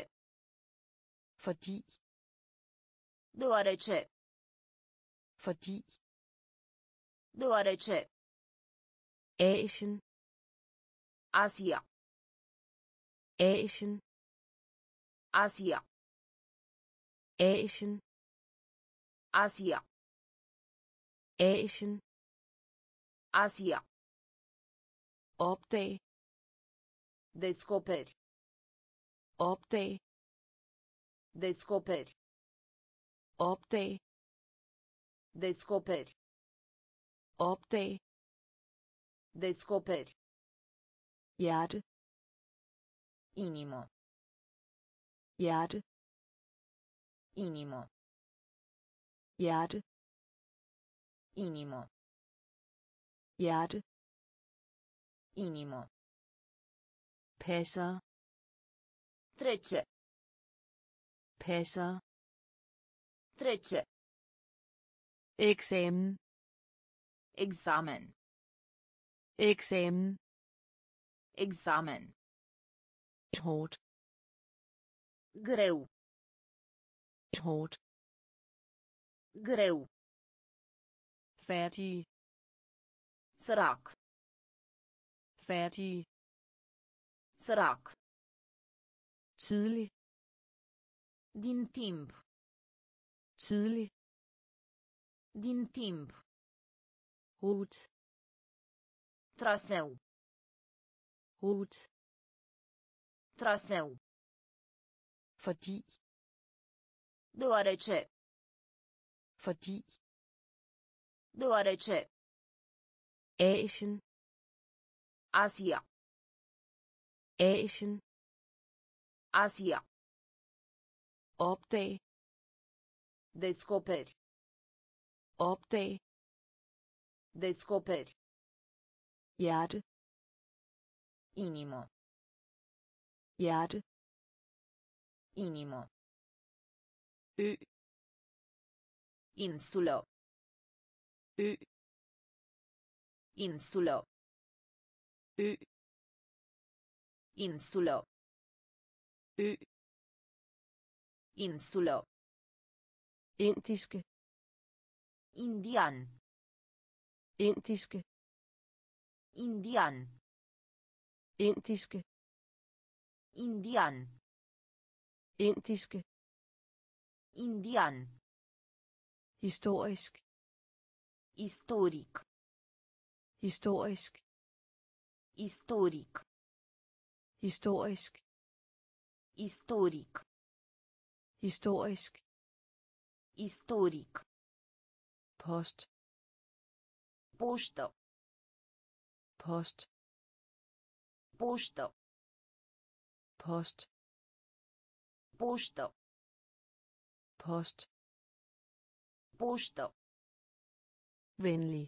[SPEAKER 3] Fordi.
[SPEAKER 2] Deoarece.
[SPEAKER 3] Fordi.
[SPEAKER 2] Deoarece.
[SPEAKER 3] Asien.
[SPEAKER 2] Asia.
[SPEAKER 3] Asien.
[SPEAKER 2] Asia.
[SPEAKER 3] Asien.
[SPEAKER 2] Asia.
[SPEAKER 3] Asien.
[SPEAKER 2] Asia.
[SPEAKER 3] Opdag.
[SPEAKER 2] Descoperi.
[SPEAKER 3] Opdag.
[SPEAKER 2] Descoperi.
[SPEAKER 3] Opdag.
[SPEAKER 2] Descoperi.
[SPEAKER 3] Opdag.
[SPEAKER 2] Descoperi.
[SPEAKER 3] Hjerte.
[SPEAKER 2] Inimo.
[SPEAKER 3] Hjerte.
[SPEAKER 2] Inimo.
[SPEAKER 3] Hjerte.
[SPEAKER 2] Inimo.
[SPEAKER 3] Hjerte.
[SPEAKER 2] Inimo.
[SPEAKER 3] Passer.
[SPEAKER 2] Trece.
[SPEAKER 3] Passer.
[SPEAKER 2] Trece.
[SPEAKER 3] Eksamen.
[SPEAKER 2] Examen.
[SPEAKER 3] Eksamen.
[SPEAKER 2] Examen.
[SPEAKER 3] Hårdt.
[SPEAKER 2] Greu.
[SPEAKER 3] Hårdt.
[SPEAKER 2] Greu.
[SPEAKER 3] Færdig.
[SPEAKER 2] Sărac.
[SPEAKER 3] Færdig.
[SPEAKER 2] Sărac.
[SPEAKER 3] Tidlig.
[SPEAKER 2] Din timp.
[SPEAKER 3] Tidlig.
[SPEAKER 2] Din timp.
[SPEAKER 3] Rute.
[SPEAKER 2] Traseu.
[SPEAKER 3] Rute.
[SPEAKER 2] Traseu.
[SPEAKER 3] Fordi.
[SPEAKER 2] Deoarece.
[SPEAKER 3] Fordi.
[SPEAKER 2] Deoarece.
[SPEAKER 3] Asien.
[SPEAKER 2] Asia.
[SPEAKER 3] Asien.
[SPEAKER 2] Asia.
[SPEAKER 3] Opdag.
[SPEAKER 2] Descoperi.
[SPEAKER 3] Opdag.
[SPEAKER 2] Descoperi.
[SPEAKER 3] Hjerte.
[SPEAKER 2] Inimo.
[SPEAKER 3] Hjerte.
[SPEAKER 2] Inimo.
[SPEAKER 3] Ø.
[SPEAKER 2] Insulo.
[SPEAKER 3] Ø.
[SPEAKER 2] Insulo.
[SPEAKER 3] Ø.
[SPEAKER 2] Insulo.
[SPEAKER 3] Ø.
[SPEAKER 2] Insulo.
[SPEAKER 3] Indiske.
[SPEAKER 2] Indian.
[SPEAKER 3] Indiske.
[SPEAKER 2] Indian.
[SPEAKER 3] Indiske.
[SPEAKER 2] Indian.
[SPEAKER 3] Indiske.
[SPEAKER 2] Indian.
[SPEAKER 3] Historisk.
[SPEAKER 2] Istoric.
[SPEAKER 3] Historisk.
[SPEAKER 2] Istoric.
[SPEAKER 3] Historisk.
[SPEAKER 2] Istoric.
[SPEAKER 3] Historisk.
[SPEAKER 2] Istoric.
[SPEAKER 3] Post.
[SPEAKER 2] Pošto.
[SPEAKER 3] Post.
[SPEAKER 2] Pošto.
[SPEAKER 3] Post.
[SPEAKER 2] Pošto.
[SPEAKER 3] Post.
[SPEAKER 2] Pošto.
[SPEAKER 3] Venlig.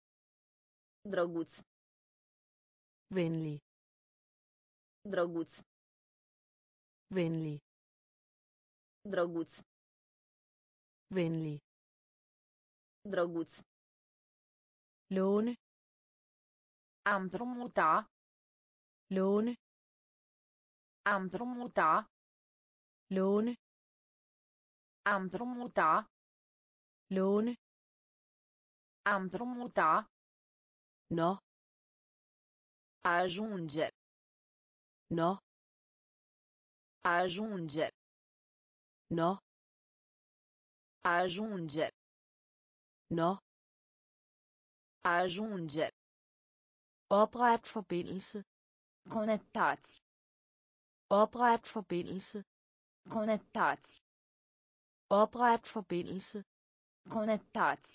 [SPEAKER 2] Drăguț.
[SPEAKER 3] Venlig.
[SPEAKER 2] Drăguț.
[SPEAKER 3] Venlig.
[SPEAKER 2] Drăguț.
[SPEAKER 3] Venlig.
[SPEAKER 2] Drăguț.
[SPEAKER 3] Låne.
[SPEAKER 2] A împrumuta.
[SPEAKER 3] Låne.
[SPEAKER 2] A împrumuta.
[SPEAKER 3] Låne.
[SPEAKER 2] A împrumuta.
[SPEAKER 3] Låne.
[SPEAKER 2] A împrumuta.
[SPEAKER 3] Nå.
[SPEAKER 2] A ajunge.
[SPEAKER 3] Nå.
[SPEAKER 2] A ajunge.
[SPEAKER 3] Nå.
[SPEAKER 2] A ajunge.
[SPEAKER 3] Nå.
[SPEAKER 2] A ajunge.
[SPEAKER 3] Opret forbindelse.
[SPEAKER 2] Conectați.
[SPEAKER 3] Opret forbindelse.
[SPEAKER 2] Conectați.
[SPEAKER 3] Opret forbindelse.
[SPEAKER 2] Conectați.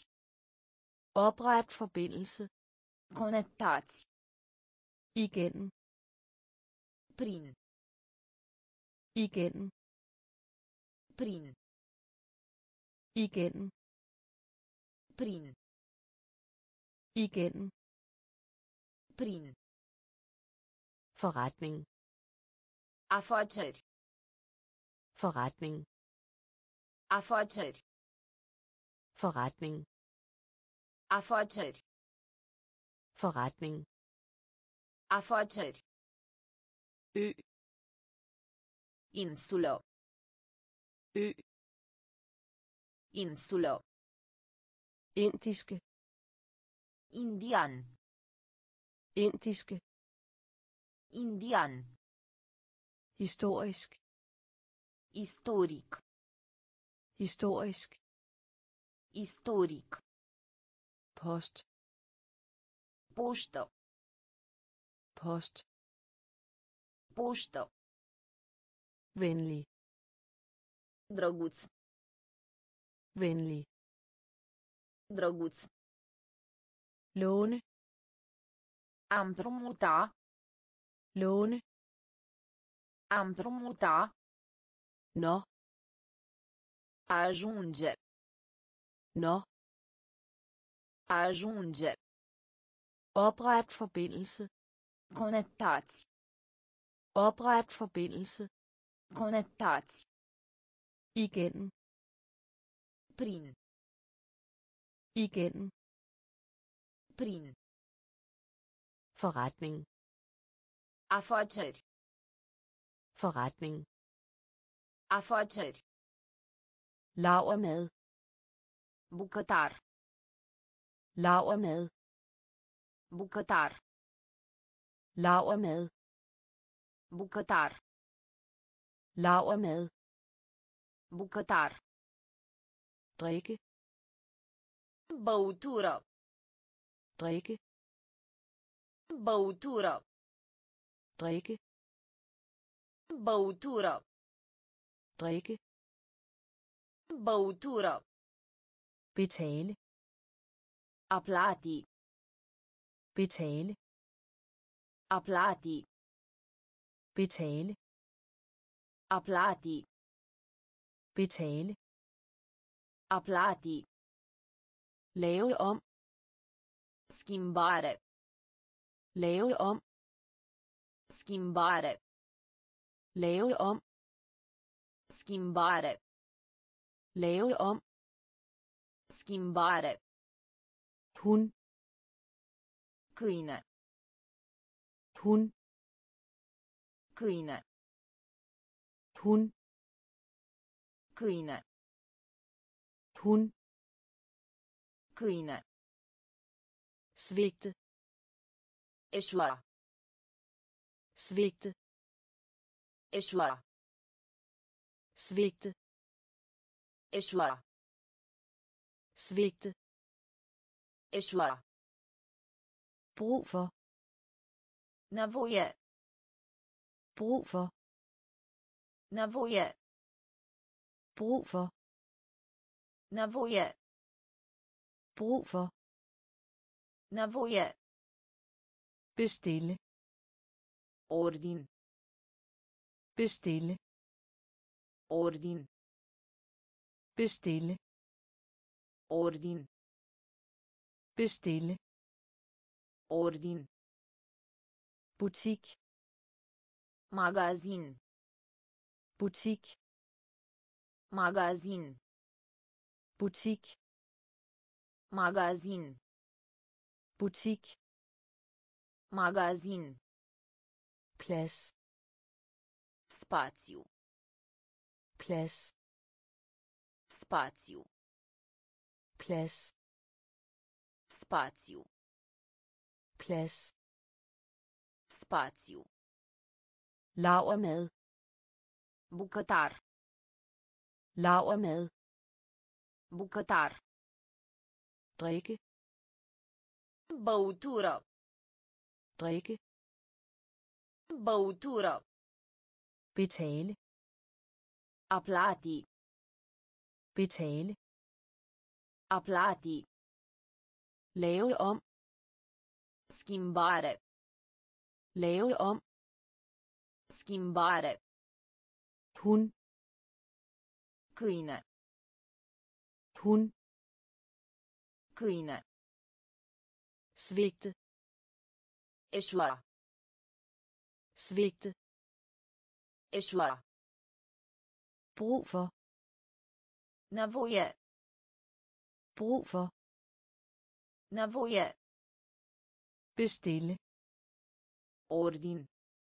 [SPEAKER 3] Opret forbindelse.
[SPEAKER 2] Conectați.
[SPEAKER 3] Igen.
[SPEAKER 2] Prin.
[SPEAKER 3] Igen.
[SPEAKER 2] Prin.
[SPEAKER 3] Igen.
[SPEAKER 2] Prin.
[SPEAKER 3] Igen.
[SPEAKER 2] Prin.
[SPEAKER 3] Forretning.
[SPEAKER 2] Afaceri.
[SPEAKER 3] Forretning.
[SPEAKER 2] Afaceri.
[SPEAKER 3] Forretning.
[SPEAKER 2] Afaceri.
[SPEAKER 3] Forretning.
[SPEAKER 2] Afaceri.
[SPEAKER 3] Ø.
[SPEAKER 2] Insulo.
[SPEAKER 3] Ø.
[SPEAKER 2] Insulo.
[SPEAKER 3] Indiske.
[SPEAKER 2] Indian.
[SPEAKER 3] Indiske. Historisk.
[SPEAKER 2] Istoric.
[SPEAKER 3] Post.
[SPEAKER 2] Poștă.
[SPEAKER 3] Post.
[SPEAKER 2] Poștă.
[SPEAKER 3] Venlig.
[SPEAKER 2] Drăguț.
[SPEAKER 3] Venlig.
[SPEAKER 2] Drăguț.
[SPEAKER 3] Låne.
[SPEAKER 2] A împrumuta.
[SPEAKER 3] Låne.
[SPEAKER 2] A împrumuta.
[SPEAKER 3] Nå.
[SPEAKER 2] A ajunge.
[SPEAKER 3] Nå.
[SPEAKER 2] A ajunge.
[SPEAKER 3] Opret forbindelse.
[SPEAKER 2] Conectați.
[SPEAKER 3] Opret forbindelse.
[SPEAKER 2] Conectați.
[SPEAKER 3] Igennem.
[SPEAKER 2] Prin.
[SPEAKER 3] Igennem.
[SPEAKER 2] Prin.
[SPEAKER 3] Forretning.
[SPEAKER 2] Afaceri.
[SPEAKER 3] Forretning.
[SPEAKER 2] Afaceri.
[SPEAKER 3] Lavermad.
[SPEAKER 2] Bucătar.
[SPEAKER 3] Lavermad.
[SPEAKER 2] Bucătar.
[SPEAKER 3] Lavermad.
[SPEAKER 2] Bucătar.
[SPEAKER 3] Lavermad.
[SPEAKER 2] Bucătar.
[SPEAKER 3] Drikke.
[SPEAKER 2] Băutură.
[SPEAKER 3] Drikke.
[SPEAKER 2] Băutură.
[SPEAKER 3] Drikke.
[SPEAKER 2] Băutură.
[SPEAKER 3] Drikke.
[SPEAKER 2] Băutură.
[SPEAKER 3] Betale.
[SPEAKER 2] A plati.
[SPEAKER 3] Betale.
[SPEAKER 2] A plati.
[SPEAKER 3] Betale.
[SPEAKER 2] A plati.
[SPEAKER 3] Betale.
[SPEAKER 2] A plati.
[SPEAKER 3] Lave om.
[SPEAKER 2] Schimbare.
[SPEAKER 3] Lave om.
[SPEAKER 2] Schimbare.
[SPEAKER 3] Lave om.
[SPEAKER 2] Schimbare.
[SPEAKER 3] Lave om.
[SPEAKER 2] Schimbare.
[SPEAKER 3] Hun.
[SPEAKER 2] Câine.
[SPEAKER 3] Hun.
[SPEAKER 2] Câine.
[SPEAKER 3] Hun.
[SPEAKER 2] Câine.
[SPEAKER 3] Hun.
[SPEAKER 2] Câine.
[SPEAKER 3] Svigte.
[SPEAKER 2] Eșua.
[SPEAKER 3] Svigte.
[SPEAKER 2] Eșua.
[SPEAKER 3] Svigte.
[SPEAKER 2] Eșua.
[SPEAKER 3] Svigte.
[SPEAKER 2] Eșua.
[SPEAKER 3] Brug for.
[SPEAKER 2] Nevoie.
[SPEAKER 3] Brug for.
[SPEAKER 2] Nevoie.
[SPEAKER 3] Brug for.
[SPEAKER 2] Nevoie.
[SPEAKER 3] Brug for.
[SPEAKER 2] Nevoie.
[SPEAKER 3] Bestille.
[SPEAKER 2] Ordin.
[SPEAKER 3] Bestille.
[SPEAKER 2] Ordin.
[SPEAKER 3] Bestille.
[SPEAKER 2] Ordin.
[SPEAKER 3] Bestille.
[SPEAKER 2] Ordin.
[SPEAKER 3] Butik.
[SPEAKER 2] Magazin.
[SPEAKER 3] Butik.
[SPEAKER 2] Magazin.
[SPEAKER 3] Butik.
[SPEAKER 2] Magazin.
[SPEAKER 3] Butik.
[SPEAKER 2] Magazin.
[SPEAKER 3] Plads.
[SPEAKER 2] Spațiu.
[SPEAKER 3] Plads.
[SPEAKER 2] Spațiu.
[SPEAKER 3] Plads.
[SPEAKER 2] Spațiu.
[SPEAKER 3] Plads.
[SPEAKER 2] Spațiu.
[SPEAKER 3] Lavermad.
[SPEAKER 2] Bucătar.
[SPEAKER 3] Lavermad.
[SPEAKER 2] Bucătar.
[SPEAKER 3] Drikke.
[SPEAKER 2] Băutură.
[SPEAKER 3] Drikke.
[SPEAKER 2] Băutură.
[SPEAKER 3] Betale.
[SPEAKER 2] A plati.
[SPEAKER 3] Betale.
[SPEAKER 2] A plati.
[SPEAKER 3] Lave om.
[SPEAKER 2] Schimbare.
[SPEAKER 3] Lave om.
[SPEAKER 2] Schimbare.
[SPEAKER 3] Hun.
[SPEAKER 2] Câine.
[SPEAKER 3] Hun.
[SPEAKER 2] Câine.
[SPEAKER 3] Svigte.
[SPEAKER 2] Eșua.
[SPEAKER 3] Svigte.
[SPEAKER 2] Eșua.
[SPEAKER 3] Brug for.
[SPEAKER 2] Nevoie.
[SPEAKER 3] Brug for.
[SPEAKER 2] Nevoie.
[SPEAKER 3] Bestille.
[SPEAKER 2] Ordin.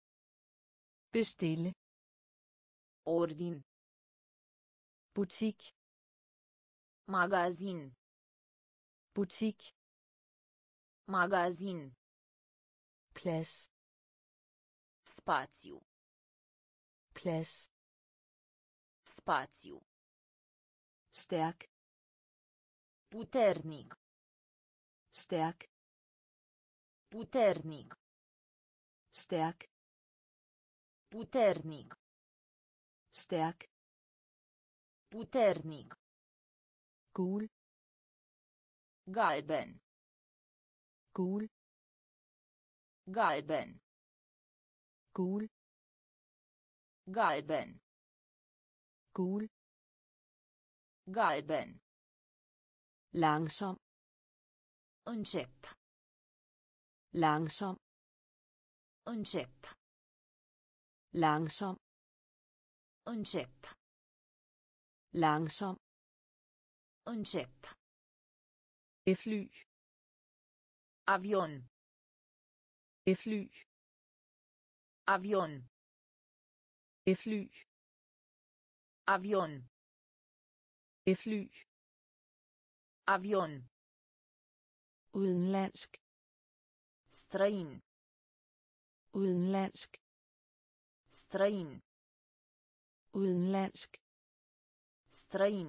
[SPEAKER 3] Bestille.
[SPEAKER 2] Ordin.
[SPEAKER 3] Butik.
[SPEAKER 2] Magazin.
[SPEAKER 3] Butik.
[SPEAKER 2] Magazin.
[SPEAKER 3] Plads.
[SPEAKER 2] Spațiu.
[SPEAKER 3] Plads.
[SPEAKER 2] Spațiu.
[SPEAKER 1] Stærk.
[SPEAKER 2] Puternic.
[SPEAKER 1] Stærk.
[SPEAKER 2] Puternic.
[SPEAKER 1] Stærk.
[SPEAKER 2] Puternic.
[SPEAKER 1] Stærk.
[SPEAKER 2] Puternic.
[SPEAKER 1] Gul.
[SPEAKER 2] Galben.
[SPEAKER 1] Gul.
[SPEAKER 2] Galben.
[SPEAKER 1] Gul.
[SPEAKER 2] Galben.
[SPEAKER 1] Gul.
[SPEAKER 2] Galben.
[SPEAKER 1] Langsom.
[SPEAKER 2] Încet.
[SPEAKER 1] Langsom.
[SPEAKER 2] Încet.
[SPEAKER 1] Langsom.
[SPEAKER 2] Încet.
[SPEAKER 1] Langsom.
[SPEAKER 2] Încet.
[SPEAKER 1] Fly.
[SPEAKER 2] Avion.
[SPEAKER 1] Fly.
[SPEAKER 2] Avion.
[SPEAKER 1] Fly.
[SPEAKER 2] Avion.
[SPEAKER 1] Fly.
[SPEAKER 2] Avion.
[SPEAKER 1] Udenlandsk.
[SPEAKER 2] Străin.
[SPEAKER 1] Udenlandsk.
[SPEAKER 2] Străin.
[SPEAKER 1] Udenlandsk.
[SPEAKER 2] Străin.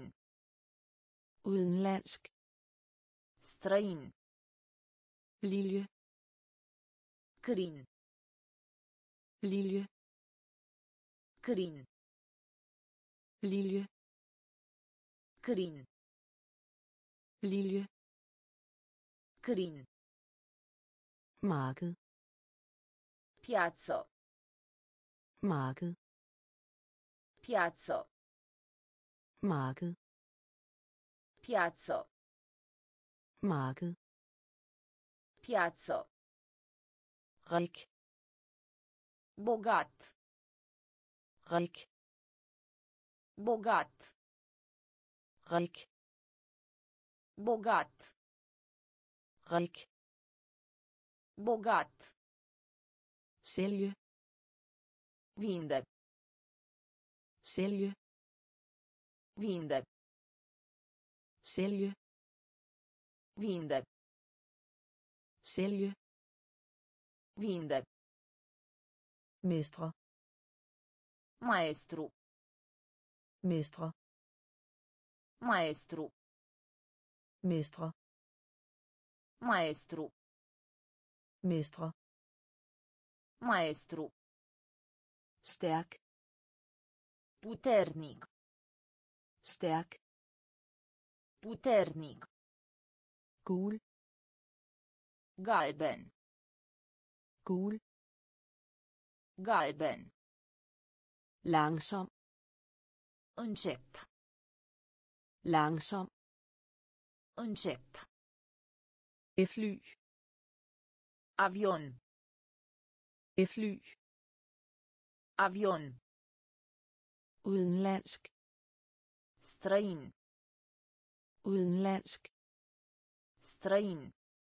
[SPEAKER 1] Udenlandsk.
[SPEAKER 2] Străin.
[SPEAKER 1] Lilje.
[SPEAKER 2] Crin.
[SPEAKER 1] Lilje.
[SPEAKER 2] Crin.
[SPEAKER 1] Lilje.
[SPEAKER 2] Crin.
[SPEAKER 1] Lilje.
[SPEAKER 2] Crin.
[SPEAKER 1] Marked.
[SPEAKER 2] Piazza.
[SPEAKER 1] Marked.
[SPEAKER 2] Piazza.
[SPEAKER 1] Marked.
[SPEAKER 2] Piazza.
[SPEAKER 1] Marked.
[SPEAKER 2] Piazza.
[SPEAKER 1] Rik.
[SPEAKER 2] Bogat.
[SPEAKER 1] Rik.
[SPEAKER 2] Bogat.
[SPEAKER 1] Rik.
[SPEAKER 2] Bogat.
[SPEAKER 1] Rik.
[SPEAKER 2] Bogat.
[SPEAKER 1] Sælge.
[SPEAKER 2] Vinde.
[SPEAKER 1] Sælge.
[SPEAKER 2] Vinde.
[SPEAKER 1] Sælge.
[SPEAKER 2] Vinde.
[SPEAKER 1] Sælge.
[SPEAKER 2] Vinde.
[SPEAKER 1] Mestre.
[SPEAKER 2] Maestru.
[SPEAKER 1] Mestre.
[SPEAKER 2] Maestru.
[SPEAKER 1] Mestre.
[SPEAKER 2] Maestru.
[SPEAKER 1] Mestre.
[SPEAKER 2] Maestru.
[SPEAKER 1] Stærk.
[SPEAKER 2] Puternic.
[SPEAKER 1] Stærk.
[SPEAKER 2] Puternic.
[SPEAKER 1] Gul.
[SPEAKER 2] Galben.
[SPEAKER 1] Gul.
[SPEAKER 2] Galben.
[SPEAKER 1] Langsom.
[SPEAKER 2] Încet.
[SPEAKER 1] Langsom.
[SPEAKER 2] Încet.
[SPEAKER 1] Fly.
[SPEAKER 2] Avion.
[SPEAKER 1] Fly.
[SPEAKER 2] Avion.
[SPEAKER 1] Udenlandsk.
[SPEAKER 2] Străin.
[SPEAKER 1] Udenlandsk.
[SPEAKER 2] Străin.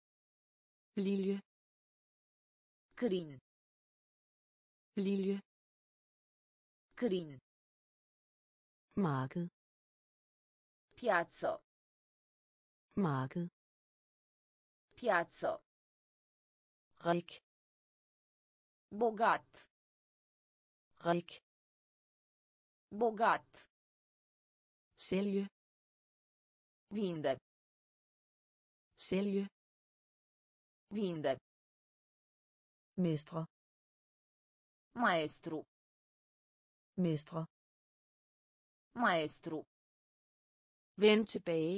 [SPEAKER 1] Lilje.
[SPEAKER 2] Crin.
[SPEAKER 1] Lilje.
[SPEAKER 2] Crin.
[SPEAKER 1] Marked.
[SPEAKER 2] Piazza.
[SPEAKER 1] Marked.
[SPEAKER 2] Piazza.
[SPEAKER 1] Rik.
[SPEAKER 2] Bogat.
[SPEAKER 1] Rik.
[SPEAKER 2] Bogat.
[SPEAKER 1] Sælge.
[SPEAKER 2] Vinde.
[SPEAKER 1] Sælge.
[SPEAKER 2] Vinde.
[SPEAKER 1] Mestre.
[SPEAKER 2] Maestru.
[SPEAKER 1] Mestre.
[SPEAKER 2] Maestru.
[SPEAKER 1] Vend tilbage.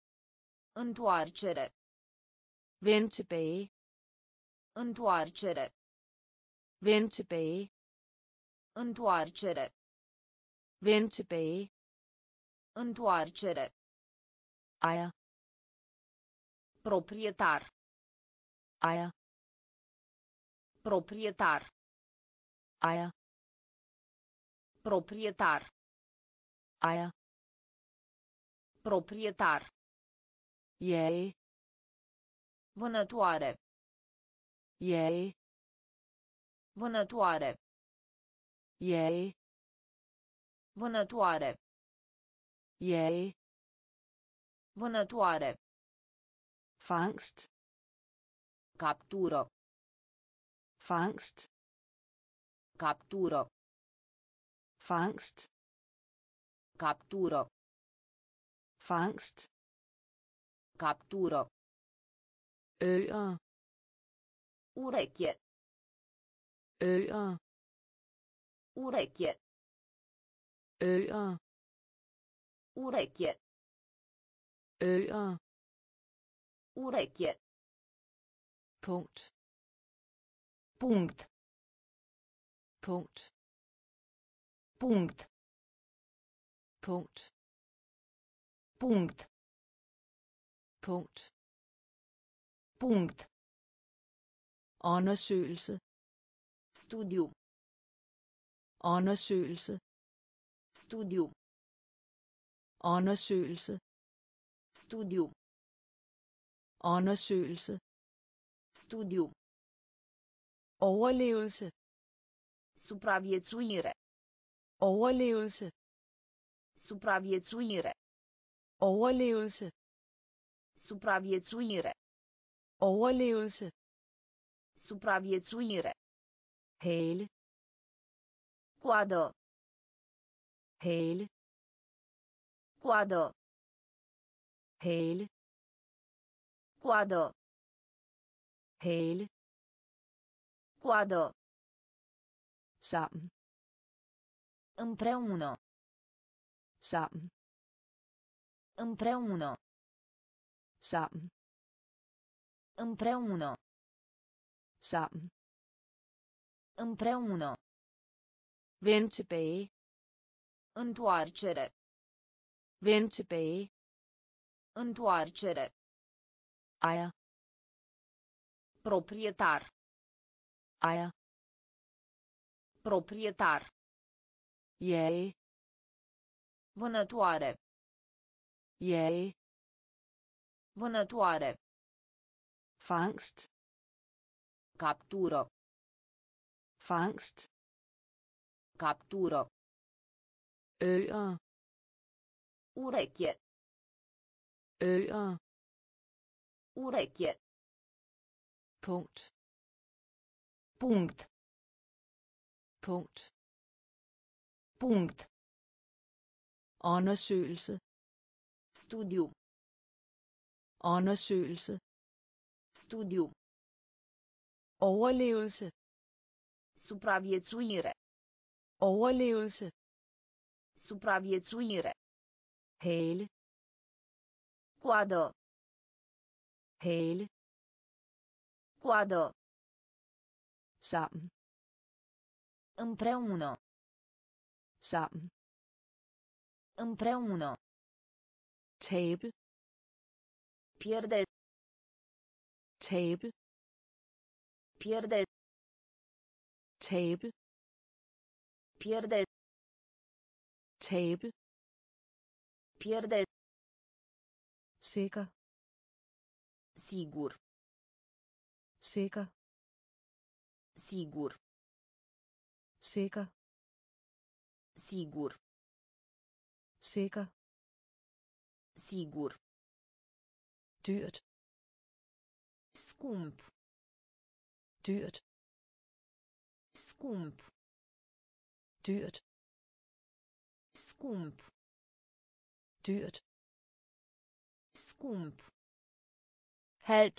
[SPEAKER 2] Întoarcere.
[SPEAKER 1] Vend tilbage.
[SPEAKER 2] Întoarcere.
[SPEAKER 1] Vend tilbage.
[SPEAKER 2] Întoarcere.
[SPEAKER 1] Vend tilbage.
[SPEAKER 2] Întoarcere.
[SPEAKER 1] Ejer.
[SPEAKER 2] Proprietar.
[SPEAKER 1] Ejer.
[SPEAKER 2] Proprietar.
[SPEAKER 1] Ejer.
[SPEAKER 2] Proprietar.
[SPEAKER 1] Ejer.
[SPEAKER 2] Proprietar.
[SPEAKER 1] Jage.
[SPEAKER 2] Vânătoare.
[SPEAKER 1] Jage.
[SPEAKER 2] Vânătoare.
[SPEAKER 1] Jage.
[SPEAKER 2] Vânătoare.
[SPEAKER 1] Jage.
[SPEAKER 2] Vânătoare.
[SPEAKER 1] Fangst.
[SPEAKER 2] Captură.
[SPEAKER 1] Fangst.
[SPEAKER 2] Captură.
[SPEAKER 1] Fangst.
[SPEAKER 2] Captură.
[SPEAKER 1] Fangst.
[SPEAKER 2] Captură.
[SPEAKER 1] Øer.
[SPEAKER 2] Ureche.
[SPEAKER 1] Øer.
[SPEAKER 2] Ureche.
[SPEAKER 1] Øer.
[SPEAKER 2] Ureche.
[SPEAKER 1] Øer.
[SPEAKER 2] Ureche.
[SPEAKER 1] Punkt.
[SPEAKER 2] Punct.
[SPEAKER 1] Punkt.
[SPEAKER 2] Punct.
[SPEAKER 1] Punkt.
[SPEAKER 2] Punct.
[SPEAKER 1] Punkt.
[SPEAKER 2] Punct.
[SPEAKER 1] Undersøgelse.
[SPEAKER 2] Studiu.
[SPEAKER 1] Undersøgelse.
[SPEAKER 2] Studiu.
[SPEAKER 1] Undersøgelse.
[SPEAKER 2] Studiu.
[SPEAKER 1] Undersøgelse.
[SPEAKER 2] Studiu.
[SPEAKER 1] Overlevelse.
[SPEAKER 2] Supraviețuire.
[SPEAKER 1] Overlevelse.
[SPEAKER 2] Supraviețuire.
[SPEAKER 1] Overlevelse.
[SPEAKER 2] Supraviețuire.
[SPEAKER 1] Overlevelse.
[SPEAKER 2] Supraviețuire.
[SPEAKER 1] Hale.
[SPEAKER 2] Coadă.
[SPEAKER 1] Hale.
[SPEAKER 2] Coadă.
[SPEAKER 1] Hale.
[SPEAKER 2] Coadă.
[SPEAKER 1] Hale.
[SPEAKER 2] Coadă.
[SPEAKER 1] Sammen.
[SPEAKER 2] Împreună.
[SPEAKER 1] Sammen.
[SPEAKER 2] Împreună.
[SPEAKER 1] Sammen.
[SPEAKER 2] Împreună.
[SPEAKER 1] Sammen.
[SPEAKER 2] Împreună.
[SPEAKER 1] Vend tilbage.
[SPEAKER 2] Întoarcere.
[SPEAKER 1] Vend tilbage.
[SPEAKER 2] Întoarcere.
[SPEAKER 1] Ejer.
[SPEAKER 2] Proprietar.
[SPEAKER 1] Ejer.
[SPEAKER 2] Proprietar.
[SPEAKER 1] Jage.
[SPEAKER 2] Vânătoare.
[SPEAKER 1] Jage.
[SPEAKER 2] Vânătoare.
[SPEAKER 1] Fangst.
[SPEAKER 2] Captură.
[SPEAKER 1] Fangst.
[SPEAKER 2] Captură.
[SPEAKER 1] Øer.
[SPEAKER 2] Ureche.
[SPEAKER 1] Øer.
[SPEAKER 2] Ureche.
[SPEAKER 1] Punkt.
[SPEAKER 2] Punct.
[SPEAKER 1] Punkt.
[SPEAKER 2] Punct.
[SPEAKER 1] Undersøgelse.
[SPEAKER 2] Studiu.
[SPEAKER 1] Undersøgelse.
[SPEAKER 2] Studiu.
[SPEAKER 1] Overlevelse.
[SPEAKER 2] Supraviețuire.
[SPEAKER 1] Overlevelse.
[SPEAKER 2] Supraviețuire.
[SPEAKER 1] Hale.
[SPEAKER 2] Coadă.
[SPEAKER 1] Hale.
[SPEAKER 2] Coadă.
[SPEAKER 1] Sammen.
[SPEAKER 2] Împreună.
[SPEAKER 1] Sammen.
[SPEAKER 2] Împreună.
[SPEAKER 1] Tabe.
[SPEAKER 2] Pierde.
[SPEAKER 1] Tabe.
[SPEAKER 2] Pierde.
[SPEAKER 1] Tabe.
[SPEAKER 2] Pierde.
[SPEAKER 1] Tabe.
[SPEAKER 2] Pierde.
[SPEAKER 1] Sikker.
[SPEAKER 2] Sigur.
[SPEAKER 1] Sikker.
[SPEAKER 2] Sigur.
[SPEAKER 1] Sikker.
[SPEAKER 2] Sigur.
[SPEAKER 1] Sikker.
[SPEAKER 2] Sigur.
[SPEAKER 1] Dyrt.
[SPEAKER 2] Scump.
[SPEAKER 1] Dyrt.
[SPEAKER 2] Scump.
[SPEAKER 1] Dyrt.
[SPEAKER 2] Scump.
[SPEAKER 1] Dyrt.
[SPEAKER 2] Scump.
[SPEAKER 1] Halvt.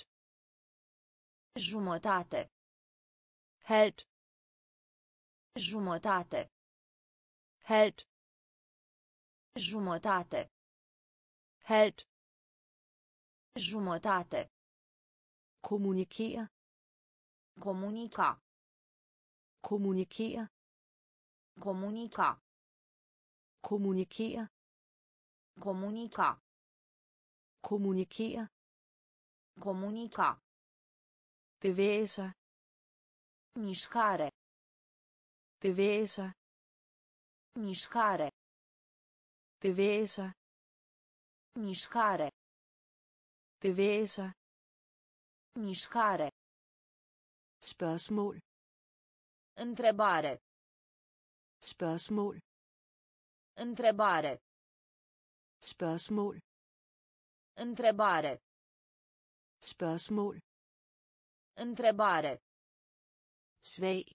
[SPEAKER 2] Jumătate.
[SPEAKER 1] Halvt.
[SPEAKER 2] Jumătate.
[SPEAKER 1] Halvt.
[SPEAKER 2] Jumătate.
[SPEAKER 1] Halvt.
[SPEAKER 2] Jumătate.
[SPEAKER 1] Kommunikere.
[SPEAKER 2] Comunica.
[SPEAKER 1] Kommunikere.
[SPEAKER 2] Comunica.
[SPEAKER 1] Kommunikere.
[SPEAKER 2] Comunica.
[SPEAKER 1] Kommunikere.
[SPEAKER 2] Comunica.
[SPEAKER 1] Bevæge sig.
[SPEAKER 2] Mișcare.
[SPEAKER 1] Bevæge sig.
[SPEAKER 2] Mișcare.
[SPEAKER 1] Bevæge sig.
[SPEAKER 2] Mișcare.
[SPEAKER 1] Bevæge sig.
[SPEAKER 2] Mișcare.
[SPEAKER 1] Spørgsmål.
[SPEAKER 2] Întrebare.
[SPEAKER 1] Spørgsmål.
[SPEAKER 2] Întrebare.
[SPEAKER 1] Spørgsmål.
[SPEAKER 2] Întrebare.
[SPEAKER 1] Spørgsmål.
[SPEAKER 2] Întrebare.
[SPEAKER 1] Svag.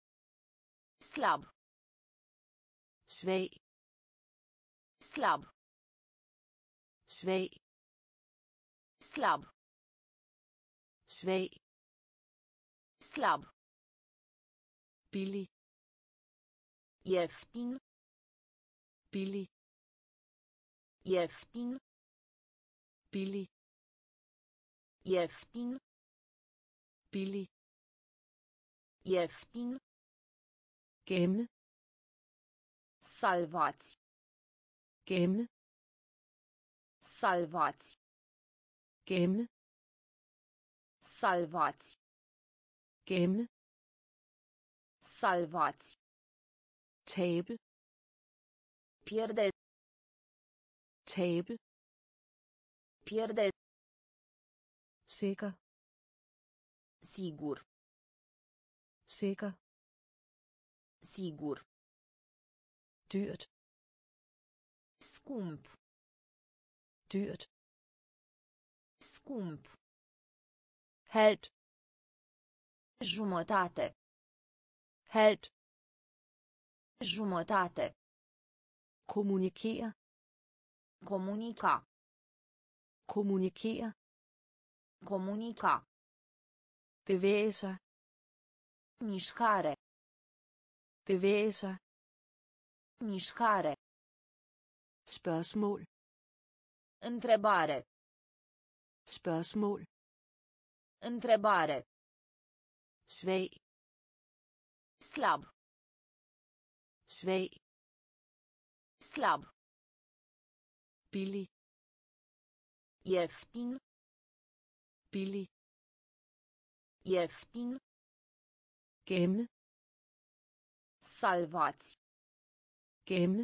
[SPEAKER 2] Slab.
[SPEAKER 1] Svag.
[SPEAKER 2] Slab.
[SPEAKER 1] svag,
[SPEAKER 2] slab,
[SPEAKER 1] svag,
[SPEAKER 2] slab,
[SPEAKER 1] billig,
[SPEAKER 2] ieftin,
[SPEAKER 1] billig,
[SPEAKER 2] ieftin,
[SPEAKER 1] billig,
[SPEAKER 2] ieftin,
[SPEAKER 1] billig,
[SPEAKER 2] ieftin,
[SPEAKER 3] gemme,
[SPEAKER 2] salvați,
[SPEAKER 3] gemme,
[SPEAKER 2] salvați,
[SPEAKER 3] gemme,
[SPEAKER 2] salvați,
[SPEAKER 3] gemme,
[SPEAKER 2] salvați,
[SPEAKER 3] tabe,
[SPEAKER 2] pierde,
[SPEAKER 3] tabe,
[SPEAKER 2] pierde,
[SPEAKER 3] sikker,
[SPEAKER 2] sigur,
[SPEAKER 3] sikker,
[SPEAKER 2] sigur,
[SPEAKER 3] dyrt,
[SPEAKER 2] scump,
[SPEAKER 3] dyrt,
[SPEAKER 2] scump,
[SPEAKER 3] halvt,
[SPEAKER 2] jumătate,
[SPEAKER 3] halvt,
[SPEAKER 2] jumătate,
[SPEAKER 3] kommunikere,
[SPEAKER 2] comunica,
[SPEAKER 3] kommunikere,
[SPEAKER 2] comunica,
[SPEAKER 1] bevæge sig,
[SPEAKER 2] mișcare,
[SPEAKER 1] bevæge sig,
[SPEAKER 2] mișcare,
[SPEAKER 3] spørgsmål,
[SPEAKER 2] întrebare,
[SPEAKER 3] spørgsmål,
[SPEAKER 2] întrebare,
[SPEAKER 1] svag,
[SPEAKER 2] slab,
[SPEAKER 1] svag,
[SPEAKER 2] slab,
[SPEAKER 1] billig,
[SPEAKER 2] ieftin,
[SPEAKER 1] billig,
[SPEAKER 2] ieftin,
[SPEAKER 3] gemme,
[SPEAKER 2] salvați,
[SPEAKER 3] gemme,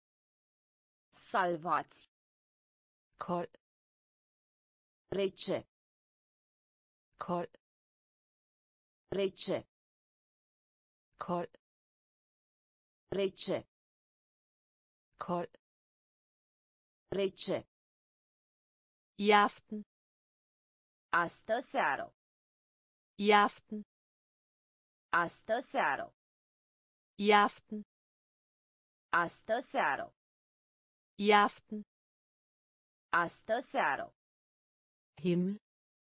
[SPEAKER 2] salvați,
[SPEAKER 3] kold,
[SPEAKER 2] rece,
[SPEAKER 3] kold,
[SPEAKER 2] rece,
[SPEAKER 3] kold,
[SPEAKER 2] rece,
[SPEAKER 3] kold,
[SPEAKER 2] rece,
[SPEAKER 3] i aften,
[SPEAKER 2] astă seară,
[SPEAKER 3] i aften,
[SPEAKER 2] astă seară,
[SPEAKER 3] i aften,
[SPEAKER 2] astă seară,
[SPEAKER 3] i aften,
[SPEAKER 2] astă seară,
[SPEAKER 3] himmel,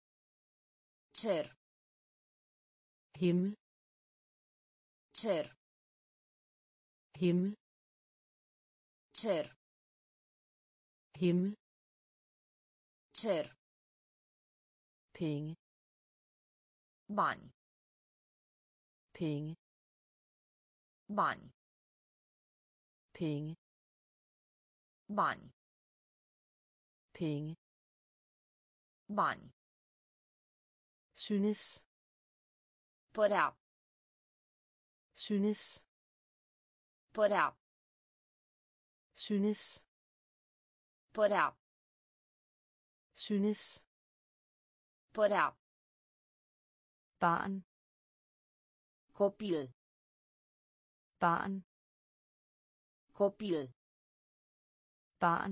[SPEAKER 2] cer,
[SPEAKER 3] himmel,
[SPEAKER 2] cer,
[SPEAKER 3] himmel,
[SPEAKER 2] cer,
[SPEAKER 3] himmel,
[SPEAKER 2] cer,
[SPEAKER 3] penge,
[SPEAKER 2] bani,
[SPEAKER 3] penge,
[SPEAKER 2] bani,
[SPEAKER 3] penge,
[SPEAKER 2] bani,
[SPEAKER 3] penge,
[SPEAKER 2] bani,
[SPEAKER 3] synes,
[SPEAKER 2] părea,
[SPEAKER 3] synes,
[SPEAKER 2] părea,
[SPEAKER 3] synes,
[SPEAKER 2] părea,
[SPEAKER 3] synes,
[SPEAKER 2] părea,
[SPEAKER 3] barn,
[SPEAKER 2] copil,
[SPEAKER 3] barn,
[SPEAKER 2] copil,
[SPEAKER 3] barn,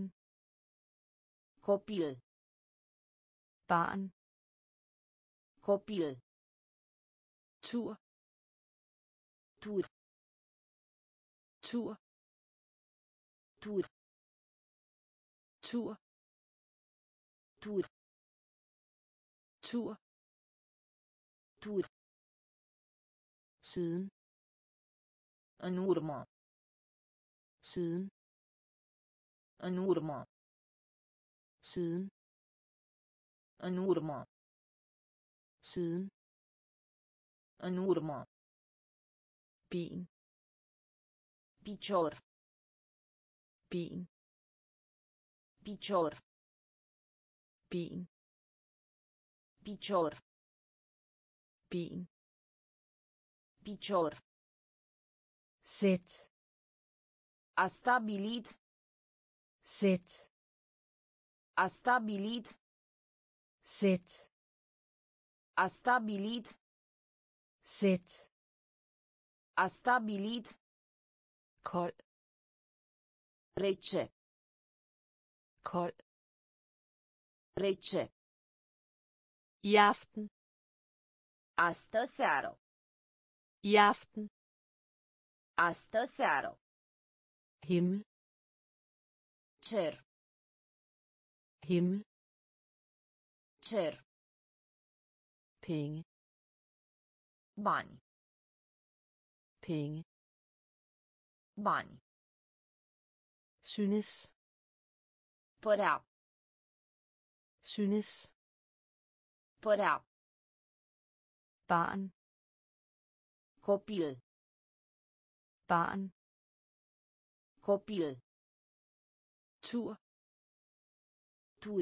[SPEAKER 2] copil,
[SPEAKER 3] barn,
[SPEAKER 2] copil,
[SPEAKER 3] tur,
[SPEAKER 2] tur,
[SPEAKER 3] tur,
[SPEAKER 2] tur,
[SPEAKER 3] tur,
[SPEAKER 2] tur,
[SPEAKER 3] tur,
[SPEAKER 2] tur,
[SPEAKER 3] siden,
[SPEAKER 2] în urmă,
[SPEAKER 3] siden,
[SPEAKER 2] în urmă,
[SPEAKER 3] siden,
[SPEAKER 2] în urmă,
[SPEAKER 3] siden,
[SPEAKER 2] în urmă,
[SPEAKER 3] ben,
[SPEAKER 2] picior,
[SPEAKER 3] ben,
[SPEAKER 2] picior,
[SPEAKER 3] ben,
[SPEAKER 2] picior,
[SPEAKER 3] ben,
[SPEAKER 2] picior,
[SPEAKER 3] sæt,
[SPEAKER 2] a stabilit,
[SPEAKER 3] sæt,
[SPEAKER 2] a stabilit,
[SPEAKER 3] sæt,
[SPEAKER 2] a stabilit,
[SPEAKER 3] sæt,
[SPEAKER 2] a stabilit,
[SPEAKER 3] kold,
[SPEAKER 2] rece,
[SPEAKER 3] kold,
[SPEAKER 2] rece,
[SPEAKER 3] i aften,
[SPEAKER 2] astă seară,
[SPEAKER 3] i aften,
[SPEAKER 2] astă seară,
[SPEAKER 3] himmel,
[SPEAKER 2] cer,
[SPEAKER 1] himmel,
[SPEAKER 2] Cer.
[SPEAKER 1] penge,
[SPEAKER 2] Bani.
[SPEAKER 1] penge,
[SPEAKER 2] Bani.
[SPEAKER 1] synes,
[SPEAKER 2] Părea.
[SPEAKER 1] synes,
[SPEAKER 2] Părea.
[SPEAKER 1] barn,
[SPEAKER 2] Copil.
[SPEAKER 1] barn,
[SPEAKER 2] Copil.
[SPEAKER 1] tur,
[SPEAKER 2] Tur.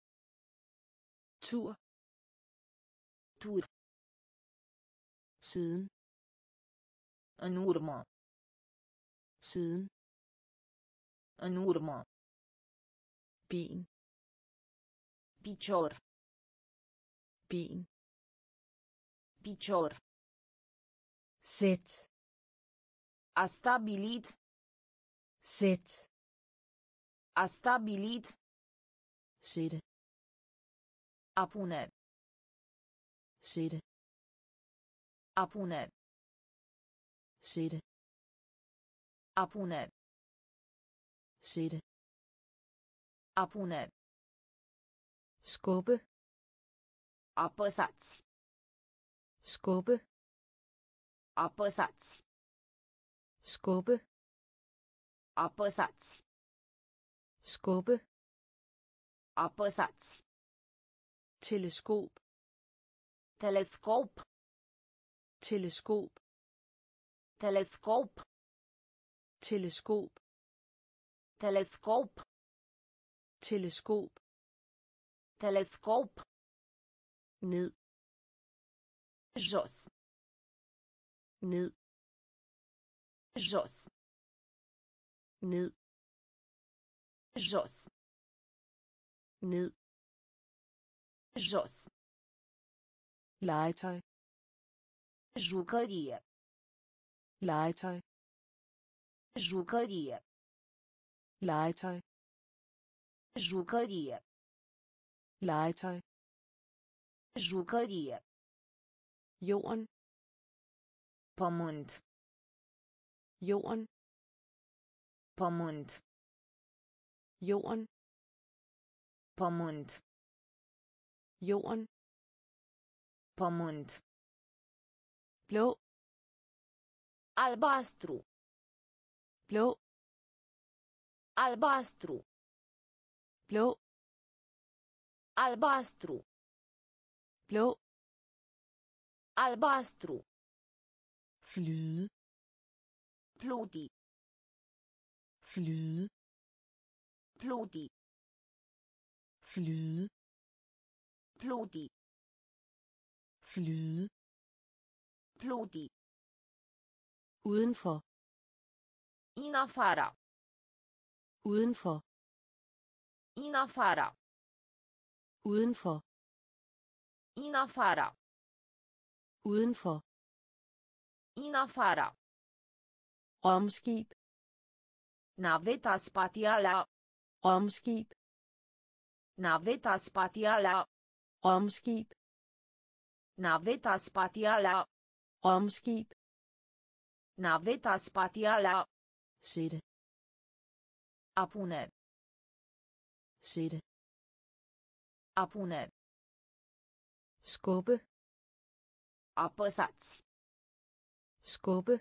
[SPEAKER 1] tur,
[SPEAKER 2] Tur.
[SPEAKER 1] siden,
[SPEAKER 2] În urmă.
[SPEAKER 1] siden,
[SPEAKER 2] În urmă.
[SPEAKER 1] bin,
[SPEAKER 2] Picior.
[SPEAKER 1] bin,
[SPEAKER 2] Picior.
[SPEAKER 1] sæt,
[SPEAKER 2] A stabilit.
[SPEAKER 1] sæt,
[SPEAKER 2] A stabilit.
[SPEAKER 1] sætte,
[SPEAKER 2] A pune.
[SPEAKER 1] sætte,
[SPEAKER 2] A pune.
[SPEAKER 1] sætte,
[SPEAKER 2] A pune.
[SPEAKER 1] sætte,
[SPEAKER 2] A pune.
[SPEAKER 1] skubbe,
[SPEAKER 2] Apăsați.
[SPEAKER 1] skubbe,
[SPEAKER 2] Apăsați.
[SPEAKER 1] skubbe,
[SPEAKER 2] Apăsați.
[SPEAKER 1] skubbe,
[SPEAKER 2] Apăsați.
[SPEAKER 1] teleskop,
[SPEAKER 2] Telescop.
[SPEAKER 1] teleskop,
[SPEAKER 2] Telescop.
[SPEAKER 1] teleskop,
[SPEAKER 2] Telescop.
[SPEAKER 1] teleskop,
[SPEAKER 2] Telescop.
[SPEAKER 1] ned,
[SPEAKER 2] Jos.
[SPEAKER 1] ned,
[SPEAKER 2] Jos.
[SPEAKER 1] ned,
[SPEAKER 2] Jos.
[SPEAKER 1] ned,
[SPEAKER 2] Jos.
[SPEAKER 1] legetøj,
[SPEAKER 2] Jucărie.
[SPEAKER 1] legetøj,
[SPEAKER 2] Jucărie.
[SPEAKER 1] legetøj,
[SPEAKER 2] Jucărie.
[SPEAKER 1] legetøj,
[SPEAKER 2] Jucărie.
[SPEAKER 1] jorden,
[SPEAKER 2] Pământ.
[SPEAKER 1] jorden,
[SPEAKER 2] Pământ.
[SPEAKER 1] jorden,
[SPEAKER 2] Pământ.
[SPEAKER 1] jorden,
[SPEAKER 2] Pământ.
[SPEAKER 1] blå,
[SPEAKER 2] Albastru.
[SPEAKER 1] blå,
[SPEAKER 2] Albastru.
[SPEAKER 1] blå,
[SPEAKER 2] Albastru.
[SPEAKER 1] blå,
[SPEAKER 2] Albastru.
[SPEAKER 1] flyde,
[SPEAKER 2] Pluti.
[SPEAKER 1] flyde,
[SPEAKER 2] Pluti.
[SPEAKER 1] flyde,
[SPEAKER 2] Pluti.
[SPEAKER 1] flyde,
[SPEAKER 2] Pluti.
[SPEAKER 1] udenfor,
[SPEAKER 2] In afara.
[SPEAKER 1] udenfor,
[SPEAKER 2] In afara.
[SPEAKER 1] udenfor,
[SPEAKER 2] In afara.
[SPEAKER 1] udenfor,
[SPEAKER 2] In afara.
[SPEAKER 1] romskib,
[SPEAKER 2] Naveta spațială.
[SPEAKER 1] romskib,
[SPEAKER 2] Naveta spațială.
[SPEAKER 1] romskib,
[SPEAKER 2] Naveta spațială.
[SPEAKER 1] romskib,
[SPEAKER 2] Naveta spațială.
[SPEAKER 1] sætte,
[SPEAKER 2] A pune.
[SPEAKER 1] sætte,
[SPEAKER 2] A pune.
[SPEAKER 1] skubbe,
[SPEAKER 2] Apăsați.
[SPEAKER 1] skubbe,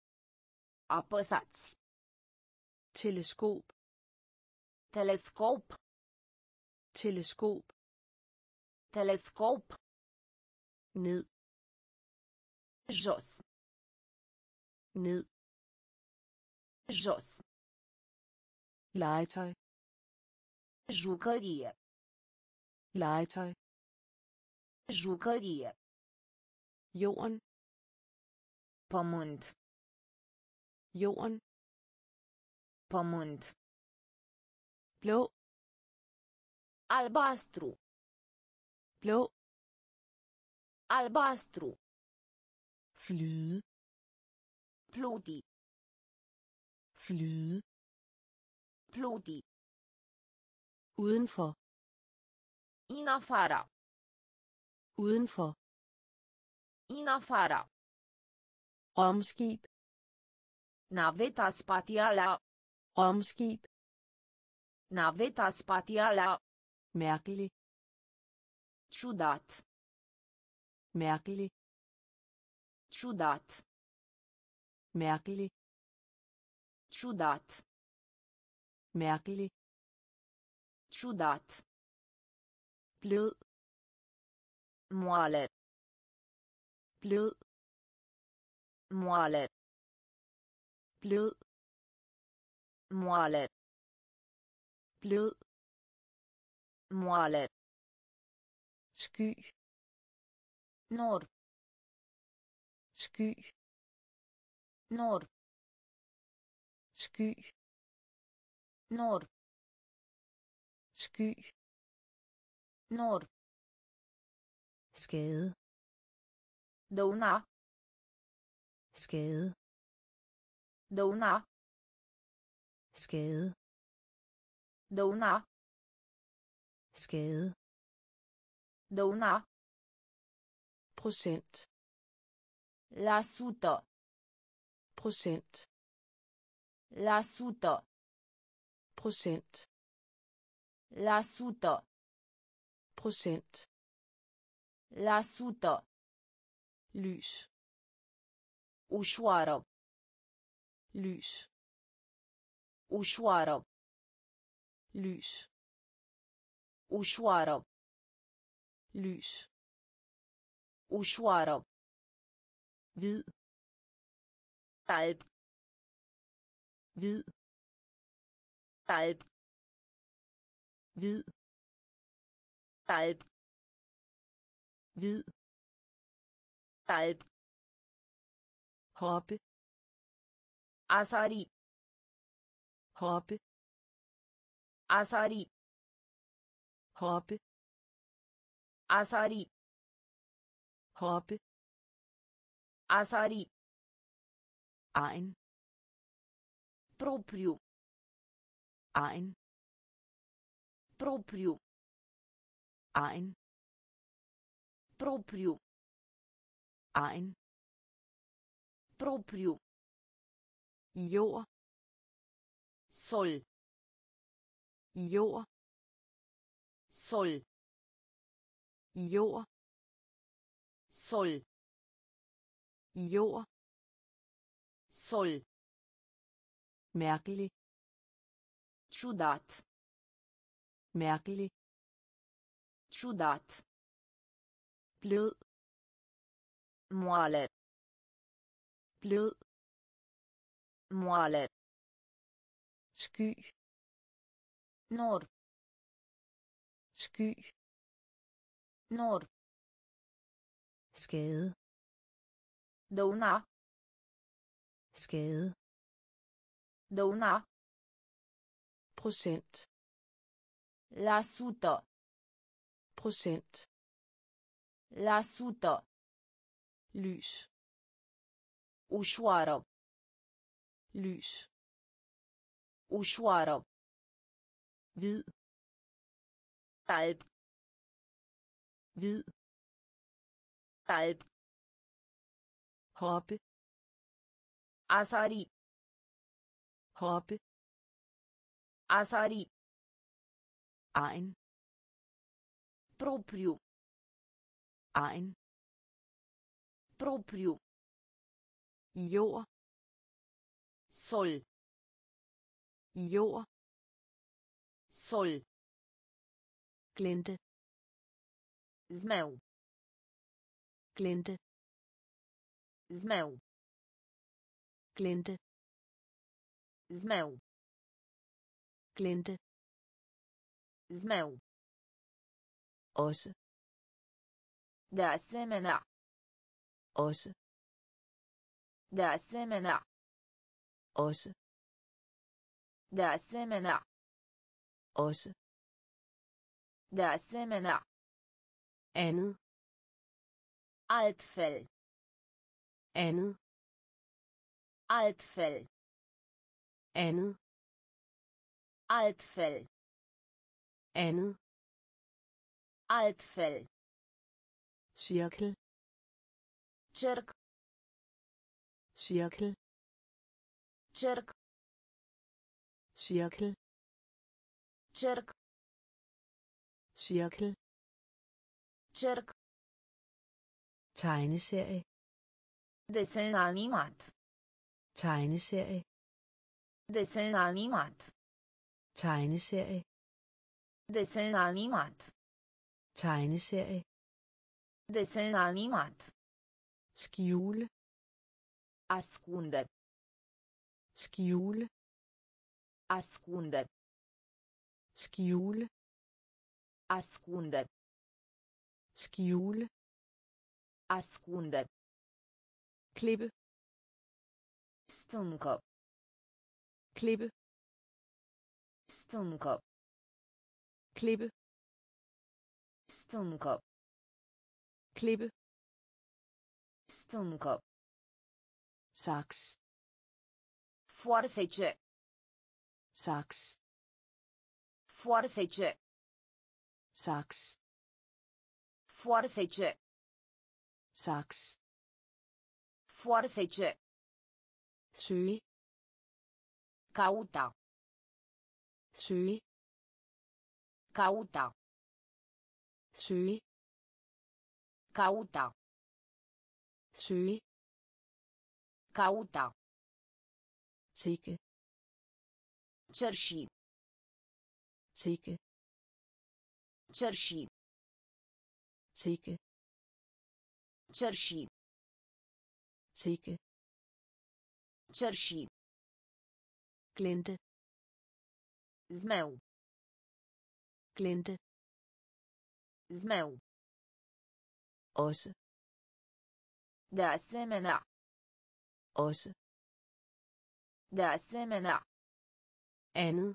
[SPEAKER 2] Apăsați.
[SPEAKER 1] teleskop,
[SPEAKER 2] Telescop.
[SPEAKER 1] teleskop,
[SPEAKER 2] Telescop.
[SPEAKER 1] ned,
[SPEAKER 2] Jos.
[SPEAKER 1] ned,
[SPEAKER 2] Jos.
[SPEAKER 1] legetøj,
[SPEAKER 2] Jucărie.
[SPEAKER 1] legetøj,
[SPEAKER 2] Jucărie.
[SPEAKER 1] jorden,
[SPEAKER 2] Pământ.
[SPEAKER 1] jorden,
[SPEAKER 2] Pământ.
[SPEAKER 1] blå,
[SPEAKER 2] Albastru.
[SPEAKER 1] blå,
[SPEAKER 2] Albastru.
[SPEAKER 1] flyde,
[SPEAKER 2] Pluti.
[SPEAKER 1] flyde,
[SPEAKER 2] Pluti.
[SPEAKER 1] udenfor,
[SPEAKER 2] In afara.
[SPEAKER 1] udenfor,
[SPEAKER 2] In afara.
[SPEAKER 1] romskib,
[SPEAKER 2] Naveta spațială.
[SPEAKER 1] romskib,
[SPEAKER 2] Naveta spațială.
[SPEAKER 1] Mærkelig.
[SPEAKER 2] Ciudat.
[SPEAKER 1] Mærkelig.
[SPEAKER 2] Ciudat.
[SPEAKER 1] Mærkelig.
[SPEAKER 2] Ciudat.
[SPEAKER 1] Mærkelig.
[SPEAKER 2] Ciudat.
[SPEAKER 1] Blød.
[SPEAKER 2] Moale.
[SPEAKER 1] Blød.
[SPEAKER 2] Moale.
[SPEAKER 1] Blød.
[SPEAKER 2] Moale.
[SPEAKER 1] Blød.
[SPEAKER 2] Moale.
[SPEAKER 1] Sky.
[SPEAKER 2] Nor.
[SPEAKER 1] Sky.
[SPEAKER 2] Nor.
[SPEAKER 1] Sky.
[SPEAKER 2] Nor.
[SPEAKER 1] Sky.
[SPEAKER 2] Nor.
[SPEAKER 1] Skade.
[SPEAKER 2] Dăuna.
[SPEAKER 1] Skade.
[SPEAKER 2] Dăuna.
[SPEAKER 1] Skade.
[SPEAKER 2] Dăuna.
[SPEAKER 1] Skade.
[SPEAKER 2] Dăuna.
[SPEAKER 1] Procent.
[SPEAKER 2] La sută.
[SPEAKER 1] Procent.
[SPEAKER 2] La sută.
[SPEAKER 1] Procent.
[SPEAKER 2] La sută.
[SPEAKER 1] Procent.
[SPEAKER 2] La sută.
[SPEAKER 1] Lys.
[SPEAKER 2] Ușoară.
[SPEAKER 1] Lys.
[SPEAKER 2] Ușoară.
[SPEAKER 1] Lys.
[SPEAKER 2] Ușoară.
[SPEAKER 1] Lys.
[SPEAKER 2] Ușoară.
[SPEAKER 1] Hvid.
[SPEAKER 2] Alb.
[SPEAKER 1] Hvid.
[SPEAKER 2] Alb.
[SPEAKER 1] Hvid.
[SPEAKER 2] Alb.
[SPEAKER 1] Hvid.
[SPEAKER 2] Alb.
[SPEAKER 1] Hoppe.
[SPEAKER 2] Asari.
[SPEAKER 1] Hoppe.
[SPEAKER 2] Asari.
[SPEAKER 1] Hoppe.
[SPEAKER 2] Asari.
[SPEAKER 1] Hoppe.
[SPEAKER 2] Asari.
[SPEAKER 1] Egen.
[SPEAKER 2] Propriu.
[SPEAKER 1] Egen.
[SPEAKER 2] Propriu.
[SPEAKER 1] Egen.
[SPEAKER 2] Propriu.
[SPEAKER 1] Egen.
[SPEAKER 2] Propriu.
[SPEAKER 1] Jord.
[SPEAKER 2] Sol.
[SPEAKER 1] Jord.
[SPEAKER 2] Sol.
[SPEAKER 1] Jord.
[SPEAKER 2] Sol.
[SPEAKER 1] Jord.
[SPEAKER 2] Sol.
[SPEAKER 1] Mærkelig.
[SPEAKER 2] Ciudat.
[SPEAKER 1] Mærkelig.
[SPEAKER 2] Ciudat.
[SPEAKER 1] Blød.
[SPEAKER 2] Moale.
[SPEAKER 1] Blød.
[SPEAKER 2] Moale.
[SPEAKER 1] Sky.
[SPEAKER 2] Nor.
[SPEAKER 1] Sky.
[SPEAKER 2] Nor.
[SPEAKER 1] Skade.
[SPEAKER 2] Dăuna.
[SPEAKER 1] Skade.
[SPEAKER 2] Dăuna.
[SPEAKER 1] Procent.
[SPEAKER 2] La sută.
[SPEAKER 1] Procent.
[SPEAKER 2] La sută.
[SPEAKER 1] Lys.
[SPEAKER 2] Ușoară.
[SPEAKER 1] Lys.
[SPEAKER 2] Ușoară.
[SPEAKER 1] Hvid.
[SPEAKER 2] Alb.
[SPEAKER 1] Hvid.
[SPEAKER 2] Alb.
[SPEAKER 1] Hoppe.
[SPEAKER 2] Asari.
[SPEAKER 1] Hoppe.
[SPEAKER 2] Asari.
[SPEAKER 1] Egen.
[SPEAKER 2] Propriu.
[SPEAKER 1] Egen.
[SPEAKER 2] Propriu.
[SPEAKER 1] Jord.
[SPEAKER 2] Sol.
[SPEAKER 1] Jord.
[SPEAKER 2] Sol.
[SPEAKER 1] Glente.
[SPEAKER 2] Zmeu.
[SPEAKER 1] Glente.
[SPEAKER 2] Zmeu.
[SPEAKER 1] Glente.
[SPEAKER 2] Zmeu.
[SPEAKER 1] Glente.
[SPEAKER 2] Zmeu.
[SPEAKER 1] Også.
[SPEAKER 2] De asemenea.
[SPEAKER 1] Også.
[SPEAKER 2] De asemenea.
[SPEAKER 1] Også.
[SPEAKER 2] De asemenea.
[SPEAKER 1] Også.
[SPEAKER 2] De asemenea.
[SPEAKER 1] Andet.
[SPEAKER 2] Altfel.
[SPEAKER 1] Andet.
[SPEAKER 2] Altfel.
[SPEAKER 1] Andet.
[SPEAKER 2] Altfel.
[SPEAKER 1] Andet.
[SPEAKER 2] Altfel.
[SPEAKER 1] Cirkel.
[SPEAKER 2] Cerc.
[SPEAKER 1] Cirkel.
[SPEAKER 2] Cerc.
[SPEAKER 1] Cirkel.
[SPEAKER 2] Cerc.
[SPEAKER 1] cirkel,
[SPEAKER 2] Cerc.
[SPEAKER 1] tegneserie,
[SPEAKER 2] Desen animat.
[SPEAKER 1] tegneserie,
[SPEAKER 2] Desen animat.
[SPEAKER 1] tegneserie,
[SPEAKER 2] Desen animat.
[SPEAKER 1] tegneserie,
[SPEAKER 2] Desen animat.
[SPEAKER 1] skjule,
[SPEAKER 2] Ascunde.
[SPEAKER 1] skjule,
[SPEAKER 2] Ascunde.
[SPEAKER 1] skjule,
[SPEAKER 2] Ascunde.
[SPEAKER 1] skjule,
[SPEAKER 2] Ascunde.
[SPEAKER 1] klippe,
[SPEAKER 2] Stâncă.
[SPEAKER 1] klippe,
[SPEAKER 2] Stâncă.
[SPEAKER 1] klippe,
[SPEAKER 2] Stâncă.
[SPEAKER 1] klippe,
[SPEAKER 2] Stâncă.
[SPEAKER 1] saks,
[SPEAKER 2] Foarfece.
[SPEAKER 1] saks,
[SPEAKER 2] Foarfece.
[SPEAKER 1] saks,
[SPEAKER 2] Foarfece.
[SPEAKER 1] saks,
[SPEAKER 2] Foarfece.
[SPEAKER 1] søge,
[SPEAKER 2] Cauta.
[SPEAKER 1] søge,
[SPEAKER 2] Cauta.
[SPEAKER 1] søge,
[SPEAKER 2] Cauta.
[SPEAKER 1] søge,
[SPEAKER 2] Cauta.
[SPEAKER 1] tikke,
[SPEAKER 2] Cerși.
[SPEAKER 1] tikke,
[SPEAKER 2] Cerși.
[SPEAKER 1] tikke,
[SPEAKER 2] Cerși.
[SPEAKER 1] tikke,
[SPEAKER 2] Cerși.
[SPEAKER 1] glente,
[SPEAKER 2] Zmeu.
[SPEAKER 1] glente,
[SPEAKER 2] Zmeu.
[SPEAKER 1] også,
[SPEAKER 2] De asemenea.
[SPEAKER 1] også,
[SPEAKER 2] De asemenea.
[SPEAKER 1] andet,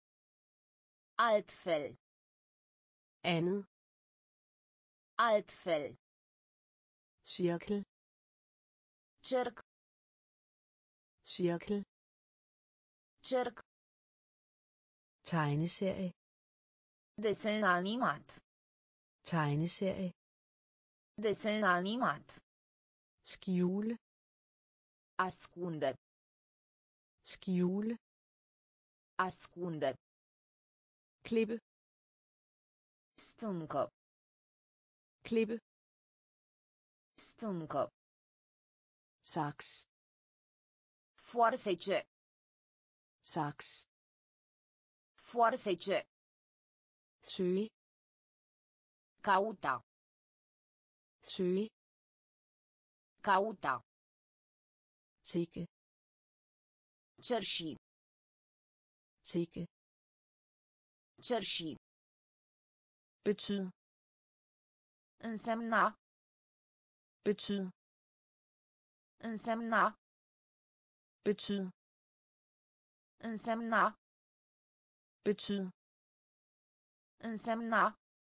[SPEAKER 2] Altfel.
[SPEAKER 1] andet,
[SPEAKER 2] Altfel.
[SPEAKER 1] cirkel,
[SPEAKER 2] Cerc.
[SPEAKER 1] cirkel,
[SPEAKER 2] Cerc.
[SPEAKER 1] tegneserie,
[SPEAKER 2] Desen animat.
[SPEAKER 1] tegneserie,
[SPEAKER 2] Desen animat.
[SPEAKER 1] skjule,
[SPEAKER 2] Ascunde.
[SPEAKER 1] skjule,
[SPEAKER 2] Ascunde.
[SPEAKER 1] klippe,
[SPEAKER 2] Stâncă.
[SPEAKER 1] klippe,
[SPEAKER 2] Stâncă.
[SPEAKER 1] saks,
[SPEAKER 2] Foarfece.
[SPEAKER 1] saks,
[SPEAKER 2] Foarfece.
[SPEAKER 1] søge,
[SPEAKER 2] Cauta.
[SPEAKER 1] søge,
[SPEAKER 2] Cauta.
[SPEAKER 1] tikke,
[SPEAKER 2] Cerși.
[SPEAKER 1] tikke,
[SPEAKER 2] Cerși.
[SPEAKER 1] betyd,
[SPEAKER 2] Însemna.
[SPEAKER 1] betyd,
[SPEAKER 2] Însemna.
[SPEAKER 1] betyd,
[SPEAKER 2] Însemna.
[SPEAKER 1] betyd,
[SPEAKER 2] Însemna.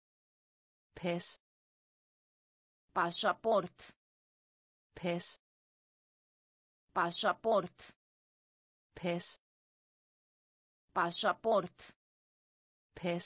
[SPEAKER 1] pas,
[SPEAKER 2] Pașaport.
[SPEAKER 1] pas,
[SPEAKER 2] Pașaport.
[SPEAKER 1] pas,
[SPEAKER 2] Pașaport.
[SPEAKER 1] pas,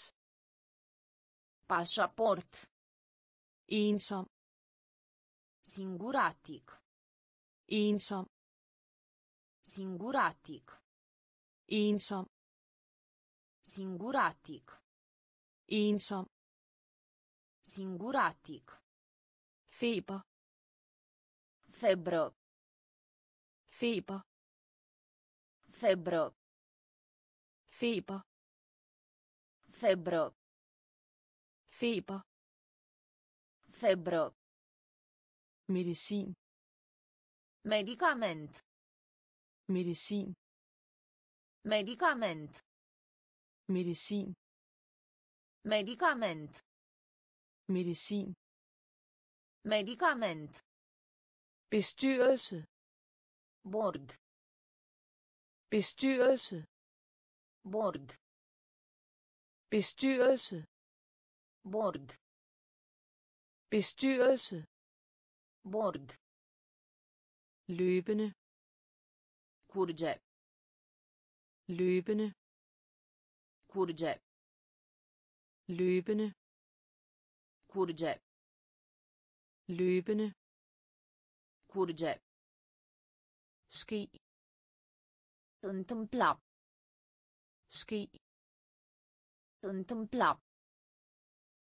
[SPEAKER 2] Pașaport.
[SPEAKER 1] ensom,
[SPEAKER 2] Singuratic.
[SPEAKER 1] ensom,
[SPEAKER 2] Singuratic.
[SPEAKER 1] ensom,
[SPEAKER 2] Singuratic.
[SPEAKER 1] ensom,
[SPEAKER 2] Singuratic.
[SPEAKER 1] feber,
[SPEAKER 2] Febră.
[SPEAKER 1] feber,
[SPEAKER 2] Febră.
[SPEAKER 1] feber,
[SPEAKER 2] Febră.
[SPEAKER 1] feber,
[SPEAKER 2] Febră.
[SPEAKER 1] medicin,
[SPEAKER 2] Medicament.
[SPEAKER 1] medicin,
[SPEAKER 2] Medicament.
[SPEAKER 1] medicin,
[SPEAKER 2] Medicament.
[SPEAKER 1] medicin,
[SPEAKER 2] Medicament.
[SPEAKER 1] bestyrelse,
[SPEAKER 2] Board.
[SPEAKER 1] bestyrelse,
[SPEAKER 2] Board.
[SPEAKER 1] bestyrelse,
[SPEAKER 2] Board.
[SPEAKER 1] bestyrelse,
[SPEAKER 2] Board.
[SPEAKER 1] løbende,
[SPEAKER 2] Curge.
[SPEAKER 1] løbende,
[SPEAKER 2] Curge.
[SPEAKER 1] løbende,
[SPEAKER 2] Curge.
[SPEAKER 1] løbende,
[SPEAKER 2] Curge.
[SPEAKER 1] ski,
[SPEAKER 2] Întâmpla.
[SPEAKER 1] ski,
[SPEAKER 2] Întâmpla.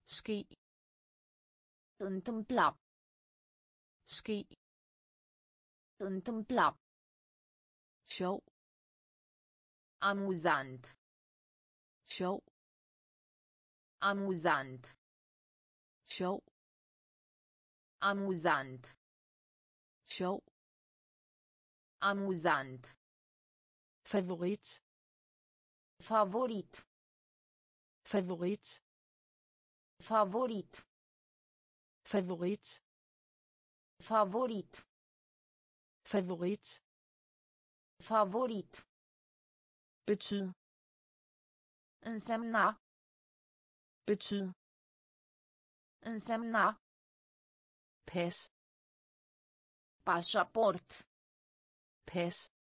[SPEAKER 1] ske,
[SPEAKER 2] Întâmpla.
[SPEAKER 1] ske,
[SPEAKER 2] Întâmpla.
[SPEAKER 1] sjov,
[SPEAKER 2] Amuzant.
[SPEAKER 1] sjov,
[SPEAKER 2] Amuzant.
[SPEAKER 1] sjov,
[SPEAKER 2] Amuzant.
[SPEAKER 1] sjov,
[SPEAKER 2] Amuzant.
[SPEAKER 1] favorit,
[SPEAKER 2] Favorit.
[SPEAKER 1] favorit,
[SPEAKER 2] Favorit.
[SPEAKER 1] favorit,
[SPEAKER 2] Favorit.
[SPEAKER 1] favorit,
[SPEAKER 2] Favorit.
[SPEAKER 1] betyd,
[SPEAKER 2] Însemna.
[SPEAKER 1] betyd,
[SPEAKER 2] Însemna.
[SPEAKER 1] pas,
[SPEAKER 2] Pașaport.
[SPEAKER 1] pas,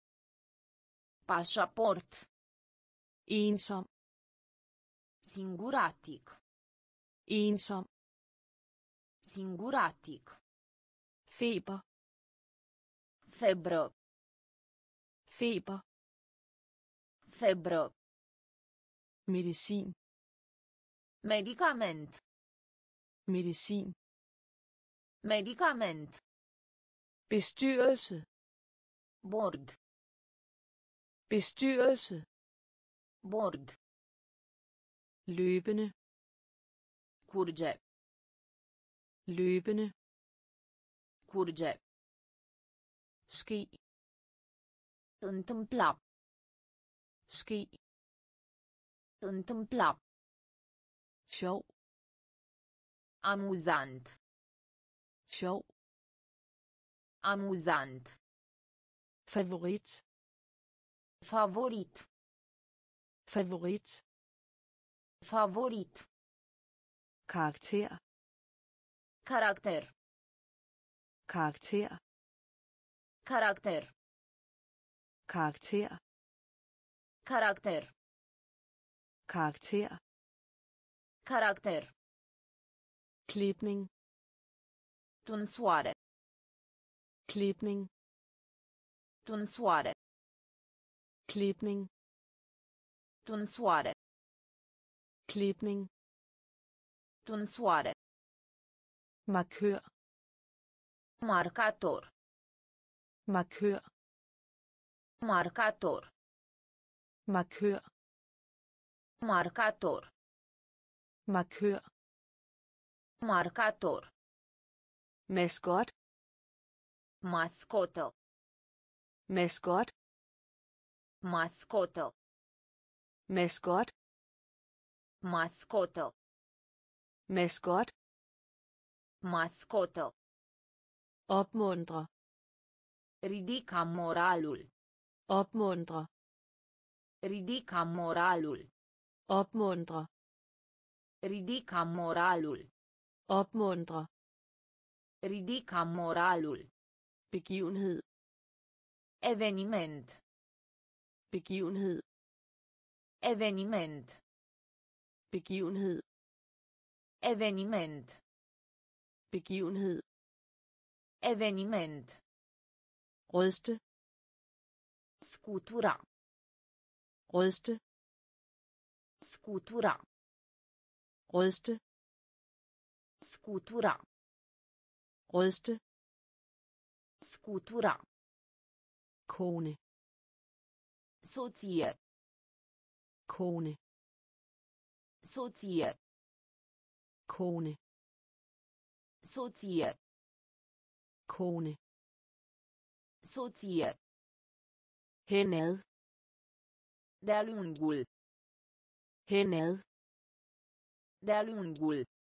[SPEAKER 2] Pașaport.
[SPEAKER 1] ensom,
[SPEAKER 2] Singuratic.
[SPEAKER 1] ensom,
[SPEAKER 2] Singuratic.
[SPEAKER 1] feber,
[SPEAKER 2] Febră.
[SPEAKER 1] feber,
[SPEAKER 2] Febră.
[SPEAKER 1] medicin,
[SPEAKER 2] Medicament.
[SPEAKER 1] medicin,
[SPEAKER 2] Medicament.
[SPEAKER 1] bestyrelse,
[SPEAKER 2] Board.
[SPEAKER 1] bestyrelse,
[SPEAKER 2] Board.
[SPEAKER 1] løbende,
[SPEAKER 2] Curge.
[SPEAKER 1] løbende,
[SPEAKER 2] Curge.
[SPEAKER 1] ske,
[SPEAKER 2] Întâmpla.
[SPEAKER 1] ske,
[SPEAKER 2] Întâmpla.
[SPEAKER 1] sjov,
[SPEAKER 2] Amuzant.
[SPEAKER 1] sjov,
[SPEAKER 2] Amuzant.
[SPEAKER 1] favorit,
[SPEAKER 2] Favorit.
[SPEAKER 1] favorit,
[SPEAKER 2] Favorit.
[SPEAKER 1] karakter,
[SPEAKER 2] Caracter.
[SPEAKER 1] karakter,
[SPEAKER 2] Caracter.
[SPEAKER 1] karakter,
[SPEAKER 2] Caracter.
[SPEAKER 1] karakter,
[SPEAKER 2] Caracter.
[SPEAKER 1] klipning,
[SPEAKER 2] Tunsoare.
[SPEAKER 1] klipning,
[SPEAKER 2] Tunsoare.
[SPEAKER 1] klipning,
[SPEAKER 2] Tunsoare.
[SPEAKER 1] klipning,
[SPEAKER 2] Tunsoare.
[SPEAKER 1] markør,
[SPEAKER 2] Marcator.
[SPEAKER 1] markør,
[SPEAKER 2] Marcator.
[SPEAKER 1] markør,
[SPEAKER 2] Marcator.
[SPEAKER 1] markør,
[SPEAKER 2] Marcator.
[SPEAKER 1] maskot,
[SPEAKER 2] Mascotă.
[SPEAKER 1] maskot,
[SPEAKER 2] Mascotă.
[SPEAKER 1] maskot,
[SPEAKER 2] Mascotă.
[SPEAKER 1] maskot,
[SPEAKER 2] Mascotă.
[SPEAKER 1] opmuntre,
[SPEAKER 2] Ridica moralul.
[SPEAKER 1] opmuntre,
[SPEAKER 2] Ridica moralul.
[SPEAKER 1] opmuntre,
[SPEAKER 2] Ridica moralul.
[SPEAKER 1] opmuntre,
[SPEAKER 2] Ridica moralul.
[SPEAKER 1] begivenhed,
[SPEAKER 2] Eveniment.
[SPEAKER 1] begivenhed,
[SPEAKER 2] Eveniment.
[SPEAKER 1] begivenhed,
[SPEAKER 2] Eveniment.
[SPEAKER 1] begivenhed,
[SPEAKER 2] Eveniment.
[SPEAKER 1] ryste,
[SPEAKER 2] Scutura.
[SPEAKER 1] ryste,
[SPEAKER 2] Scutura.
[SPEAKER 1] ryste,
[SPEAKER 2] Scutura.
[SPEAKER 1] ryste,
[SPEAKER 2] Scutura.
[SPEAKER 1] kone,
[SPEAKER 2] Soție.
[SPEAKER 1] kone,
[SPEAKER 2] Soție.
[SPEAKER 1] kone,
[SPEAKER 2] Soție.
[SPEAKER 1] kone,
[SPEAKER 2] Soție.
[SPEAKER 1] henad,
[SPEAKER 2] De-a lungul.
[SPEAKER 1] henad,
[SPEAKER 2] De-a lungul.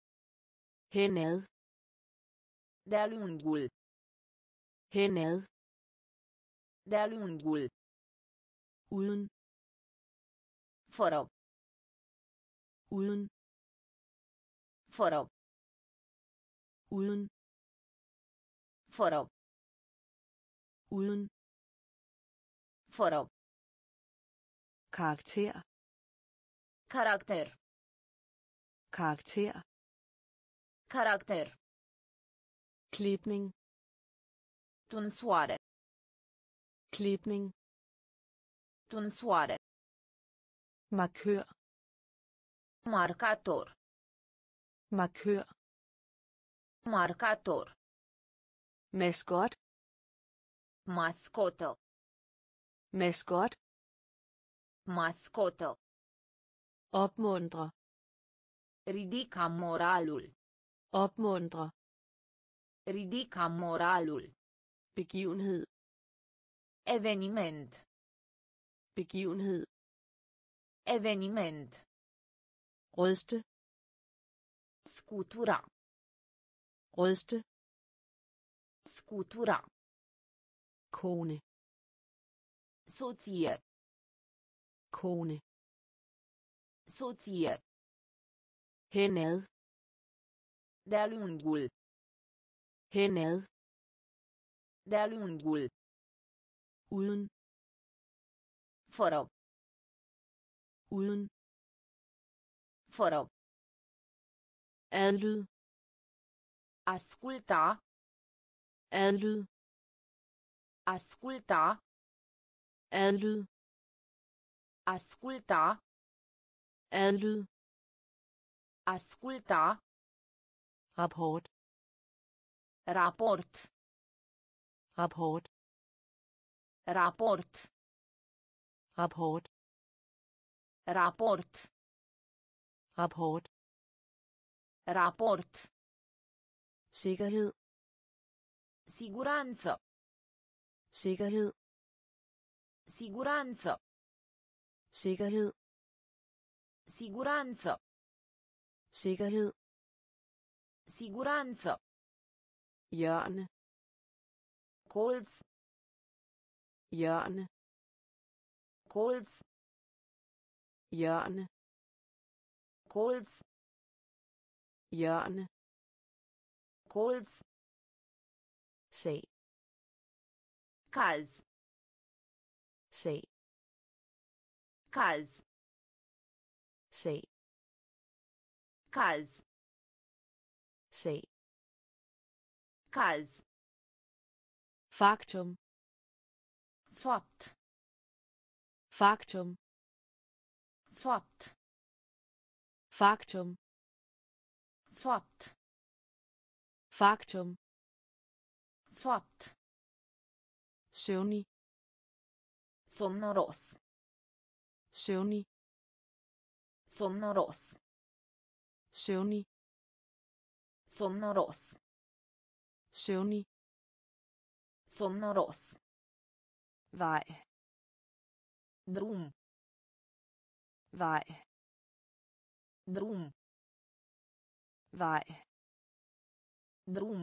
[SPEAKER 1] henad,
[SPEAKER 2] De-a lungul.
[SPEAKER 1] henad,
[SPEAKER 2] De-a lungul.
[SPEAKER 1] uden,
[SPEAKER 2] Fără.
[SPEAKER 1] uden,
[SPEAKER 2] Fără.
[SPEAKER 1] uden,
[SPEAKER 2] Fără.
[SPEAKER 1] uden,
[SPEAKER 2] Fără.
[SPEAKER 1] karakter,
[SPEAKER 2] Caracter.
[SPEAKER 1] karakter,
[SPEAKER 2] Caracter.
[SPEAKER 1] klipning,
[SPEAKER 2] Tunsoare.
[SPEAKER 1] klipning,
[SPEAKER 2] Tunsoare.
[SPEAKER 1] markør,
[SPEAKER 2] Marcator.
[SPEAKER 3] Markør.
[SPEAKER 2] Marcator.
[SPEAKER 3] Maskot.
[SPEAKER 2] Mascotă.
[SPEAKER 3] Maskot.
[SPEAKER 2] Mascotă.
[SPEAKER 3] Opmuntre.
[SPEAKER 2] Ridica moralul.
[SPEAKER 3] Opmuntre.
[SPEAKER 2] Ridica moralul.
[SPEAKER 3] Begivenhed.
[SPEAKER 2] Eveniment.
[SPEAKER 3] Begivenhed.
[SPEAKER 2] Eveniment.
[SPEAKER 3] Ryste.
[SPEAKER 2] Scutura.
[SPEAKER 3] Ryste.
[SPEAKER 2] Scutura.
[SPEAKER 3] Kone.
[SPEAKER 2] Soție.
[SPEAKER 3] Kone.
[SPEAKER 2] Soție.
[SPEAKER 3] Henad.
[SPEAKER 2] De-a lungul.
[SPEAKER 3] Henad.
[SPEAKER 2] De-a lungul.
[SPEAKER 3] Uden.
[SPEAKER 2] Fără.
[SPEAKER 3] Uden.
[SPEAKER 2] Fără.
[SPEAKER 3] Adlyd.
[SPEAKER 2] Asculta.
[SPEAKER 3] Adlyd.
[SPEAKER 2] Asculta.
[SPEAKER 3] Adlyd.
[SPEAKER 2] Asculta.
[SPEAKER 3] Adlyd.
[SPEAKER 2] Asculta.
[SPEAKER 3] Rapport.
[SPEAKER 2] Raport.
[SPEAKER 3] Rapport.
[SPEAKER 2] Raport.
[SPEAKER 3] Rapport.
[SPEAKER 2] Raport.
[SPEAKER 3] Rapport.
[SPEAKER 2] Raport.
[SPEAKER 3] Sikkerhed.
[SPEAKER 2] Siguranță.
[SPEAKER 3] Sikkerhed.
[SPEAKER 2] Siguranță.
[SPEAKER 3] Sikkerhed.
[SPEAKER 2] Siguranță.
[SPEAKER 3] Sikkerhed.
[SPEAKER 2] Siguranță.
[SPEAKER 3] Hjørne.
[SPEAKER 2] Colț.
[SPEAKER 3] Hjørne.
[SPEAKER 2] Colț.
[SPEAKER 3] Hjørne.
[SPEAKER 2] Colț.
[SPEAKER 3] Hjørne.
[SPEAKER 2] Colț.
[SPEAKER 3] Sag.
[SPEAKER 2] Caz.
[SPEAKER 3] Sag.
[SPEAKER 2] Caz.
[SPEAKER 3] Sag.
[SPEAKER 2] Caz.
[SPEAKER 3] Sag.
[SPEAKER 2] Caz.
[SPEAKER 3] Faktum.
[SPEAKER 2] Fapt.
[SPEAKER 3] Faktum.
[SPEAKER 2] Fapt.
[SPEAKER 3] Faktum.
[SPEAKER 2] Fapt.
[SPEAKER 3] Faktum.
[SPEAKER 2] Fapt.
[SPEAKER 3] Søvnig.
[SPEAKER 2] Somnoros.
[SPEAKER 3] Søvnig.
[SPEAKER 2] Somnoros.
[SPEAKER 3] Søvnig.
[SPEAKER 2] Somnoros.
[SPEAKER 3] Søvnig.
[SPEAKER 2] Somnoros.
[SPEAKER 3] Vej.
[SPEAKER 2] Drum.
[SPEAKER 3] Vej.
[SPEAKER 2] Drum.
[SPEAKER 3] Vej.
[SPEAKER 2] Drum.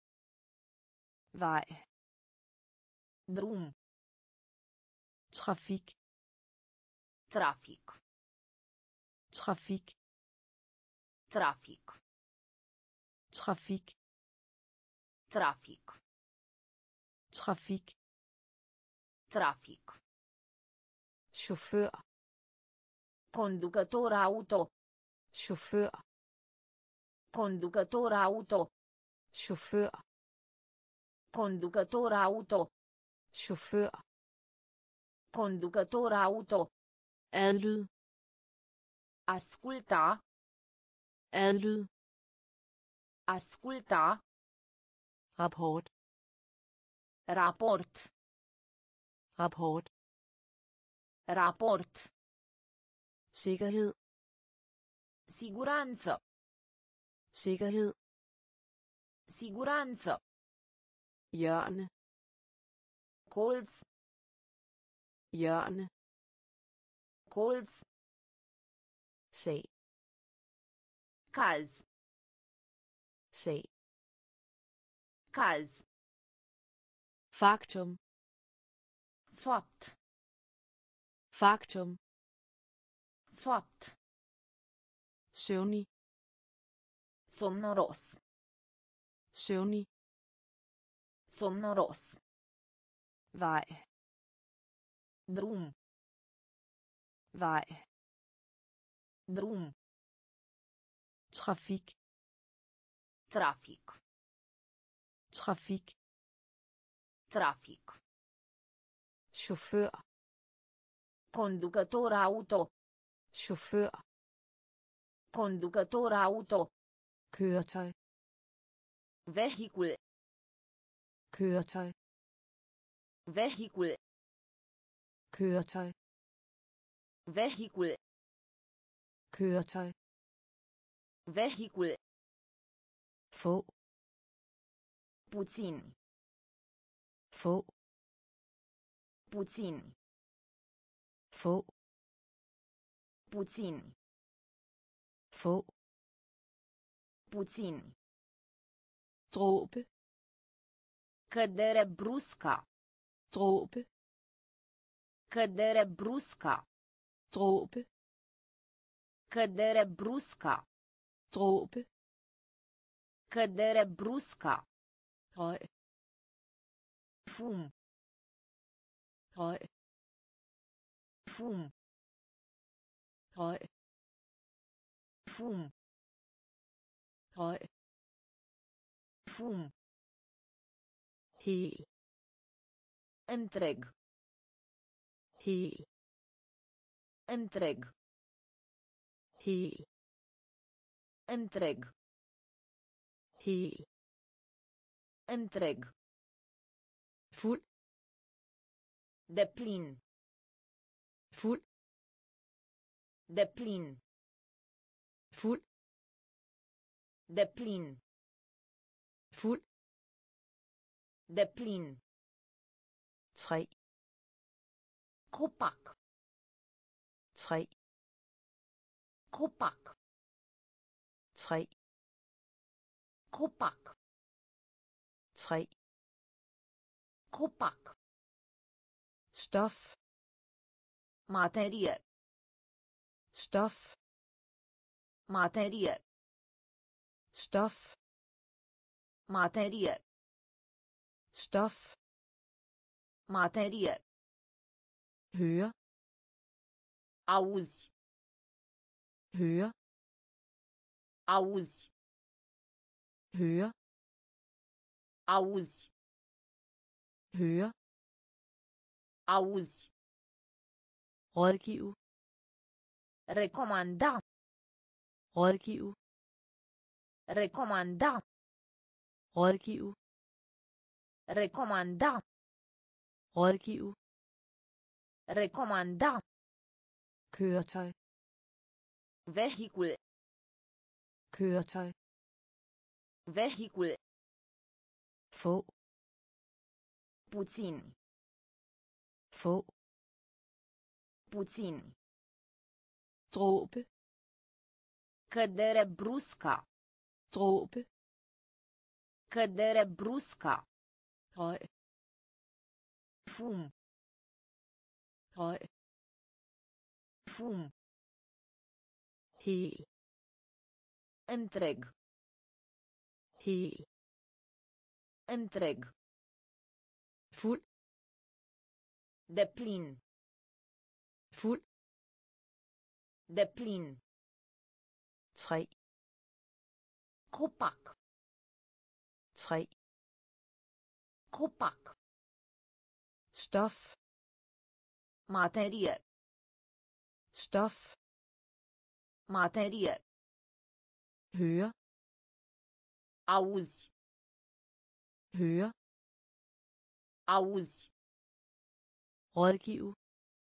[SPEAKER 3] Vej.
[SPEAKER 2] Drum.
[SPEAKER 3] Trafik.
[SPEAKER 2] Trafic.
[SPEAKER 3] Trafik.
[SPEAKER 2] Trafic.
[SPEAKER 3] Trafik.
[SPEAKER 2] Trafic.
[SPEAKER 3] Trafik.
[SPEAKER 2] Trafic.
[SPEAKER 3] Chauffør.
[SPEAKER 2] Conducător auto.
[SPEAKER 3] Chauffør.
[SPEAKER 2] Conducător auto.
[SPEAKER 3] Chauffør.
[SPEAKER 2] Conducător auto.
[SPEAKER 3] Chauffør.
[SPEAKER 2] Conducător auto.
[SPEAKER 3] Adlyd.
[SPEAKER 2] Asculta.
[SPEAKER 3] Adlyd.
[SPEAKER 2] Asculta.
[SPEAKER 3] Rapport.
[SPEAKER 2] Raport.
[SPEAKER 3] Rapport.
[SPEAKER 2] Raport.
[SPEAKER 3] Sikkerhed.
[SPEAKER 2] Siguranță.
[SPEAKER 3] Sikkerhed.
[SPEAKER 2] Siguranță.
[SPEAKER 3] Hjørne.
[SPEAKER 2] Colț.
[SPEAKER 3] Hjørne.
[SPEAKER 2] Colț.
[SPEAKER 3] Sag.
[SPEAKER 2] Caz.
[SPEAKER 3] Sag.
[SPEAKER 2] Caz.
[SPEAKER 3] Faktum.
[SPEAKER 2] Fapt.
[SPEAKER 3] Faktum.
[SPEAKER 2] Fapt.
[SPEAKER 3] Søvnig.
[SPEAKER 2] Somnoros.
[SPEAKER 3] Søvnig.
[SPEAKER 2] Somnoros.
[SPEAKER 3] Vej.
[SPEAKER 2] Drum.
[SPEAKER 3] Vej.
[SPEAKER 2] Drum.
[SPEAKER 3] Trafik.
[SPEAKER 2] Trafic.
[SPEAKER 3] Trafik.
[SPEAKER 2] Trafic.
[SPEAKER 3] Chauffør.
[SPEAKER 2] Conducător auto.
[SPEAKER 3] Chauffør.
[SPEAKER 2] Conducător auto.
[SPEAKER 3] køretøj,
[SPEAKER 2] Vehicul.
[SPEAKER 3] køretøj,
[SPEAKER 2] Vehicul.
[SPEAKER 3] køretøj,
[SPEAKER 2] Vehicul.
[SPEAKER 3] køretøj,
[SPEAKER 2] Vehicul.
[SPEAKER 3] få,
[SPEAKER 2] Puțin.
[SPEAKER 3] få,
[SPEAKER 2] Puțin.
[SPEAKER 3] få,
[SPEAKER 2] Puțin.
[SPEAKER 3] få,
[SPEAKER 2] Puțin.
[SPEAKER 3] dråbe,
[SPEAKER 2] Cădere brusca.
[SPEAKER 3] dråbe,
[SPEAKER 2] Cădere brusca.
[SPEAKER 3] dråbe,
[SPEAKER 2] Cădere brusca.
[SPEAKER 3] dråbe,
[SPEAKER 2] Cădere brusca.
[SPEAKER 3] røg,
[SPEAKER 2] Fum.
[SPEAKER 3] røg,
[SPEAKER 2] Fum.
[SPEAKER 3] røg,
[SPEAKER 2] Fum.
[SPEAKER 3] røg,
[SPEAKER 2] Fum.
[SPEAKER 3] hel,
[SPEAKER 2] Întreg.
[SPEAKER 3] hel,
[SPEAKER 2] Întreg.
[SPEAKER 3] hel,
[SPEAKER 2] Întreg.
[SPEAKER 3] hel,
[SPEAKER 2] Întreg.
[SPEAKER 3] fuld,
[SPEAKER 2] Deplin.
[SPEAKER 3] fuld,
[SPEAKER 2] Deplin.
[SPEAKER 3] fuld,
[SPEAKER 2] Deplin.
[SPEAKER 3] fuld,
[SPEAKER 2] Deplin.
[SPEAKER 3] træ,
[SPEAKER 2] Copac.
[SPEAKER 3] træ,
[SPEAKER 2] Copac.
[SPEAKER 3] træ,
[SPEAKER 2] Copac.
[SPEAKER 3] træ,
[SPEAKER 2] Copac.
[SPEAKER 3] stof,
[SPEAKER 2] Materie.
[SPEAKER 3] stof,
[SPEAKER 2] Materie.
[SPEAKER 3] stof,
[SPEAKER 2] Materie.
[SPEAKER 3] stof,
[SPEAKER 2] Materie.
[SPEAKER 3] høre,
[SPEAKER 2] Auzi.
[SPEAKER 3] høre,
[SPEAKER 2] Auzi.
[SPEAKER 3] høre,
[SPEAKER 2] Auzi.
[SPEAKER 3] høre,
[SPEAKER 2] Auzi.
[SPEAKER 3] rådgive,
[SPEAKER 2] Recomanda.
[SPEAKER 3] rådgive,
[SPEAKER 2] Recomanda.
[SPEAKER 3] rådgive,
[SPEAKER 2] Recomanda.
[SPEAKER 3] rådgive,
[SPEAKER 2] Recomanda.
[SPEAKER 3] køretøj,
[SPEAKER 2] Vehicul.
[SPEAKER 3] køretøj,
[SPEAKER 2] Vehicul.
[SPEAKER 3] få,
[SPEAKER 2] Puțin.
[SPEAKER 3] få,
[SPEAKER 2] Puțin.
[SPEAKER 3] dråbe,
[SPEAKER 2] Cădere brusca.
[SPEAKER 3] dråbe,
[SPEAKER 2] Cădere brusca.
[SPEAKER 3] røg,
[SPEAKER 2] Fum.
[SPEAKER 3] røg,
[SPEAKER 2] Fum.
[SPEAKER 3] hel,
[SPEAKER 2] Întreg.
[SPEAKER 3] hel,
[SPEAKER 2] Întreg.
[SPEAKER 3] fuld,
[SPEAKER 2] Deplin.
[SPEAKER 3] fuld,
[SPEAKER 2] Deplin.
[SPEAKER 3] træ,
[SPEAKER 2] Copac.
[SPEAKER 3] træ,
[SPEAKER 2] Copac.
[SPEAKER 3] stof,
[SPEAKER 2] Materie.
[SPEAKER 3] stof,
[SPEAKER 2] Materie.
[SPEAKER 3] høre,
[SPEAKER 2] Auzi.
[SPEAKER 3] høre,
[SPEAKER 2] Auzi.
[SPEAKER 3] rådgive,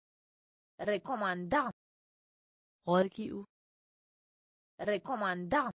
[SPEAKER 2] Recomanda.
[SPEAKER 3] rådgive,
[SPEAKER 2] Recomanda.